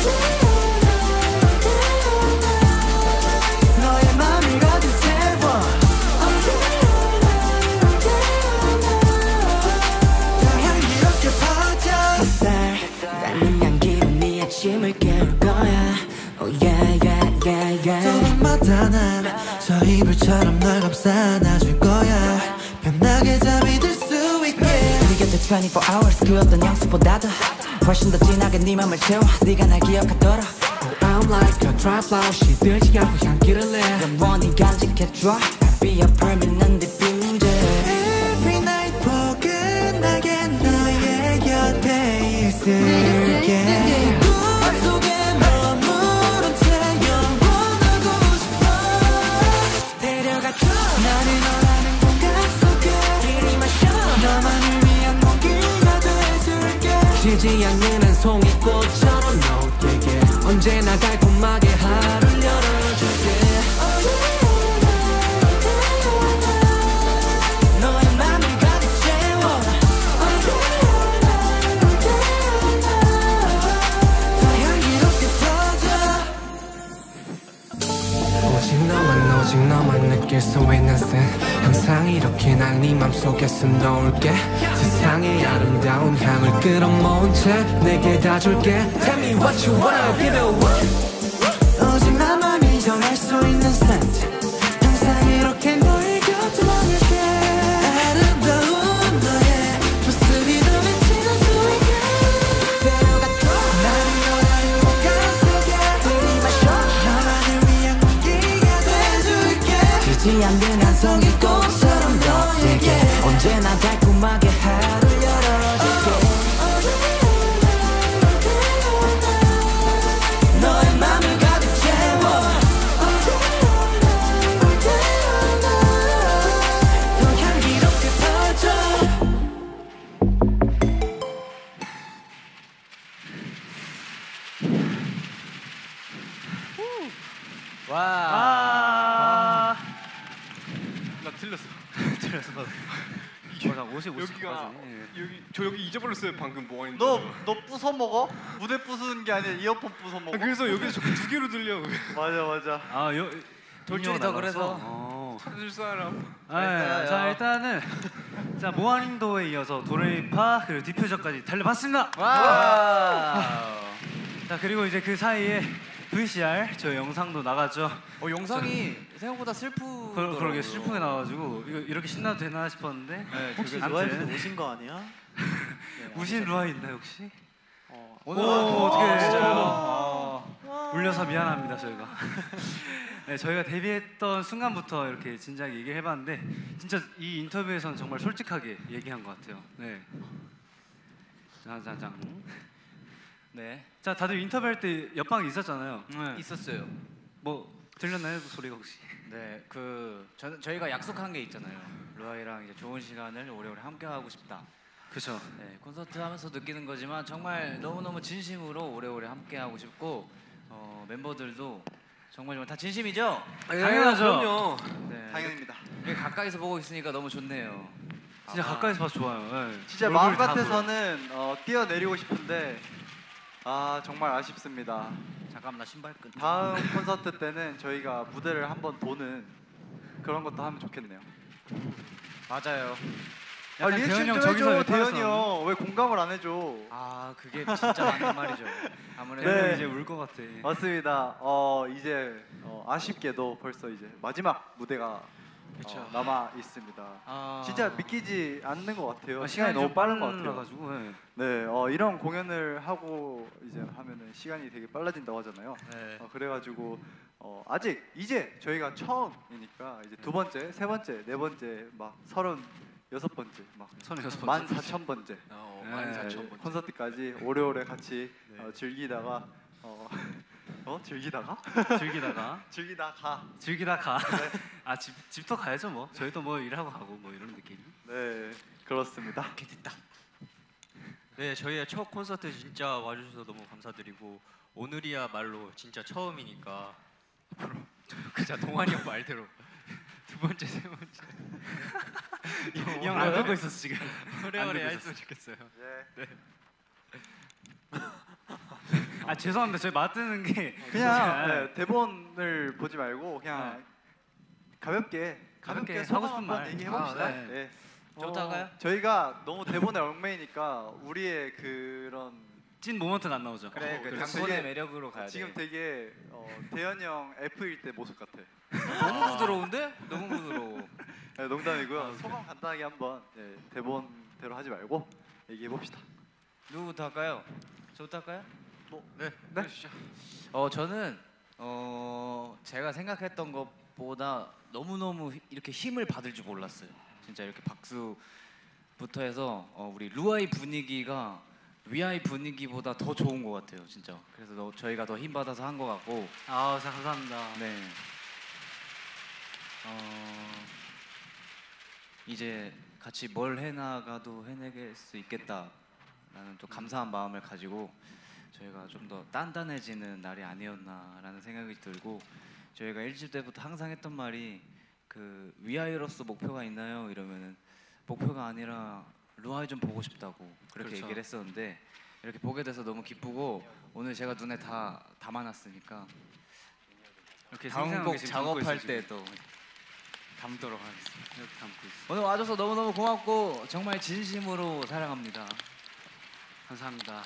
너의 맘을 가득 채워 더 향기롭게 퍼져 햇살 닮은 향기로 네 아침을 깨울 거야 Oh yeah yeah yeah yeah 저녁마다 난 저 이불처럼 널 감싸 안아줄 거야 편하게 잠이 들 수 있게 네 곁에 24 hours 그 어떤 양수보다도 훨씬 더 진하게 네 맘을 채워 네가 날 기억하더라 I'm like a dry flower 시들지 않고 향기를 내 영원히 간직해줘 I'll be a permanent defender Every night 포근하게 너의 곁에 있을게 네 꿈속에 머무른 채 영원하고 싶어 데려가줘 나를 너라는 공간 속에 들이마셔 너만을 위한 공기가 돼줄게 지지 않는 한 송이 꽃처럼 너에게 언제나 달콤하게 하루를 열어줄게 너의 맘을 가득 채워 더 향기롭게 터져 오직 너만 느낄 수 있는 새 항상 이렇게 날 네 맘속에 숨놓을게 세상의 아름다운 향을 끌어모은 채 내게 다 줄게 Tell me what you wanna give it what 오직 나만이 정할 수 있는 scent 항상 이렇게 너의 곁에 머물게 아름다운 너의 모습이 더 미치는 수 있게 데려가줘 나를 너라는 공간 속에 들이마셔 너만을 위한 공기가 돼줄게 지지 않는 한 송이 꽃처럼 너에게 언제나 달콤하게 하루를 열어줄게 너의 맘을 가득 채워 더 향기롭게 퍼져 와. 나 틀렸어. 틀렸어. 나 옷이 여기가 여기 저 여기 잊어버렸어요 방금 뭐 하는지. 너 부숴 먹어? 무대 부수는 게 아니라 이어폰 부숴 먹어. 그래서 여기서 자꾸 두 개로 들려. 맞아. 돌줄이 더 그래서 찾을 사람. 자 일단은 자 모아님도에 이어서 도레미파 그리고 디퓨저까지 달려봤습니다. 와. 자 그리고 이제 그 사이에 VCR 저 영상도 나갔죠. 영상이 생각보다 슬프더라고요. 그러게 슬프게 나와가지고 이거 이렇게 신나도 되나 싶었는데. 혹시 루아이분 오신 거 아니야? 우신 루아이 있나요 혹시? 오늘 어떻게 진짜요? 울려서 미안합니다 저희가. 네, 저희가 데뷔했던 순간부터 이렇게 진지하게 얘기를 해봤는데 진짜 이 인터뷰에서는 정말 솔직하게 얘기한 것 같아요. 네. 자자장. 네. 자 다들 인터뷰할 때 옆방에 있었잖아요. 있었어요. 뭐 들렸나요 그 소리가 혹시? 네, 저희가 약속한 게 있잖아요. 루아이랑 이제 좋은 시간을 오래오래 함께 하고 싶다. 그렇죠. 네, 콘서트 하면서 느끼는 거지만 정말 너무너무 진심으로 오래오래 함께 하고 싶고 멤버들도 정말 다 진심이죠? 당연하죠. 그럼요. 네, 당연입니다. 이렇게 가까이서 보고 있으니까 너무 좋네요. 진짜 가까이서 봐서 좋아요. 네. 진짜 마음 같아서는 뛰어내리고 싶은데 정말 아쉽습니다. 잠깐만 나 신발 끈. 다음 콘서트 때는 저희가 무대를 한번 도는 그런 것도 하면 좋겠네요. 맞아요. 리액션 좀 해줘, 대현이 형. 왜 공감을 안 해줘? 그게 진짜 맞는 말이죠. 아무래도 네. 이제 울 것 같아. 맞습니다. 이제 아쉽게도 벌써 이제 마지막 무대가 남아 있습니다. 진짜 믿기지 않는 것 같아요. 시간이 너무 빠른 것 같아요. 가지고 네, 이런 공연을 하고 이제 하면은 시간이 되게 빨라진다고 하잖아요. 네. 그래가지고 아직 이제 저희가 처음이니까 이제 두 번째, 세 번째, 네 번째, 막 36번째, 막 36번째. 14,000번째 14,000번째. 콘서트까지 오래오래 같이 즐기다가 즐기다 가. 집도 가야죠 뭐. 저희도 뭐 일하고 가고 뭐 이런 느낌. 네, 그렇습니다. 됐다. 네, 저희의 첫 콘서트 진짜 와주셔서 너무 감사드리고 오늘이야말로 진짜 처음이니까 앞으로 그냥 동환이 형 말대로 두 번째, 세 번째 형 안 듣고 있었어 지금. 오래오래 했으면 좋겠어요. 네. 죄송합니다. 저희 맞드는 게 그냥 대본을 보지 말고 그냥 가볍게 하고 싶은 말 얘기해 봅시다. 네. 저부터 할까요? 저희가 너무 대본에 얽매이니까 우리의 그런 찐 모먼트는 안 나오죠. 그래, 그 그렇지. 당근의 매력으로 가야 돼. 지금 되게 대현이 형 F일 때 모습 같아. 너무 부드러운데? 너무 부드러워. 네, 농담이고요. 소감 간단하게 한번 대본대로 하지 말고 얘기해 봅시다. 누구부터 할까요? 저부터 할까요? 네. 저는 제가 생각했던 것보다 너무너무 이렇게 힘을 받을 줄 몰랐어요. 진짜 이렇게 박수부터 해서 우리 루아이 분위기가 위아이 분위기보다 더 좋은 것 같아요, 진짜. 그래서 저희가 더 힘 받아서 한 것 같고. 감사합니다. 네. 이제 같이 뭘 해나가도 해내길 수 있겠다라는 또 감사한 마음을 가지고 저희가 좀 더 단단해지는 날이 아니었나라는 생각이 들고, 저희가 1집 때부터 항상 했던 말이 그 위아이로서 목표가 있나요? 이러면은 목표가 아니라 루아이 좀 보고 싶다고 그렇게 그렇죠. 얘기를 했었는데 이렇게 보게 돼서 너무 기쁘고 오늘 제가 눈에 다 담아놨으니까 이렇게 다음 곡 작업할 때 또 담도록 하겠습니다. 이렇게 담고 있어요. 오늘 와줘서 너무너무 고맙고 정말 진심으로 사랑합니다. 감사합니다.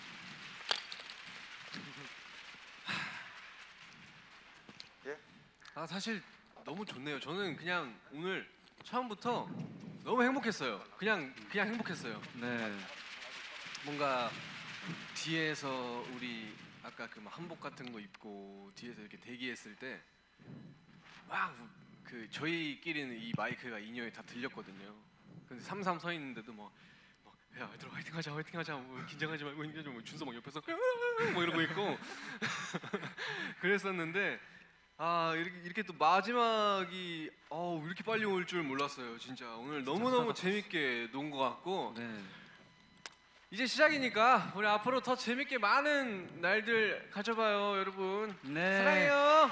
사실 너무 좋네요. 저는 그냥 오늘 처음부터 너무 행복했어요. 그냥 행복했어요. 네. 뭔가 뒤에서 우리 아까 그 막 한복 같은 거 입고 뒤에서 이렇게 대기했을 때 막 그 저희끼리는 이 마이크가 2년에 다 들렸거든요. 근데 3-3 서 있는데도 야 얘들아 화이팅하자 뭐 긴장하지 말고 뭐 준서 막 옆에서 뭐 이러고 있고 그랬었는데 이렇게 또 마지막이 이렇게 빨리 올 줄 몰랐어요. 진짜 오늘 너무너무 재밌게 논 것 같고 이제 시작이니까 우리 앞으로 더 재밌게 많은 날들 가져봐요, 여러분. 네. 사랑해요.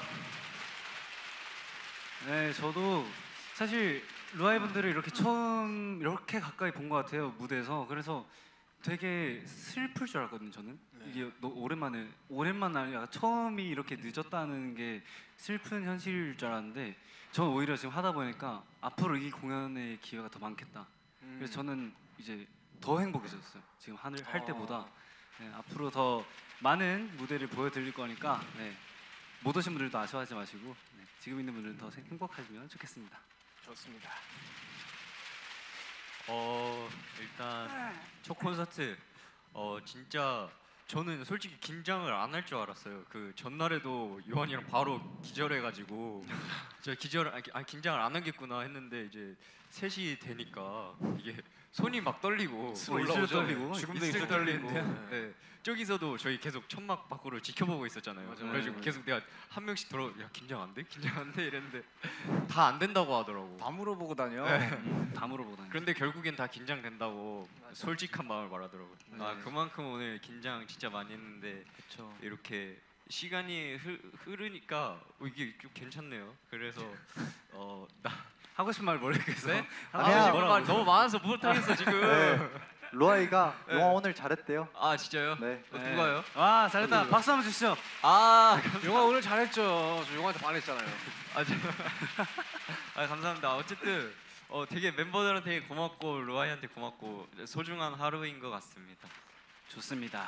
네, 저도 사실 루아이 분들을 이렇게 처음 이렇게 가까이 본 것 같아요, 무대에서. 그래서 되게 슬플 줄 알았거든요, 저는. 이게 오랜만에 아니라 처음이 이렇게 늦었다는 게 슬픈 현실일 줄 알았는데 저는 오히려 지금 하다 보니까 앞으로 이 공연의 기회가 더 많겠다. 그래서 저는 이제 더 행복해졌어요. 지금 할 때보다 네, 앞으로 더 많은 무대를 보여드릴 거니까 네, 못 오신 분들도 아쉬워하지 마시고 네, 지금 있는 분들은 더 행복하시면 좋겠습니다. 좋습니다. 일단 첫 콘서트 진짜 저는 솔직히 긴장을 안 할 줄 알았어요. 그 전날에도 요한이랑 바로 기절해가지고 제가 긴장을 안 하겠구나 했는데 이제 3시 되니까 이게 손이 막 떨리고 입술 떨리고 지금도 입술 떨리는데 네. 저기서도 저희 계속 천막 밖으로 지켜보고 있었잖아요. 맞아, 그래가지고 맞아. 계속 내가 한 명씩 야 긴장 안 돼? 긴장 안 돼? 이랬는데 다 안 된다고 하더라고. 다 물어보고 다녀. 네. 다 물어보고 다녀. 그런데 결국엔 다 긴장된다고 솔직한 마음을 말하더라고요. 아 그만큼 오늘 긴장 진짜 많이 했는데 이렇게 시간이 흐르니까 이게 좀 괜찮네요. 그래서 나 하고 싶은 말 모르겠어. 네? 아니야. 하고 싶은 말 너무 많아서 못하겠어 지금. 네. 로아이가 네. 영화 오늘 잘했대요. 아 진짜요? 네. 누가요? 와 잘했다. 박수 한번 주시죠. 아 영화 오늘 잘했죠. 저 영화한테 반했잖아요. 감사합니다. 어쨌든 되게 멤버들한테 고맙고 로아이한테 고맙고 소중한 하루인 것 같습니다. 좋습니다.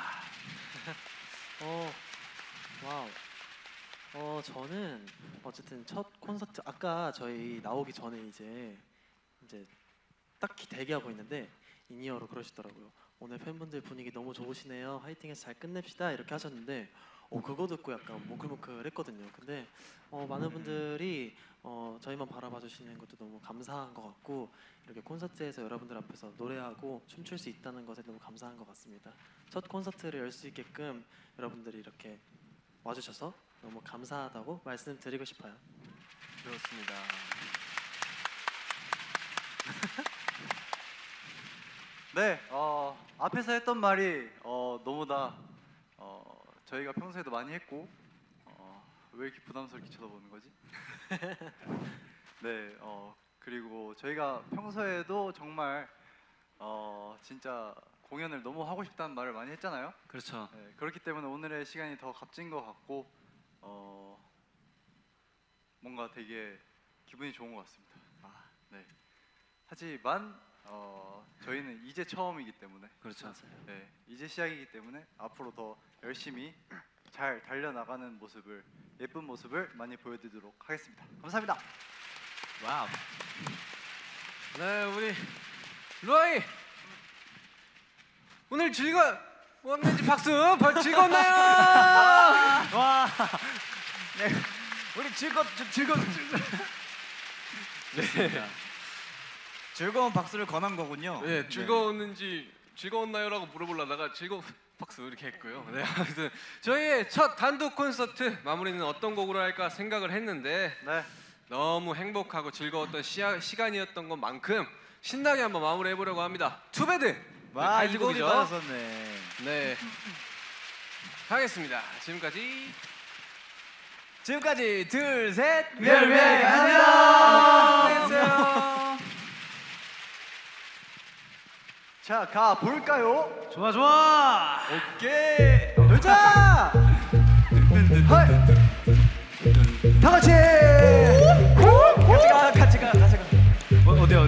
와우. 저는 어쨌든 첫 콘서트 아까 저희 나오기 전에 이제 딱히 대기하고 있는데 인이어로 그러시더라고요. 오늘 팬분들 분위기 너무 좋으시네요. 화이팅해서 잘 끝냅시다 이렇게 하셨는데 그거 듣고 약간 뭉클뭉클했거든요. 근데 많은 분들이 저희만 바라봐 주시는 것도 너무 감사한 것 같고 이렇게 콘서트에서 여러분들 앞에서 노래하고 춤출 수 있다는 것에 너무 감사한 것 같습니다. 첫 콘서트를 열 수 있게끔 여러분들이 이렇게 와주셔서 너무 감사하다고 말씀드리고 싶어요. 그렇습니다. 네, 앞에서 했던 말이 너무 다 저희가 평소에도 많이 했고 왜 이렇게 부담스럽게 쳐다보는 거지? 네, 그리고 저희가 평소에도 정말 진짜 공연을 너무 하고 싶다는 말을 많이 했잖아요. 그렇죠. 네, 그렇기 때문에 오늘의 시간이 더 값진 것 같고 뭔가 되게 기분이 좋은 것 같습니다. 네. 하지만 저희는 이제 처음이기 때문에 그렇죠. 네, 이제 시작이기 때문에 앞으로 더 열심히 잘 달려나가는 모습을 예쁜 모습을 많이 보여드리도록 하겠습니다. 감사합니다. 와우. 네, 우리 로아이 오늘 즐거웠는지 박수. 즐거웠나요? 와. 네. 우리 네. 즐거운 박수를 권한 거군요. 네, 즐거웠나요라고 물어보려다가 박수 이렇게 했고요. 네, 아무튼 저희의 첫 단독 콘서트 마무리는 어떤 곡으로 할까 생각을 했는데 너무 행복하고 즐거웠던 시간이었던 것만큼 신나게 한번 마무리해 보려고 합니다. 투베드. 와, 이 곡이 받았었네. 네. 하겠습니다. 지금까지 둘, 셋. 멸멸 안녕. 안녕하세요. 자, 가 볼까요? 좋아. 오케이. 놀자. 다 같이. 같이 가. 어디야?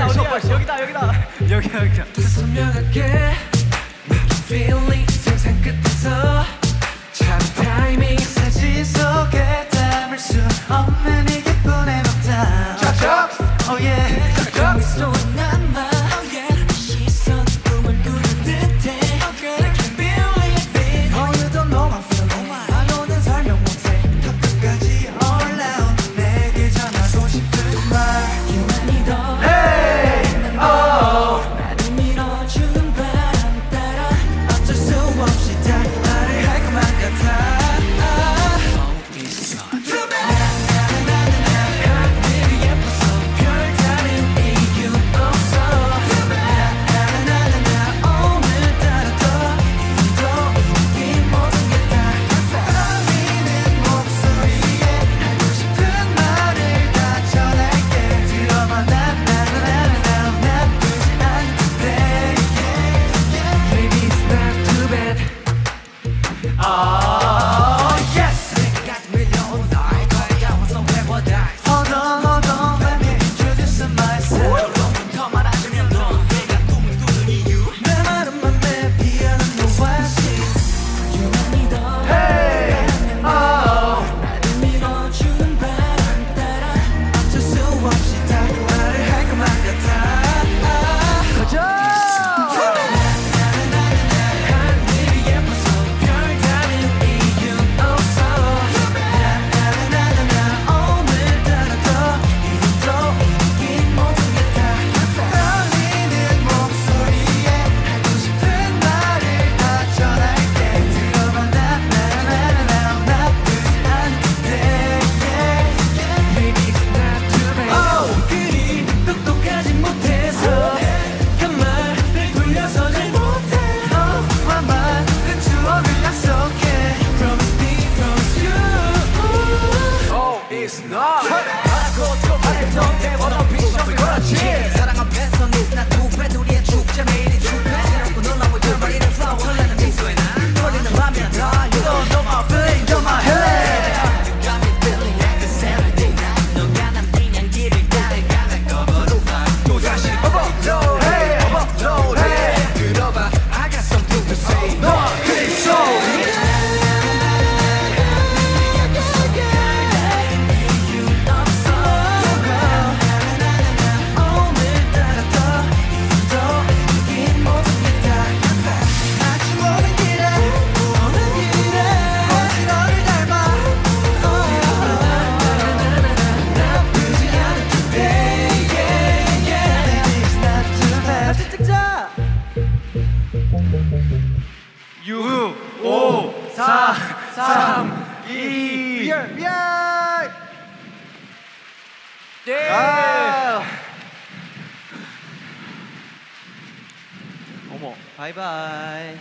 여기다. 선명하게 feeling 상상 끝에서 참 타이밍 사진 속에 담을 수 없는 이 기쁨의 먹다 Oh yeah 미소에 남아 시선 꿈을 꾸는 듯해 I can't believe it 어느덧 너만 feeling 말로는 설명 못해 더 끝까지 all out 내게 전하고 싶은 말 유난히 더 Hey oh 나를 밀어주는 바람 따라 어쩔 수 없이 다 말을 할 것만 같아 하늘이 예뻐서 별다른 이유 loser. 야! 예. 어머. 바이바이.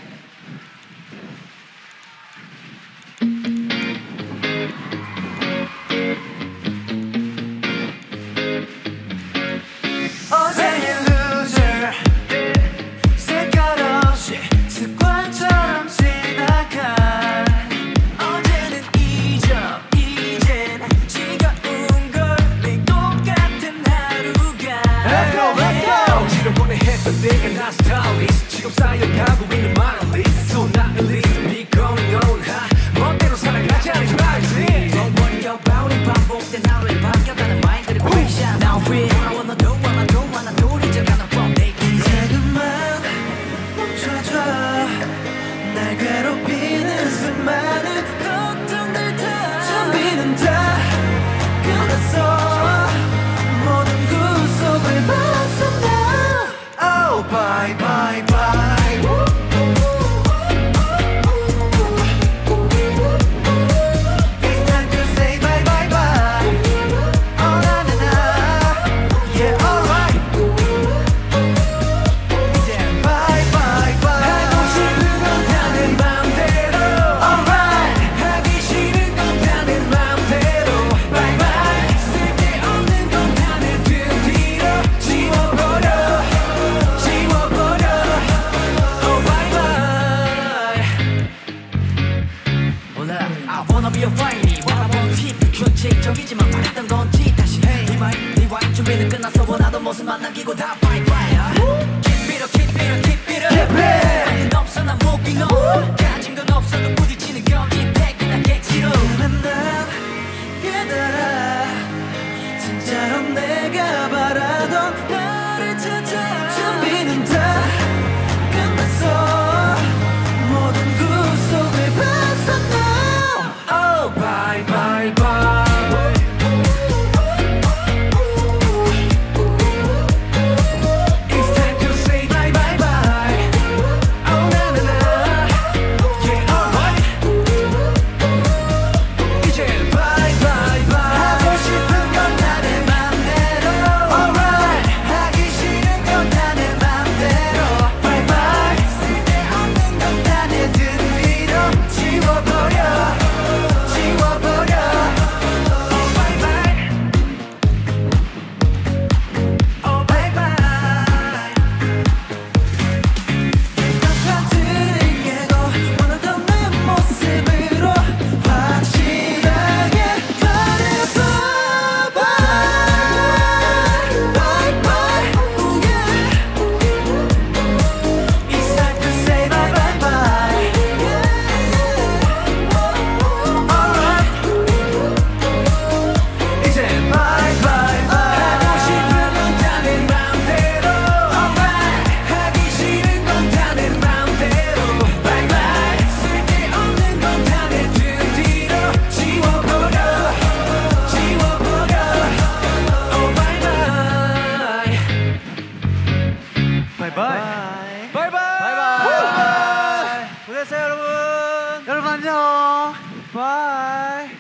어제의 loser 색깔 없이 습관처럼 지나간 어제는 잊어 이젠 지겨운 걸 매일 똑같은 하루가 Let's go, let's go. 지난번에 했던 내가 나 스타일리스트 지금 쌓여가고 있는 많은 리스트 So not a list be going on high 멋대로 살아가자는 말이지 Don't worry about it 반복된 하루에 바뀌었다는 마인드를 quickshot Now real I wanna do wanna do 잊어가는 from day 자그만 멈춰줘 날 괴롭히는 수많은 걱정들 다 준비는 다 끝났어 모든 구속을 벗어나 Oh bye bye bye It's time to say bye bye bye Oh na na na Yeah alright 이제 bye bye bye 하고 싶은 건 다는 맘대로 Alright 하기 싫은 건 다는 맘대로 Bye bye 쓸데없는 건 다 내 등 뒤로 지워버려 지워버려 Oh bye bye 오늘 I wanna be a fighty wanna want tip 규칙적이지만 바랬던 건지 다시 해 리와인 준비는 끝났어 원하던 모습 만남기고 다 bye bye Keep it up keep it up keep it up 아닌 없어 난 moving on 가진 건 없어도 부딪히는 거지 백이나 객지로 난 깨달아 진짜로 내가 바라던 나를 찾아 준비는 다 끝났어 모든 구속을 벗어나 Oh bye bye bye It's time to say bye bye bye Oh na na na Yeah alright 이제 bye bye bye 하고 싶은 건 다 내 맘대로 Alright 하기 싫은 건 다 내 맘대로 Bye bye 쓸데없는 건 다 내 등 위로 지워버려 지워버려 Oh bye bye Oh bye bye 파트를 깨고 원하던 내 모습으로 확실하게 말해봐 Bye bye oh yeah It's time to say bye bye bye Alright 이제 bye bye bye 하고 싶은 건 다 내 맘대로 Alright 하기 싫은 건 다 내 맘대로 Bye bye 쓸데없는 건 다 내 등 뒤로 지워버려 지워버려 Oh bye bye 바이바이. 바이바이. 바이바이. 고생했어요, 여러분. 여러분 안녕. 바이.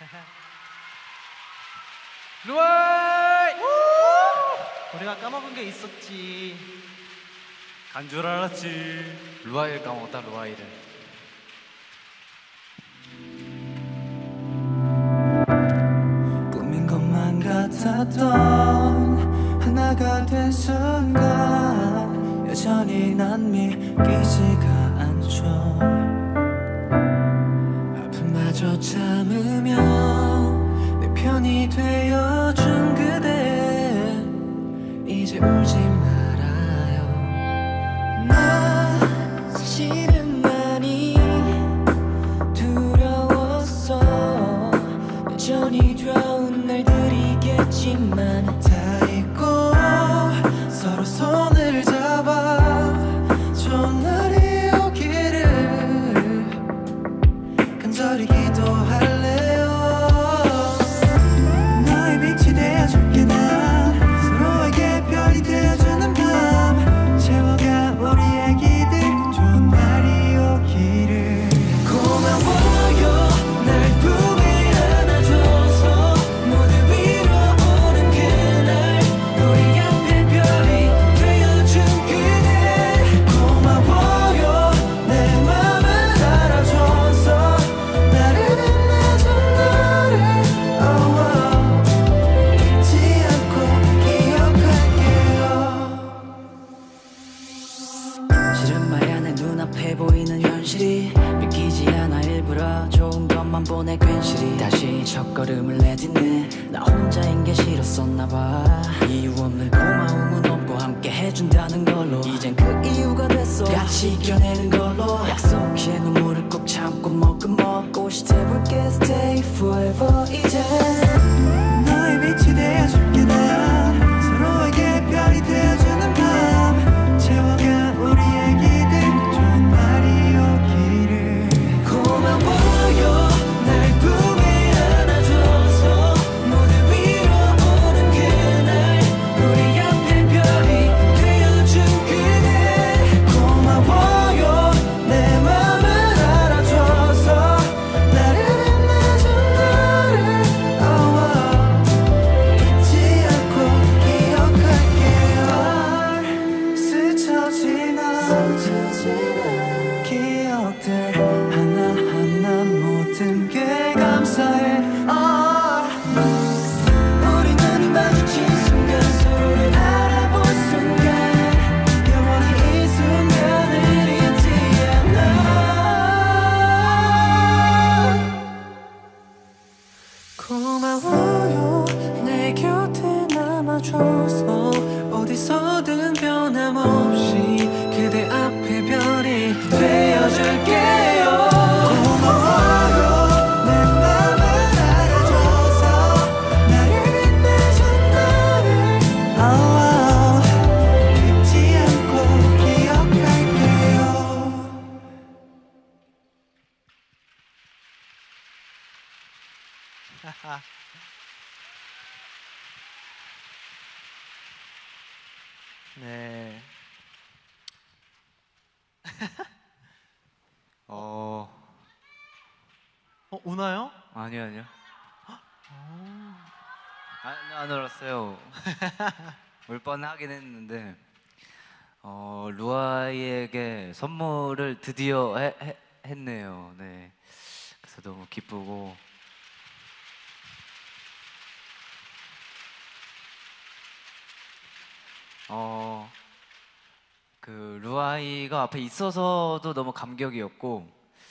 루아이! 우리가 까먹은 게 있었지. 간 줄 알았지. 루아이를 까먹었다, 루아이를. 꿈인 것만 같았던 하나가 된 순간 여전히 난 믿기지가 않죠. 아픔마저 참으며 내 편이 되어준 그대 이제 울지 말아요. 나 사실은 많이 두려웠어. 여전히 두려운 날들이겠지만 다 잊고 서로 손을 잡아 좋은 날이 오기를 간절히 기도할래요. 너의 빛이 되어줄게. 난 서로에게 별이 되어주는 밤 채워가 우리 애기들 좋은 날이 오기를. 고마워요 날 품에 안아줘서 무대 위로 오는 그날 우리 앞에 별이 되어준 그대. 고마워요 내 맘을 알아줘서 나를 빛내준 너를 잊지 않고 기억할게요. 실은 말야 내 눈앞에 보이는 현실이 믿기지 않아. 일부러 좋은 것만 보내 괜시리 다시 첫걸음을 내딛네. 나 혼자인 게 싫었었나 봐. 이유 없는 고마움은 없고 함께 해준다는 걸로 이젠 그 이유가 됐어. 같이 이겨내는 걸로 약속해. 눈물을 꼭 참고 먹고 시대볼게. Stay forever. 이제 너의 빛이 되어줄게. 난 서로에게 별이 되어주는 밤 채워가 우리 애기들 좋은 날이 오기를. 고마워요 날 품에 안아줘서 무대 위로 오는 그날 우리 앞에 별이 되어준 그대. 고마워요 내 맘을 알아줘서 나를 빛내준 너를 잊지 않고 기억할게요. 스쳐 지나 기억들 하나하나 모든 게 감사해. 우리 눈이 마주친 순간 서로를 알아본 순간 영원히 이 순간을 잊지 않아. 고마워요 내 곁에 남아줘서 어디서든 변함없이 그대 앞에 별이 되어줄게요. 고마워요 내 맘을 알아줘서 나를 빛내준 너를 잊지 않고 기억할게요. 네. 우나요? 아니요, 아니요. 안 울었어요. 울 뻔하긴 했는데 루아이에게 선물을 드디어 했네요. 네. 그래서 너무 기쁘고 그 루아이가 앞에 있어서도 너무 감격이었고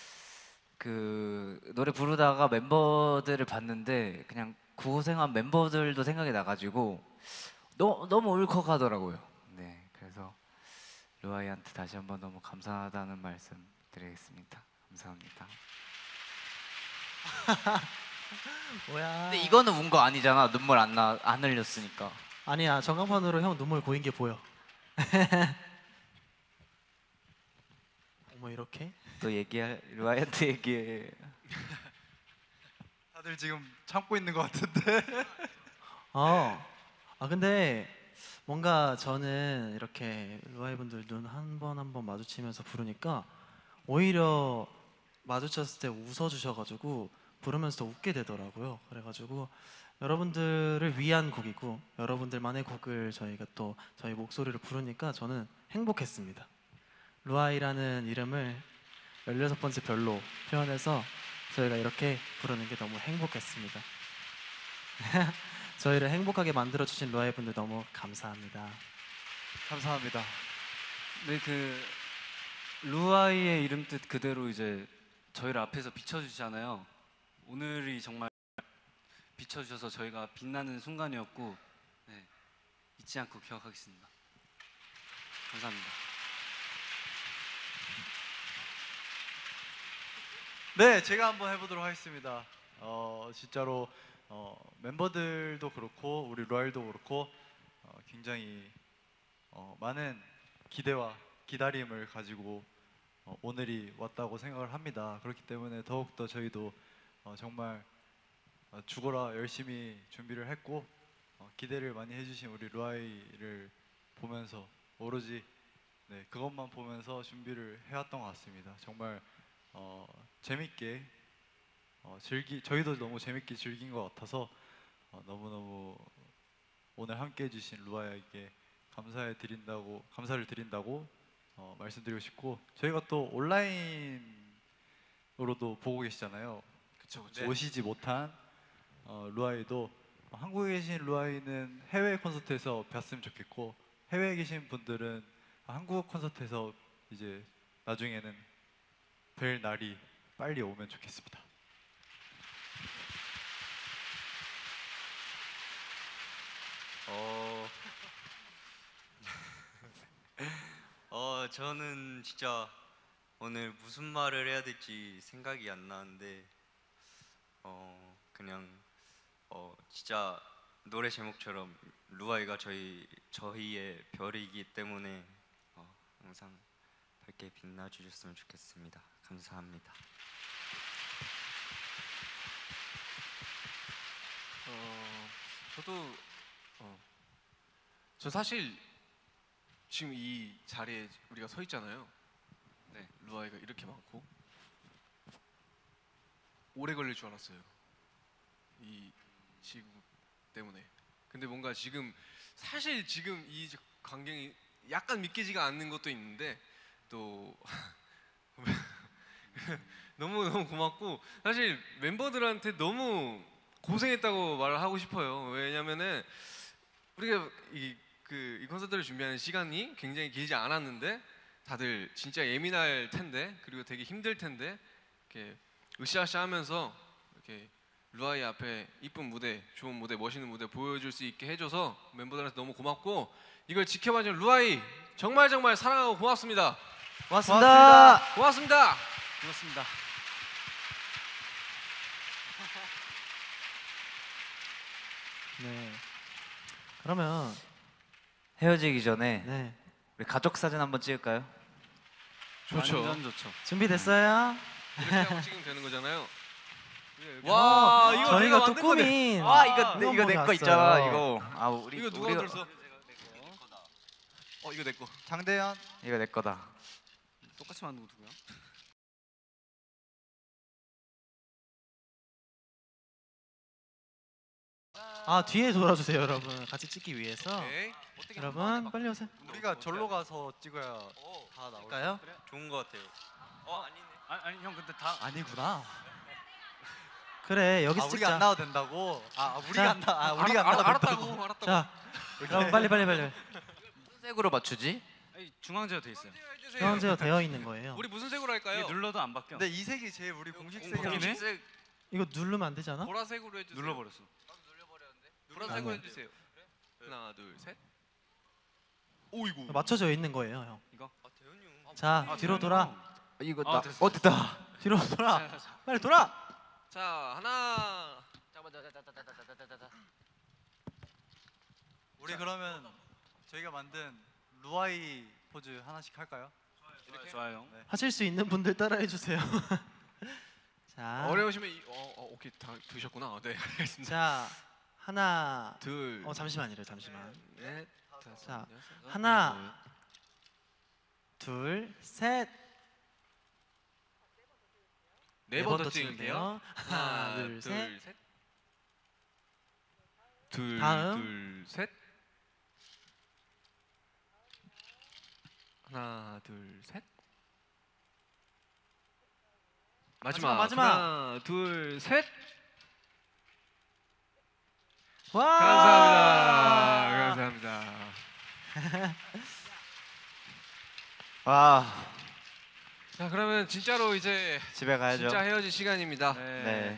그 노래 부르다가 멤버들을 봤는데 그냥 고생한 멤버들도 생각이 나가지고 너무 울컥하더라고요. 네, 그래서 루아이한테 다시 한번 너무 감사하다는 말씀 드리겠습니다. 감사합니다. 뭐야? 근데 이거는 운 거 아니잖아. 눈물 안 흘렸으니까. 아니야, 전광판으로 형 눈물 고인 게 보여. 어머, 이렇게? 또 루아이한테 얘기해. 다들 지금 참고 있는 것 같은데. 근데 뭔가 저는 이렇게 루아이 분들 눈 한 번 한 번 마주치면서 부르니까 오히려 마주쳤을 때 웃어주셔가지고 부르면서 웃게 되더라고요. 그래가지고 여러분들을 위한 곡이고 여러분들만의 곡을 저희가 또 저희 목소리를 부르니까 저는 행복했습니다. 루아이라는 이름을 16번째 별로 표현해서 저희가 이렇게 부르는 게 너무 행복했습니다. 저희를 행복하게 만들어주신 루아이 분들 너무 감사합니다. 감사합니다. 네, 그 루아이의 이름 뜻 그대로 이제 저희를 앞에서 비춰주시잖아요. 오늘이 정말 비춰주셔서 저희가 빛나는 순간이었고, 네, 잊지 않고 기억하겠습니다. 감사합니다. 네, 제가 한번 해보도록 하겠습니다. 진짜로 멤버들도 그렇고 우리 루아일도 그렇고 굉장히 많은 기대와 기다림을 가지고 오늘이 왔다고 생각을 합니다. 그렇기 때문에 더욱더 저희도 정말 죽어라 열심히 준비를 했고 기대를 많이 해주신 우리 루아이를 보면서 오로지 네, 그것만 보면서 준비를 해왔던 것 같습니다. 정말 재밌게 저희도 너무 재밌게 즐긴 것 같아서 너무너무 오늘 함께 해주신 루아이에게 감사를 드린다고 말씀드리고 싶고, 저희가 또 온라인으로도 보고 계시잖아요. 그쵸. 오시지 못한 루아이도, 한국에 계신 루아이는 해외 콘서트에서 뵀으면 좋겠고, 해외에 계신 분들은 한국 콘서트에서 이제 나중에는 뵐 날이 빨리 오면 좋겠습니다. 저는 진짜 오늘 무슨 말을 해야 될지 생각이 안 나는데 그냥 진짜 노래 제목처럼 루아이가 저희의 별이기 때문에 항상 밝게 빛나 주셨으면 좋겠습니다. 감사합니다. 저 사실 지금 이 자리에 우리가 서 있잖아요. 네, 루아이가 이렇게 많고 오래 걸릴 줄 알았어요. 이 지구 때문에. 근데 뭔가 지금 사실 지금 이 광경이 약간 믿기지가 않는 것도 있는데 또 너무 고맙고, 사실 멤버들한테 너무 고생했다고 말을 하고 싶어요. 왜냐면은 우리가 이 콘서트를 준비하는 시간이 굉장히 길지 않았는데 다들 진짜 예민할 텐데, 그리고 되게 힘들 텐데 이렇게 으쌰으쌰하면서 이렇게 루아이 앞에 이쁜 무대, 좋은 무대, 멋있는 무대 보여줄 수 있게 해줘서 멤버들한테 너무 고맙고, 이걸 지켜봐준 루아이 정말 사랑하고 고맙습니다. 고맙습니다. 고맙습니다. 고맙습니다. 네. 그러면 헤어지기 전에 네. 우리 가족 사진 한번 찍을까요? 좋죠. 완전 좋죠. 준비됐어요? 이렇게 하고 찍으면 되는 거잖아요. 와, 이거 저희가 내가 또 만든 거네. 꾸민 이거 내 거 있잖아. 이거 우리 이거 누가 만들었어? 이거 내 거. 장대현. 이거 내 거다. 똑같이 만든 거 누구야? 뒤에 돌아주세요, 여러분. 같이 찍기 위해서. 오케이. 여러분 빨리 오세요. 우리가 절로 가서 찍어야 다 나올까요? 좋은 거 같아요. 아니네. 아니 형 근데 다 아니구나. 그래, 여기서 우리가 찍자. 안 나와도 된다고. 우리가 안 나. 우리가 안 알았다고. 자, 그럼 빨리. 무슨 색으로 맞추지? 아니, 중앙제어 돼 있어요. 중앙제어 되어 있는 거예요. 우리 무슨 색으로 할까요? 이게 눌러도 안 바뀌어. 근데 이 색이 제일 우리 공식 색이야. 공식색 이거 누르면 안 되잖아? 보라색으로 해주세요. 눌러버렸어. 보라색으로 해주세요. 하나, 둘, 셋. 오이구. 맞춰져 있는 거예요, 형. 이거? 대현이 형. 자, 뒤로 돌아. 이거 됐어. 됐다. 뒤로 돌아. 빨리 돌아. 자, 하나. 우리 그러면 저희가 만든 루아이 포즈 하나씩 할까요? 좋아요. 네. 하실 수 있는 분들 따라해 주세요. 자. 어려우시면 오케이 다 드셨구나. 네, 알겠습니다. 자, 하나, 둘. 잠시만. 넷. 자, 하나, 둘, 셋. 네 번 더 찍을게요. 하나, 둘, 셋. 다음. 둘, 셋. 하나, 둘, 셋. 마지막. 하나, 둘, 셋. 와! 감사합니다. 와. 자, 그러면 진짜로 이제 집에 가야죠. 진짜 헤어질 시간입니다. 네.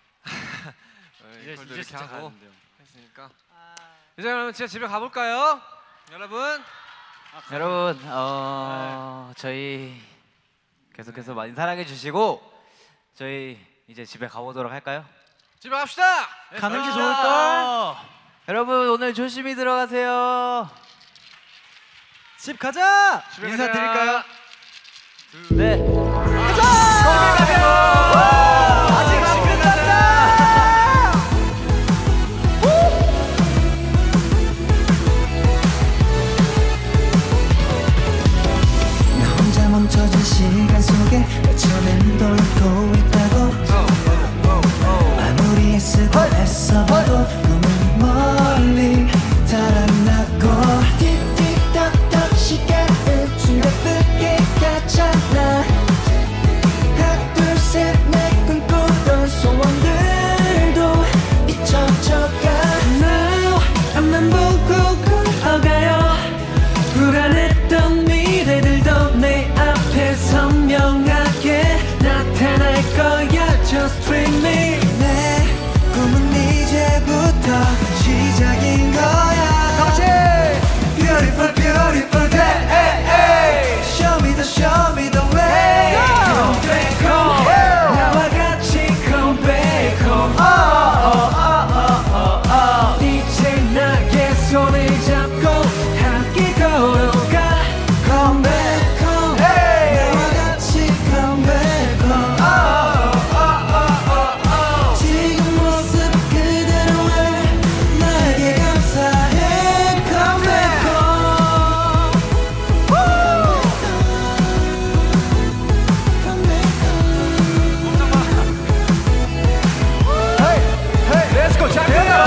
이제 진짜 이렇게 하고 가는데요. 했으니까. 이제 그러면 진짜 집에 가볼까요, 여러분? 여러분, 저희 계속해서 많이 사랑해 주시고 저희 이제 집에 가보도록 할까요? 집에 갑시다. 가는 게 좋을걸? 여러분 오늘 조심히 들어가세요. 집 가자. 인사드릴까요? 네. 아직 안 끝났다. 나 혼자 멈춰진 시간 속에 처음엔 돌고 있다고 아무리 애쓰고 애써봐도 꿈은 멀리 달아나고 틱틱taktak 시간을 숨가쁘게 가잖아 하나 둘 셋 내 꿈꾸던 소원들도 잊혀져가 Now 앞만 보고 걸어가요 불안했던 미래들도 내 앞에 선명하게 나타날 거야 Just dream me 내 꿈은 이제부터 시작인 거야 Beautiful beautiful day Show me the way Come back home 나와 같이 come back home 이제 나의 손을 잡고 함께 걸어가 Come back home 나와 같이 come back home 지금 모습 그대로에 나에게 감사해 Come back home Come back Let's go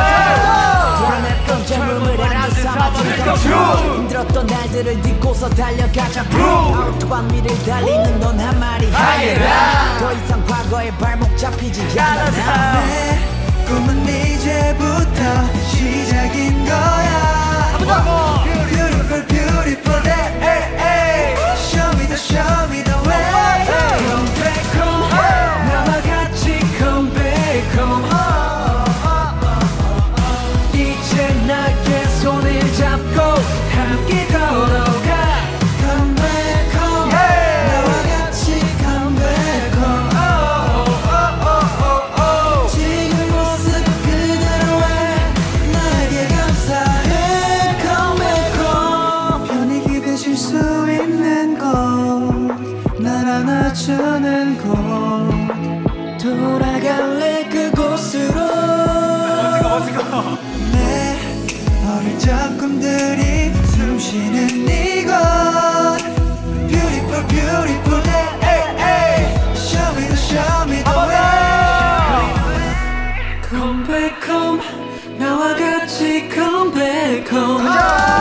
불안했던 젊음을 안겨 삼아 힘들었던 날들을 딛고서 달려가자 투반미를 달리는 넌 한 마리 더 이상 과거에 발목 잡히지 않아 내 꿈은 이제부터 시작인 거야 Beautiful beautiful day Show me the way Come back home 나와 같이 come back home 이제 나의 손을 잡고 함께 걸어가 Come back home 나와 같이 come back home 지금 모습 그대로에 나에게 감사해 Come back home 편히 기대 쉴 수 있는 곳날 안아주는 곳 돌아갈래 그곳으로 내 어릴 적 꿈들이 숨쉬는 이곳 Beautiful beautiful day Show me the way Come back home 나와 같이 come back home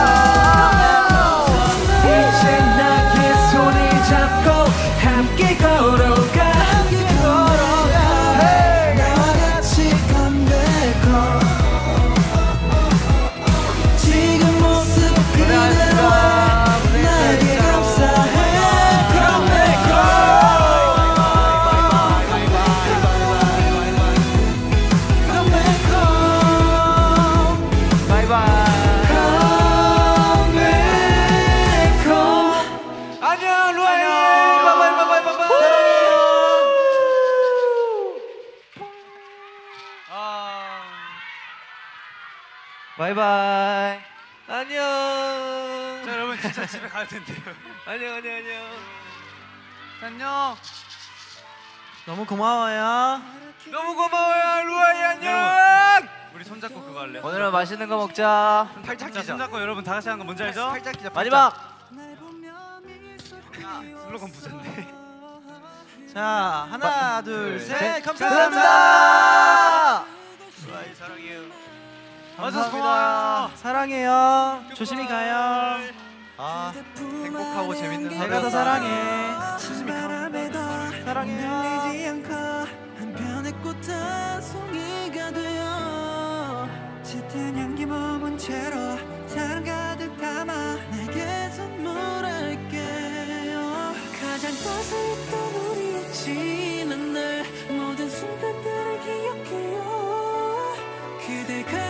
이제 나의 손을 잡고 함께 걸어가 나와 같이 come back home 지금 모습 그대로에 나에게 감사해 Come back home Come back home Bye bye. Come back home 안녕 루아이. 바이바이. 바이바이. 안녕. 자 여러분 진짜 집에 가야 된대요. 안녕. 안녕. 너무 고마워요. 너무 고마워요 루아이 안녕. 우리 손잡고 그거 할래요? 오늘은 맛있는 거 먹자. 팔짝 끼자. 손잡고 여러분 다 같이 하는 거 뭔지 알죠? 마지막. 슬로건 부자인데. 자, 하나, 둘, 셋. 감사합니다. 수아이 사랑해요. 감사합니다. 사랑해요. 조심히 가요. 아, 행복하고 재밌는 하루. 내가 더 사랑해. 조심히 가. 사랑해요. 한편의 꽃 한 송이가 되어 짙은 향기 머문 채로 사랑 가득 담아 내게 선물할게요. 가장 따스했던 우리의 지난 날 모든 순간들을 기억해요. 그대가